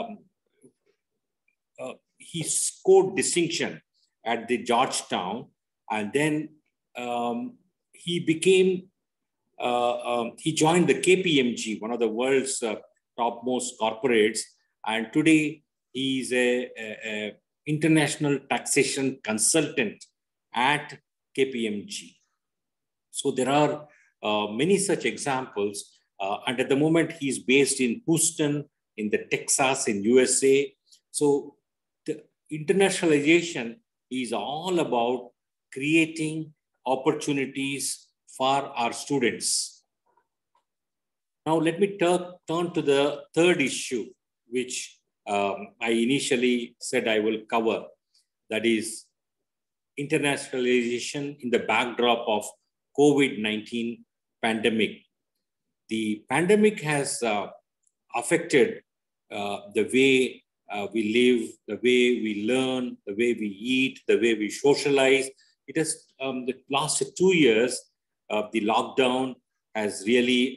scored distinction at the Georgetown, and then he became he joined the KPMG, one of the world's topmost corporates, and today he is a international taxation consultant at KPMG. So there are many such examples, and at the moment he's based in Houston, in the Texas, in USA. So the internationalization is all about creating opportunities for our students. Now let me turn to the third issue, which I initially said I will cover, that is internationalization in the backdrop of COVID-19 pandemic. The pandemic has affected the way we live, the way we learn, the way we eat, the way we socialize. It has, the last 2 years, the lockdown has really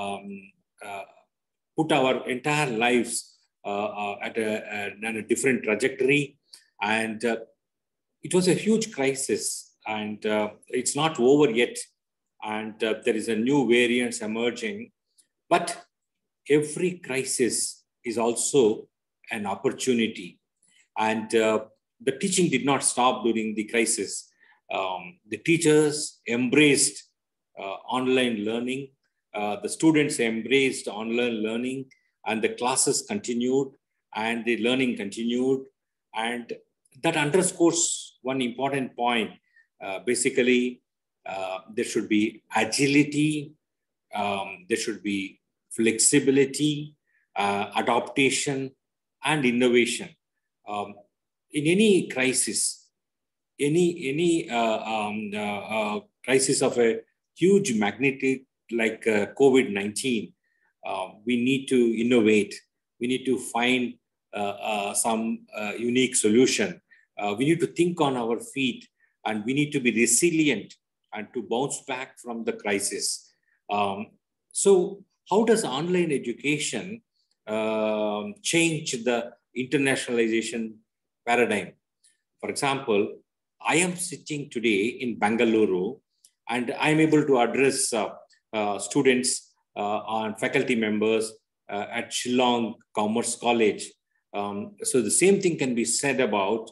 put our entire lives at a different trajectory. And it was a huge crisis, and it's not over yet. And there is a new variants emerging. But every crisis is also an opportunity. And the teaching did not stop during the crisis. The teachers embraced online learning. The students embraced online learning, and the classes continued and the learning continued. And that underscores one important point. Basically, there should be agility, there should be flexibility, adaptation, and innovation. In any crisis, any crisis of a huge magnitude like COVID-19, we need to innovate. We need to find some unique solution. We need to think on our feet, and we need to be resilient and to bounce back from the crisis. So how does online education change the internationalization paradigm? For example, I am sitting today in Bangalore, and I'm able to address students and faculty members at Shillong Commerce College. So the same thing can be said about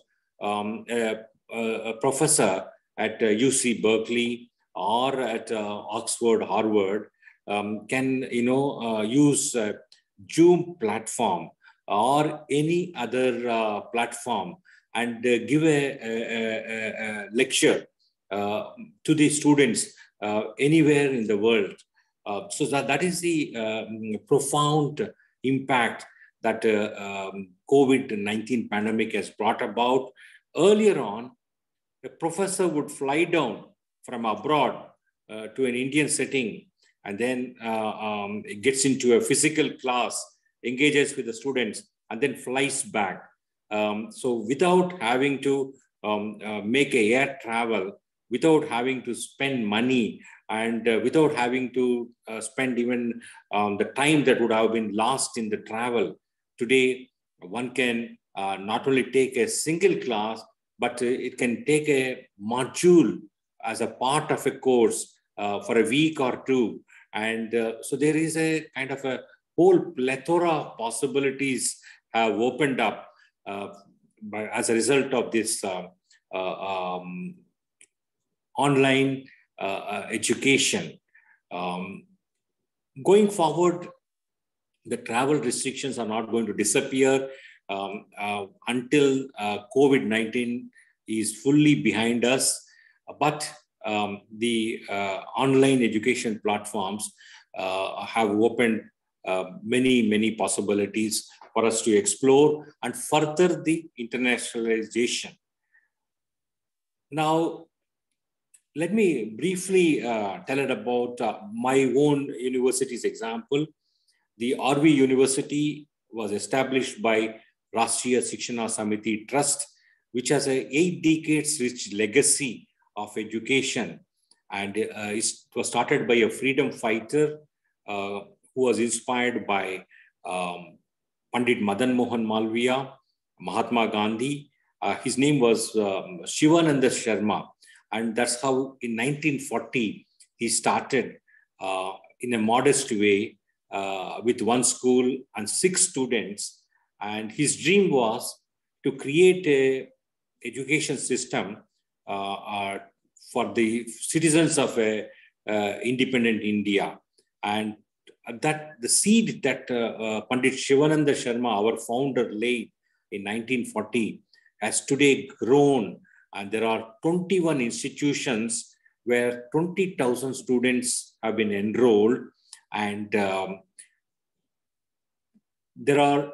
a professor at UC Berkeley or at Oxford, Harvard, can use Zoom platform or any other platform and give a lecture to the students anywhere in the world. So that is the profound impact that COVID-19 pandemic has brought about. Earlier on, a professor would fly down from abroad to an Indian setting, and then gets into a physical class, engages with the students, and then flies back. So without having to make a air travel, without having to spend money, and without having to spend even the time that would have been lost in the travel, today one can not only take a single class, but it can take a module as a part of a course for a week or two. And so there is a kind of a whole plethora of possibilities have opened up as a result of this online education. Going forward, the travel restrictions are not going to disappear until COVID-19 is fully behind us. But the online education platforms have opened many possibilities for us to explore and further the internationalization. Now, let me briefly tell it about my own university's example. The RV University was established by Rashtriya Shikshana Samiti Trust, which has a 8 decades rich legacy of education. And it was started by a freedom fighter who was inspired by Pandit Madan Mohan Malviya, Mahatma Gandhi. His name was Shivananda Sharma. And that's how in 1940, he started in a modest way with one school and 6 students. And his dream was to create a education system for the citizens of a independent India. And that the seed that Pandit Shivananda Sharma, our founder, laid in 1940 has today grown. And there are 21 institutions where 20,000 students have been enrolled. And there are,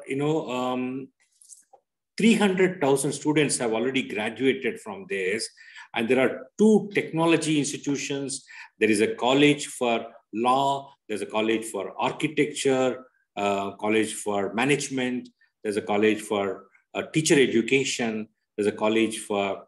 300,000 students have already graduated from this. And there are 2 technology institutions. There is a college for law. There's a college for architecture, college for management. There's a college for teacher education. There's a college for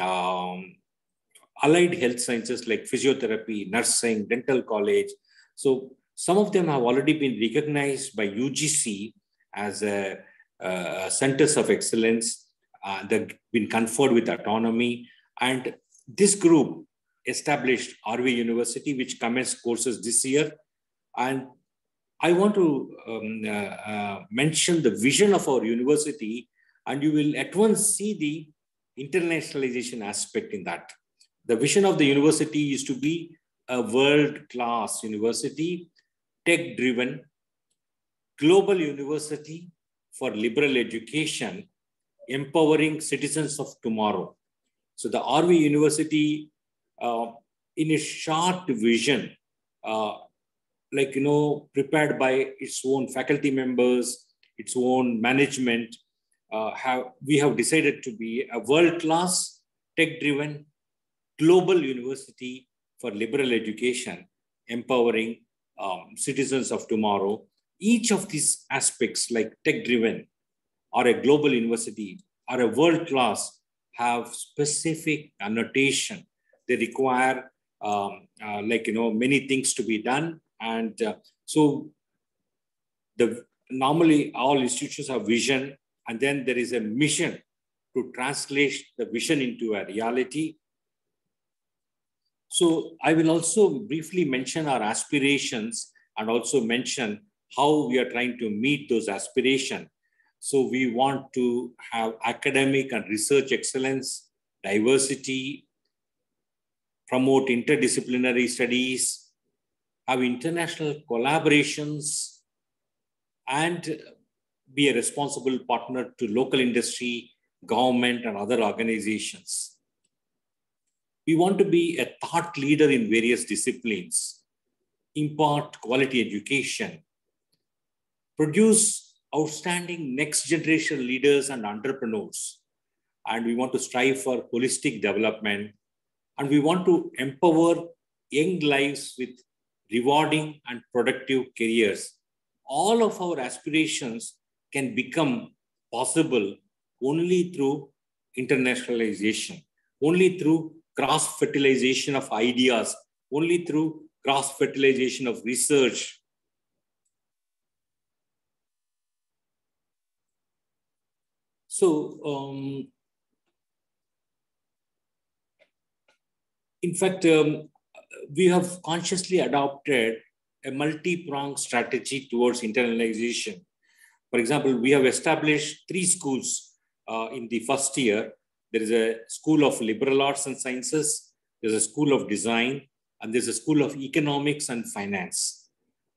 allied health sciences like physiotherapy, nursing, dental college. So some of them have already been recognized by UGC as centers of excellence. They've been conferred with autonomy. And this group established RV University, which commenced courses this year. And I want to mention the vision of our university, and you will at once see the internationalization aspect in that. The vision of the university is to be a world-class university, tech-driven, global university for liberal education, empowering citizens of tomorrow. So the RV University, in a short vision, prepared by its own faculty members, its own management. We have decided to be a world-class, tech-driven, global university for liberal education, empowering citizens of tomorrow. Each of these aspects, like tech-driven or a global university or a world-class, have specific annotation. They require many things to be done. And so normally all institutions have vision, and then there is a mission to translate the vision into a reality. So I will also briefly mention our aspirations and also mention how we are trying to meet those aspirations. So we want to have academic and research excellence, diversity, promote interdisciplinary studies, have international collaborations, and be a responsible partner to local industry, government, and other organizations. We want to be a thought leader in various disciplines, impart quality education, produce outstanding next generation leaders and entrepreneurs. And we want to strive for holistic development. And we want to empower young lives with rewarding and productive careers. All of our aspirations can become possible only through internationalization, only through cross-fertilization of ideas, only through cross-fertilization of research. So, in fact, we have consciously adopted a multi-pronged strategy towards internalization. For example, we have established 3 schools in the first year. There is a School of Liberal Arts and Sciences, there's a School of Design, and there's a School of Economics and Finance.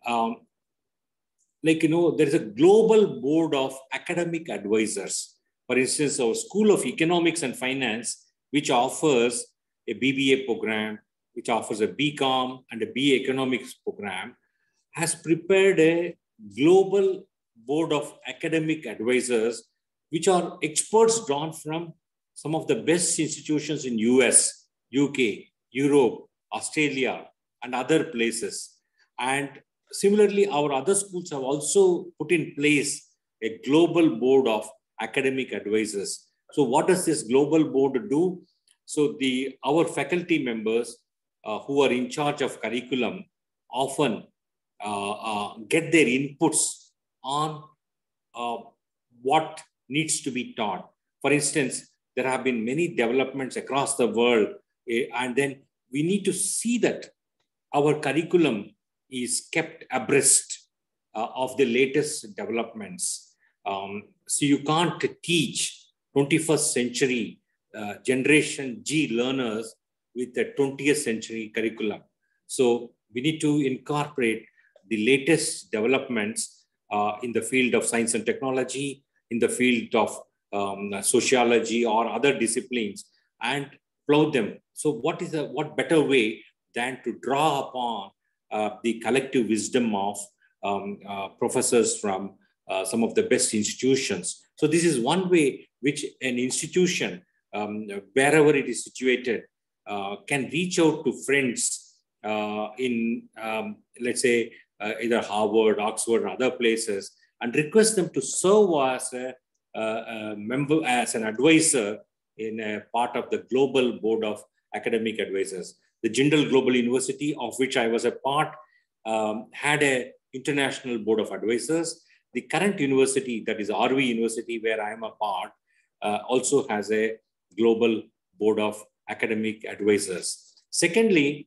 There's a global board of academic advisors. For instance, our School of Economics and Finance, which offers a BBA program, which offers a BCom and a BA Economics program, has prepared a global board of academic advisors, which are experts drawn from some of the best institutions in US, UK, Europe, Australia, and other places. And similarly, our other schools have also put in place a global board of academic advisors. So what does this global board do? So our faculty members who are in charge of curriculum often get their inputs on what needs to be taught. For instance, there have been many developments across the world, and then we need to see that our curriculum is kept abreast of the latest developments. So you can't teach 21st century Generation G learners with the 20th century curriculum. So we need to incorporate the latest developments in the field of science and technology, in the field of sociology or other disciplines, and plow them. So what better way than to draw upon the collective wisdom of professors from some of the best institutions. So this is one way which an institution, wherever it is situated, can reach out to friends in, let's say, either Harvard, Oxford, or other places, and request them to serve as a member, as an advisor in a part of the global board of academic advisors. The Jindal Global University, of which I was a part, had an international board of advisors. The current university, that is RV University, where I am a part, also has a global board of academic advisors. Secondly,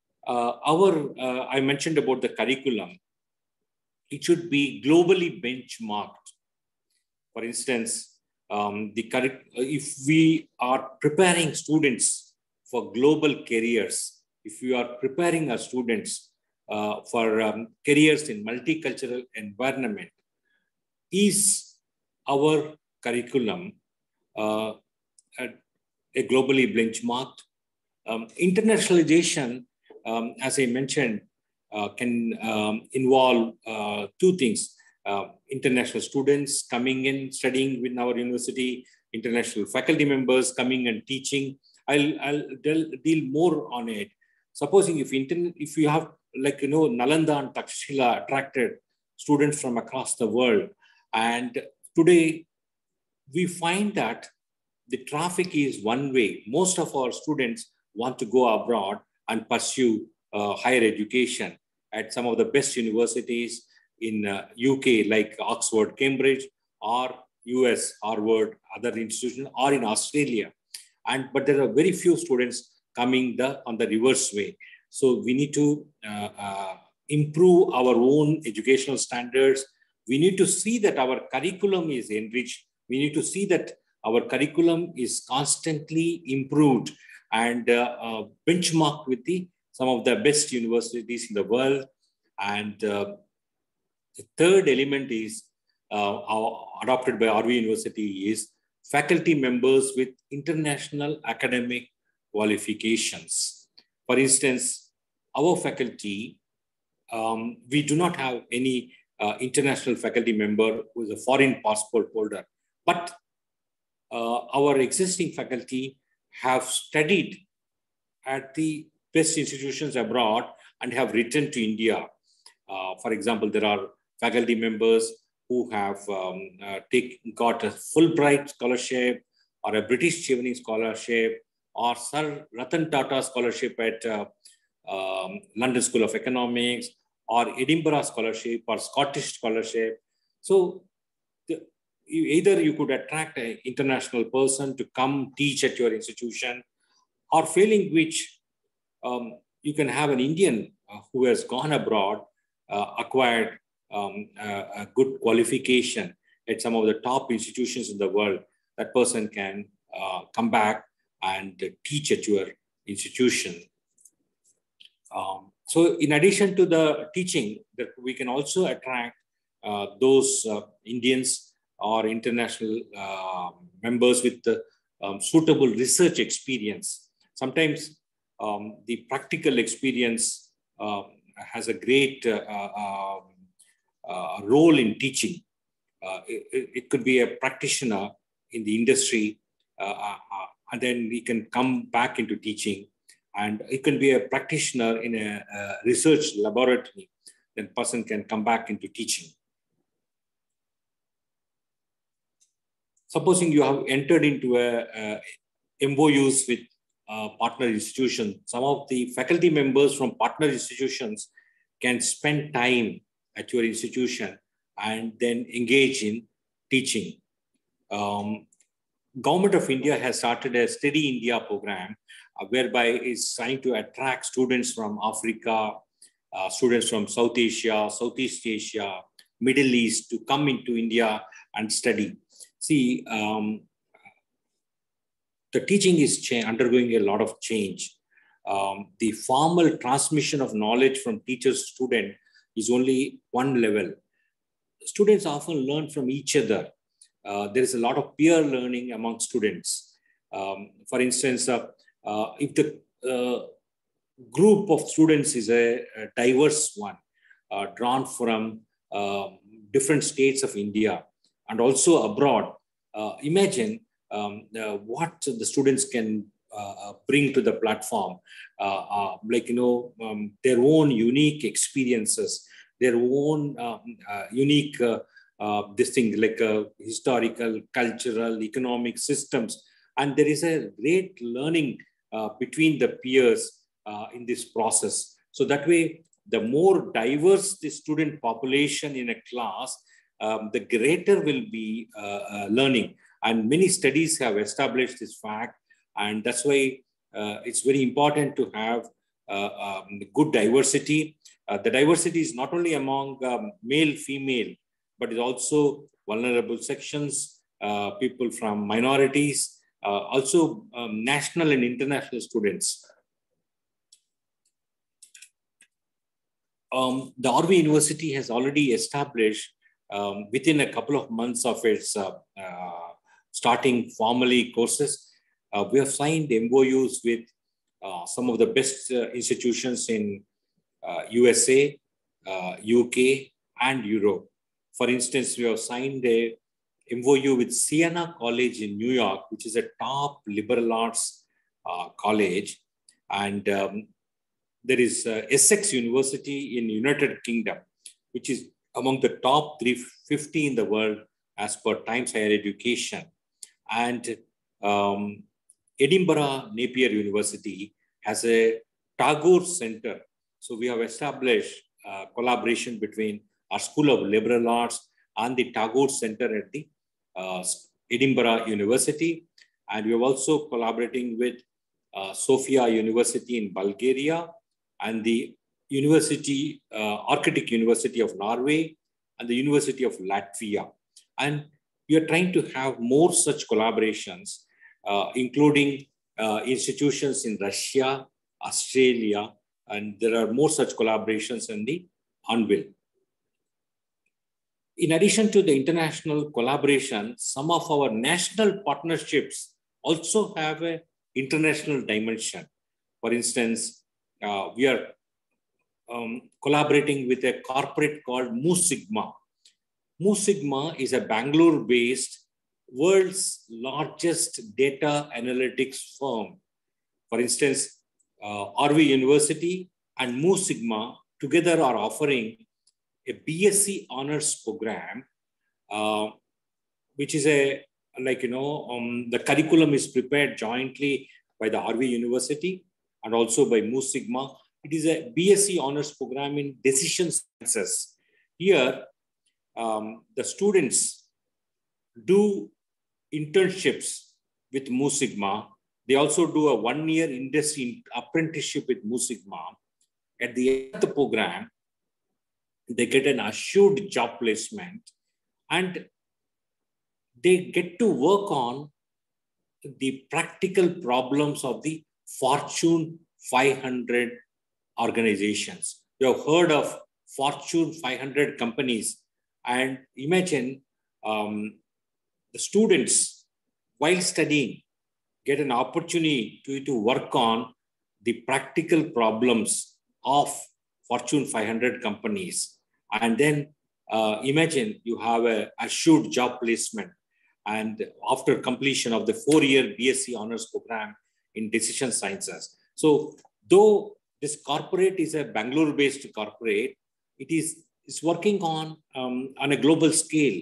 I mentioned about the curriculum. It should be globally benchmarked. For instance, if we are preparing students for global careers, if we are preparing our students for careers in multicultural environment, is our curriculum a globally benchmarked? Internationalization, as I mentioned, can involve 2 things. international students coming in, studying with our university, international faculty members coming and teaching. I'll deal more on it. Supposing if you have, like, Nalanda and Takshila attracted students from across the world, and today we find that the traffic is one way. Most of our students want to go abroad and pursue higher education at some of the best universities in UK, like Oxford, Cambridge, or US, Harvard, other institutions, or in Australia. But there are very few students coming on the reverse way. So we need to improve our own educational standards. We need to see that our curriculum is enriched. We need to see that our curriculum is constantly improved and benchmarked with some of the best universities in the world. And the third element is adopted by RV University is faculty members with international academic qualifications. For instance, our faculty, we do not have any international faculty member who is a foreign passport holder, but our existing faculty have studied at the best institutions abroad and have returned to India. For example, there are faculty members who have got a Fulbright scholarship or a British Chevening scholarship or Sir Ratan Tata scholarship at London School of Economics or Edinburgh scholarship or Scottish scholarship. So either you could attract an international person to come teach at your institution, or failing which you can have an Indian who has gone abroad, acquired a good qualification at some of the top institutions in the world. That person can come back and teach at your institution. So in addition to the teaching, that we can also attract those Indians or international members with suitable research experience. Sometimes the practical experience has a great role in teaching. It could be a practitioner in the industry, and then we can come back into teaching. And it can be a practitioner in a research laboratory. Then person can come back into teaching. Supposing you have entered into a MOUs with partner institutions, some of the faculty members from partner institutions can spend time at your institution and then engage in teaching. Government of India has started a Steady India program whereby it's trying to attract students from Africa, students from South Asia, Southeast Asia, Middle East to come into India and study. See, the teaching is undergoing a lot of change. The formal transmission of knowledge from teacher to student is only one level. Students often learn from each other. There is a lot of peer learning among students. For instance, if the group of students is a diverse one, drawn from different states of India and also abroad, imagine what the students can bring to the platform, their own unique experiences, their own unique historical, cultural, economic systems. And there is a great learning between the peers in this process. So that way, the more diverse the student population in a class, the greater will be learning. And many studies have established this fact. And that's why it's very important to have good diversity. The diversity is not only among male, female, but it's also vulnerable sections, people from minorities, also national and international students. The RV University has already established within a couple of months of its starting formally courses, we have signed MOUs with some of the best institutions in USA, UK, and Europe. For instance, we have signed a MOU with Siena College in New York, which is a top liberal arts college. And there is Essex University in United Kingdom, which is among the top 350 in the world as per Times Higher Education. And Edinburgh Napier University has a Tagore Center. So we have established collaboration between our School of Liberal Arts and the Tagore Center at the Edinburgh University. And we are also collaborating with Sofia University in Bulgaria and the University, Arctic University of Norway and the University of Latvia. And we are trying to have more such collaborations, including institutions in Russia, Australia, and there are more such collaborations in the anvil. In addition to the international collaboration, some of our national partnerships also have an international dimension. For instance, we are collaborating with a corporate called Mu Sigma. Mu Sigma is a Bangalore-based world's largest data analytics firm. For instance, RV University and Mu Sigma together are offering a BSc honors program, which is the curriculum is prepared jointly by the RV University and also by Mu Sigma. It is a BSc honors program in decision sciences. Here, the students do internships with Mu Sigma. They also do a one-year industry apprenticeship with Mu Sigma. At the end of the program, they get an assured job placement and they get to work on the practical problems of the Fortune 500 organizations. You have heard of Fortune 500 companies, and imagine the students, while studying, get an opportunity to work on the practical problems of Fortune 500 companies. And then imagine you have an assured job placement. And after completion of the 4-year BSc honors program in decision sciences. So though this corporate is a Bangalore-based corporate, it's working on a global scale.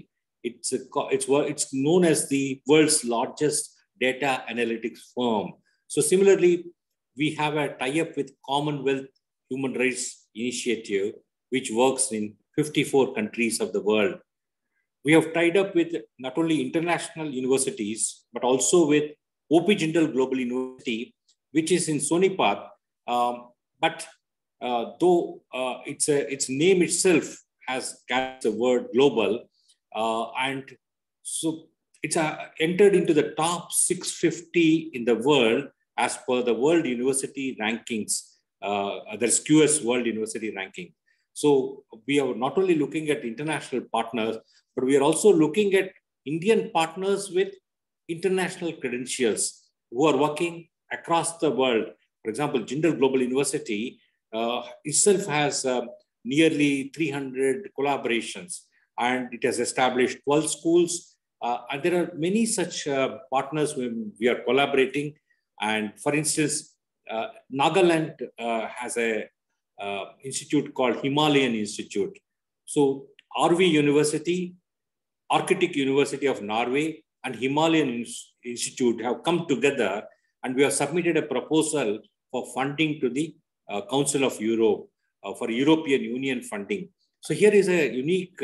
It's known as the world's largest data analytics firm. So similarly, we have a tie-up with Commonwealth Human Rights Initiative, which works in 54 countries of the world. We have tied up with not only international universities, but also with OP Jindal Global University, which is in Sonipat. But though its name itself has carried the word global, and so it's entered into the top 650 in the world as per the World University Rankings. There's QS World University Ranking. So we are not only looking at international partners, but we are also looking at Indian partners with international credentials who are working across the world. For example, Jindal Global University itself has nearly 300 collaborations, and it has established 12 schools. And there are many such partners whom we are collaborating. And for instance, Nagaland has a institute called Himalayan Institute. So RV University, Arctic University of Norway, and Himalayan Institute have come together, and we have submitted a proposal for funding to the Council of Europe for European Union funding. So here is a unique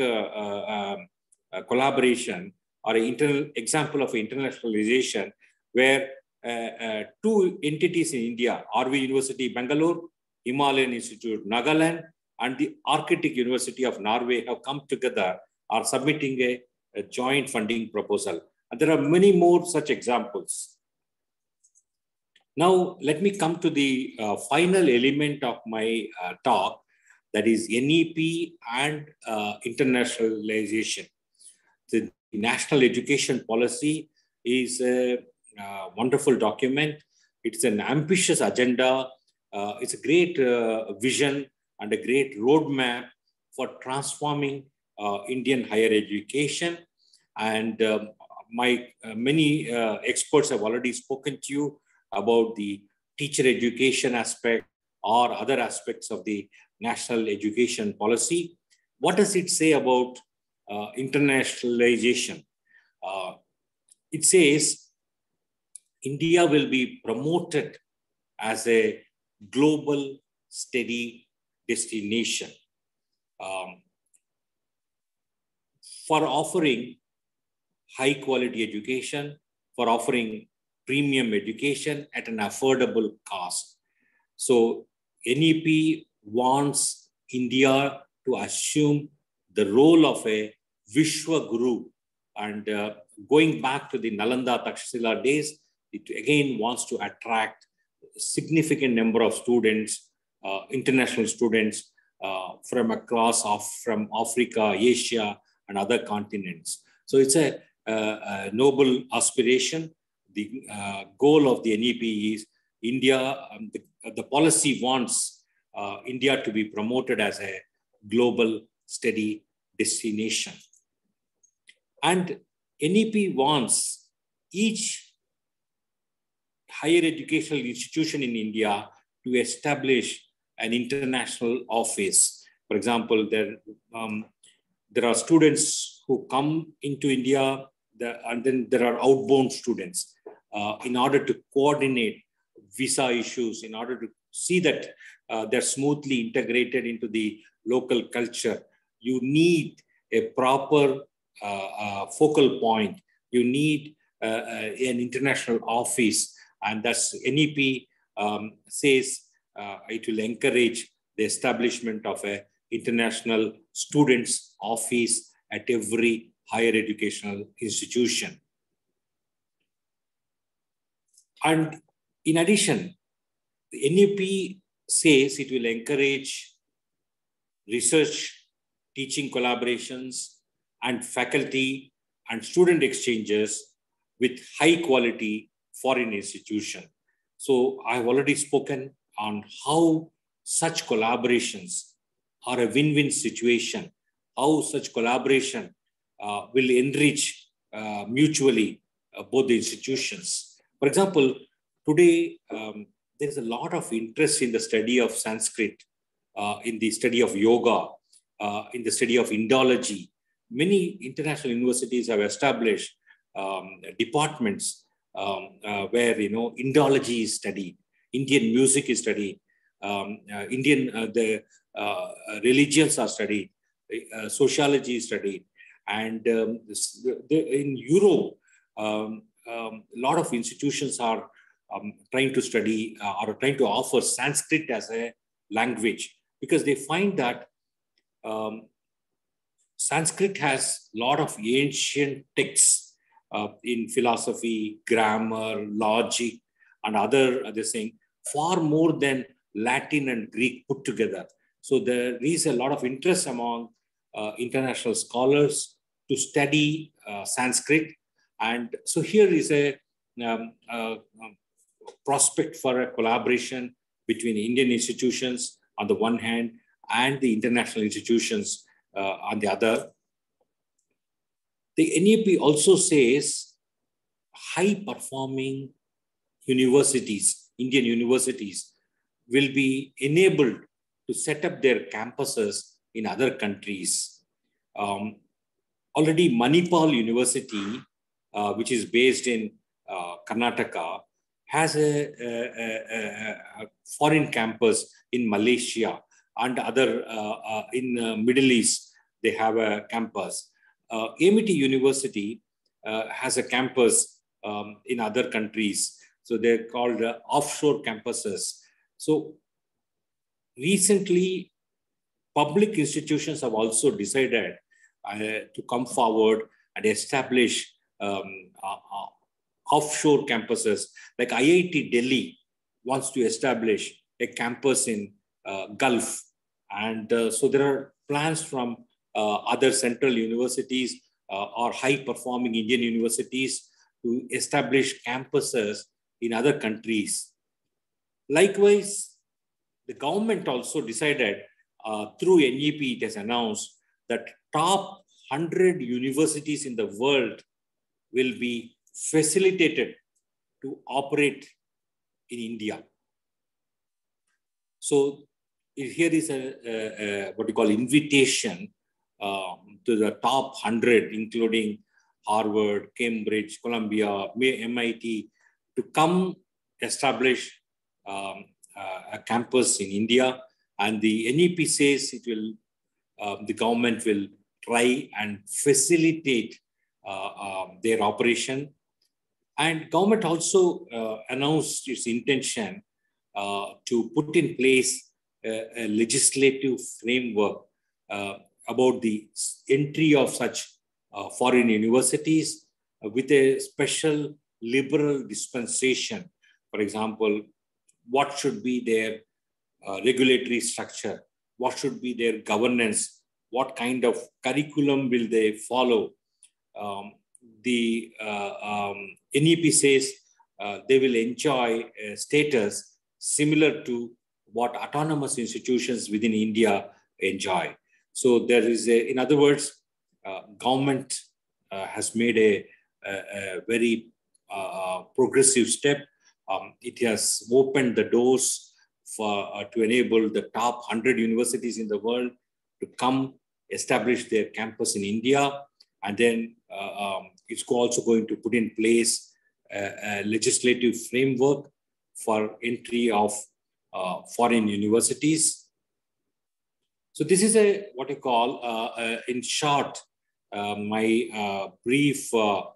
collaboration or an example of internationalization where 2 entities in India, RV University Bangalore, Himalayan Institute Nagaland, and the Arctic University of Norway have come together, are submitting a joint funding proposal. And there are many more such examples. Now, let me come to the final element of my talk, that is NEP and internationalization. The National Education Policy is a wonderful document. It's an ambitious agenda. It's a great vision and a great roadmap for transforming Indian higher education. And many experts have already spoken to you about the teacher education aspect or other aspects of the national education policy. What does it say about internationalization? It says India will be promoted as a global steady destination for offering high quality education, for offering premium education at an affordable cost. So NEP wants India to assume the role of a Vishwa Guru. And going back to the Nalanda Takshashila days, it again wants to attract a significant number of students, international students from across from Africa, Asia, and other continents. So it's a noble aspiration. The goal of the NEP is India, the policy wants India to be promoted as a global steady destination. And NEP wants each higher educational institution in India to establish an international office. For example, there are students who come into India, and then there are outbound students. In order to coordinate visa issues, in order to see that they're smoothly integrated into the local culture, you need a proper focal point. You need an international office, and that's NEP says it will encourage the establishment of an international students office at every higher educational institution. And in addition, the NEP says it will encourage research, teaching collaborations, and faculty and student exchanges with high quality foreign institutions. So I've already spoken on how such collaborations are a win-win situation, how such collaboration will enrich mutually both the institutions. For example, today there's a lot of interest in the study of Sanskrit, in the study of yoga, in the study of Indology. Many international universities have established departments where Indology is studied, Indian music is studied, the religions are studied, sociology is studied, and in Europe, a lot of institutions are trying to study or trying to offer Sanskrit as a language, because they find that Sanskrit has a lot of ancient texts in philosophy, grammar, logic, and other things, far more than Latin and Greek put together. So there is a lot of interest among international scholars to study Sanskrit. And so here is a prospect for a collaboration between Indian institutions on the one hand and the international institutions on the other. The NEP also says high-performing universities, Indian universities, will be enabled to set up their campuses in other countries. Already Manipal University, which is based in Karnataka, has a foreign campus in Malaysia, and other in Middle East, they have a campus. Amity University has a campus in other countries. So they're called offshore campuses. So recently, public institutions have also decided to come forward and establish offshore campuses. Like IIT Delhi wants to establish a campus in Gulf. And so there are plans from other central universities or high-performing Indian universities to establish campuses in other countries. Likewise, the government also decided through NEP, it has announced that top 100 universities in the world will be facilitated to operate in India. So here is what you call invitation to the top 100, including Harvard, Cambridge, Columbia, MIT, to come establish a campus in India. And the NEP says it will, the government will try and facilitate their operation. And government also announced its intention to put in place a legislative framework about the entry of such foreign universities with a special liberal dispensation. For example, what should be their regulatory structure? What should be their governance? What kind of curriculum will they follow? The NEP says they will enjoy a status similar to what autonomous institutions within India enjoy. So there is a, in other words, government has made a very progressive step. It has opened the doors for to enable the top 100 universities in the world to come establish their campus in India. And then it's also going to put in place a legislative framework for entry of foreign universities. So this is a what I call, in short, my brief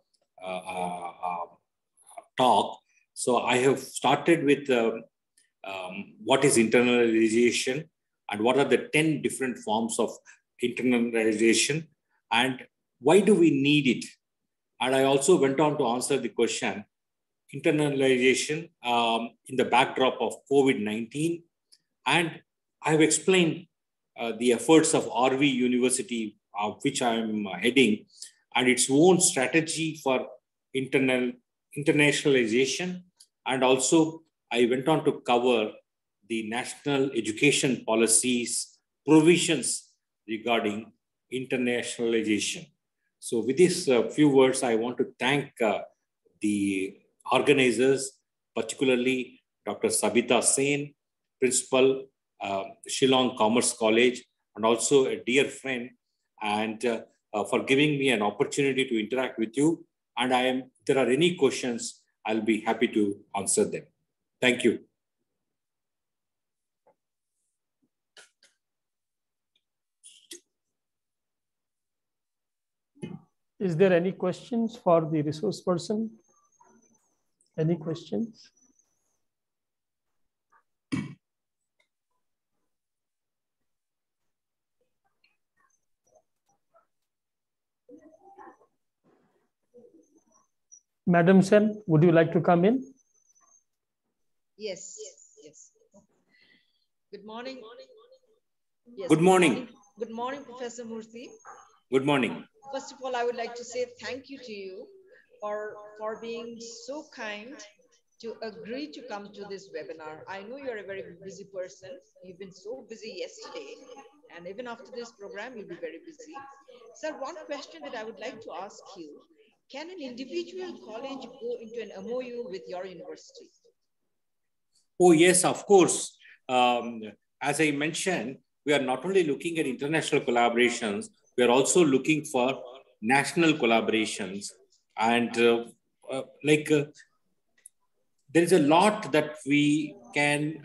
talk. So I have started with what is internalization and what are the 10 different forms of internalization and why do we need it? And I also went on to answer the question, internalization in the backdrop of COVID-19. And I have explained the efforts of RV University, which I am heading, and its own strategy for internationalization. And also I went on to cover the national education policies, provisions regarding internationalization. So with these few words, I want to thank the organizers, particularly Dr. Sabita Sen, Principal, Shillong Commerce College, and also a dear friend, and for giving me an opportunity to interact with you. And if there are any questions, I'll be happy to answer them. Thank you. Is there any questions for the resource person? Any questions? Madam Sen, would you like to come in? Yes. Good morning. Yes, good morning. Good morning, Professor Murthy. Good morning. First of all, I would like to say thank you to you for being so kind to agree to come to this webinar. I know you're a very busy person. You've been so busy yesterday, and even after this program, you'll be very busy. Sir, one question that I would like to ask you, can an individual college go into an MOU with your university? Oh, yes, of course. As I mentioned, we are not only looking at international collaborations, we are also looking for national collaborations. And there is a lot that we can,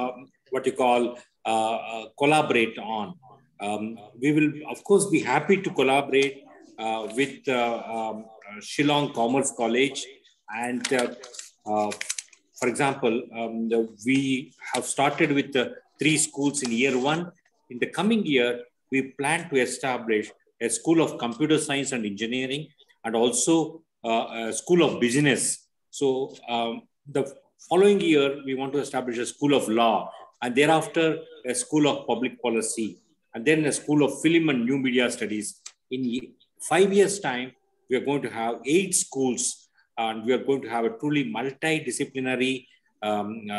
collaborate on. We will, of course, be happy to collaborate with Shillong Commerce College. And for example, we have started with 3 schools in year 1. In the coming year, we plan to establish a School of Computer Science and Engineering and also a School of Business. So the following year, we want to establish a School of Law and thereafter a School of Public Policy and then a School of Film and New Media Studies. In 5 years' time, we are going to have 8 schools and we are going to have a truly multidisciplinary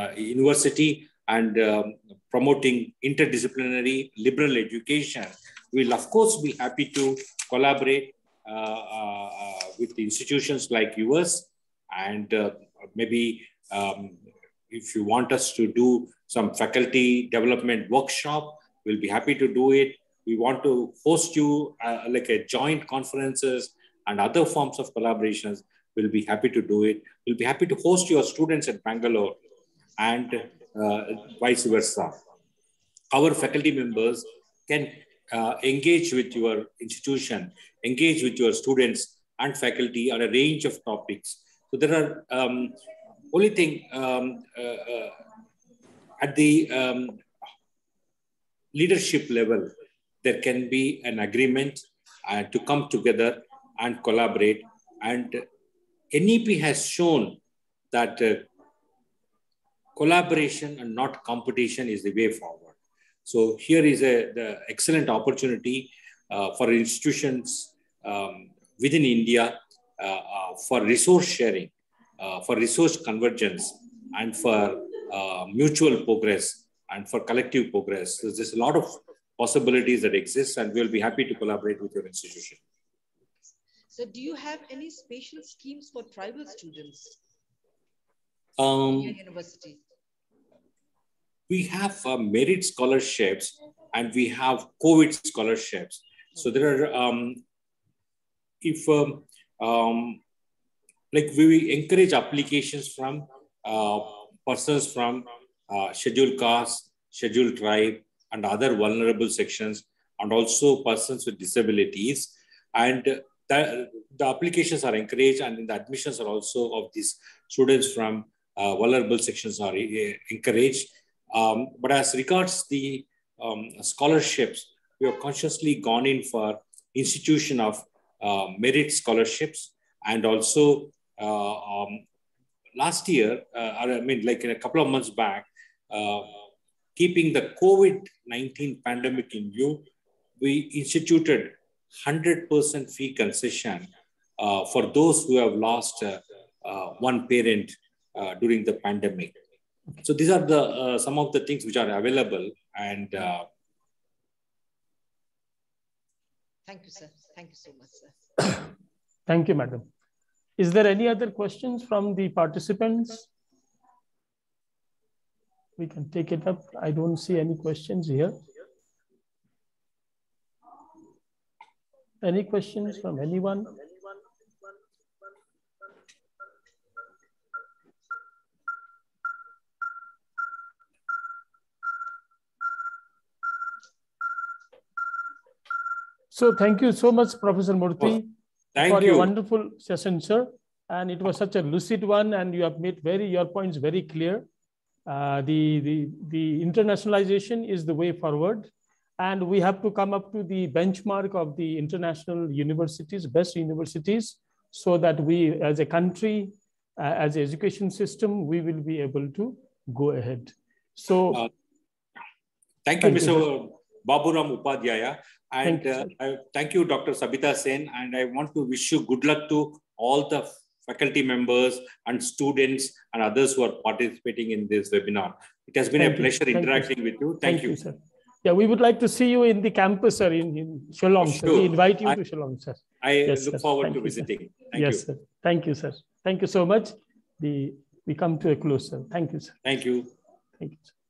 university and promoting interdisciplinary liberal education we'll of course be happy to collaborate with institutions like yours, and maybe if you want us to do some faculty development workshop, we'll be happy to do it. We want to host you like a joint conferences and other forms of collaborations. We'll be happy to do it. We'll be happy to host your students at Bangalore and vice versa. Our faculty members can engage with your institution, engage with your students and faculty on a range of topics. So there are only thing at the leadership level, there can be an agreement to come together and collaborate. And NEP has shown that collaboration and not competition is the way forward. So here is the excellent opportunity for institutions within India for resource sharing, for resource convergence, and for mutual progress and for collective progress. So there's a lot of possibilities that exist, and we'll be happy to collaborate with your institution. So do you have any special schemes for tribal students in your university? We have merit scholarships and we have COVID scholarships. So there are, like we encourage applications from persons from scheduled caste, scheduled tribe, and other vulnerable sections, and also persons with disabilities. And the applications are encouraged, and the admissions are also of these students from vulnerable sections are encouraged. But as regards the scholarships, we have consciously gone in for institution of merit scholarships, and also last year, I mean, like in a couple of months back, keeping the COVID-19 pandemic in view, we instituted 100% fee concession for those who have lost one parent during the pandemic. So these are the some of the things which are available. And thank you, sir. Thank you so much, sir. Thank you, madam. Is there any other questions from the participants? We can take it up. I don't see any questions here. Any questions from anyone? So thank you so much, Professor Murthy, for your wonderful session, sir. And it was such a lucid one, and you have made your points very clear. The internationalization is the way forward, and we have to come up to the benchmark of the international universities, best universities, so that we, as a country, as an education system, we will be able to go ahead. So, thank you, Mr. Baburam Upadhyaya. And thank you, Dr. Sabita Sen. And I want to wish you good luck to all the faculty members and students and others who are participating in this webinar. It has been a pleasure interacting with you. Thank you, sir. Yeah, we would like to see you in the campus, sir, in Shillong. Sure. Sir. We invite you to Shillong, sir. I look forward to visiting. Thank you, sir. Thank you, sir. Thank you so much. We come to a close, sir. Thank you, sir. Thank you. Thank you, sir.